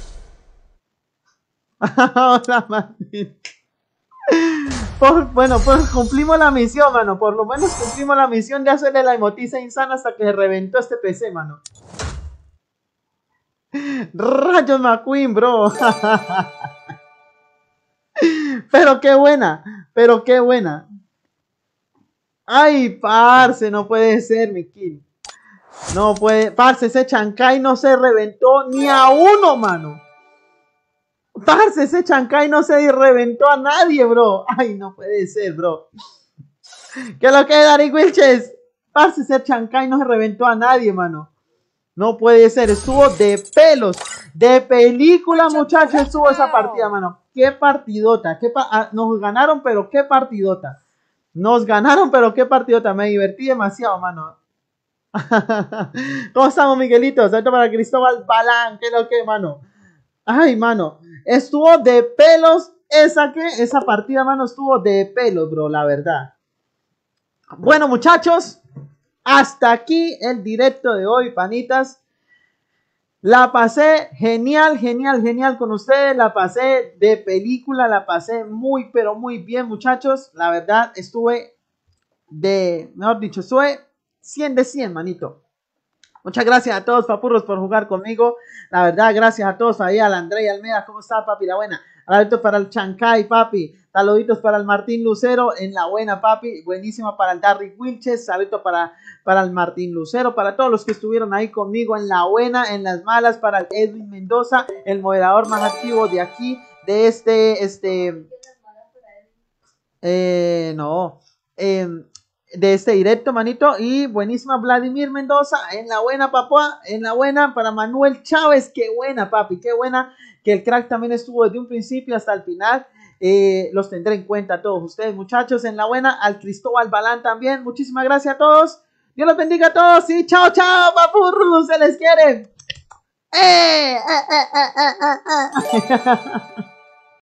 Hola, Martín. Por, bueno, pues cumplimos la misión, mano. Por lo menos cumplimos la misión de hacerle la emotiza insana hasta que reventó este P C, mano. Rayos McQueen, bro. Pero qué buena. Pero qué buena. Ay, parce, no puede ser, mi kill. No puede. Parce, ese Chancay no se reventó ni a uno, mano. Parce, ese Chancay no se reventó a nadie, bro. Ay, no puede ser, bro. ¿Qué es lo que es, Dari Wilches? Parce, ese Chancay no se reventó a nadie, mano. No puede ser, estuvo de pelos, de película, muchachos, estuvo esa partida, mano. Qué partidota, qué pa ah, nos ganaron, pero qué partidota. Nos ganaron, pero qué partidota, me divertí demasiado, mano. ¿Cómo estamos, Miguelitos? Salto para Cristóbal Balán, ¿qué es lo que, mano? Ay, mano, estuvo de pelos esa que, esa partida, mano, estuvo de pelos, bro, la verdad. Bueno, muchachos. Hasta aquí el directo de hoy, panitas. La pasé genial, genial, genial con ustedes. La pasé de película, la pasé muy, pero muy bien, muchachos. La verdad, estuve de, mejor dicho, estuve cien de cien, manito. Muchas gracias a todos, papurros, por jugar conmigo. La verdad, gracias a todos. Ahí al André Almeida, ¿cómo está, papi? La buena. Saluditos para el Chancay, papi. Saluditos para el Martín Lucero, en la buena, papi. Buenísima para el Darry Wilches. Saluditos para, para el Martín Lucero. Para todos los que estuvieron ahí conmigo en la buena, en las malas. Para el Edwin Mendoza, el moderador más activo de aquí, de este, este... Eh, no. Eh, de este directo, manito. Y buenísima Vladimir Mendoza, en la buena, papá. En la buena para Manuel Chávez. Qué buena, papi. Qué buena. Que el crack también estuvo desde un principio hasta el final. Eh, los tendré en cuenta todos ustedes, muchachos. En la buena, al Cristóbal Balán también. Muchísimas gracias a todos. Dios los bendiga a todos. Y chao, chao, papurros. Se les quiere. ¡Eh! ¡Eh, eh, eh, eh, eh!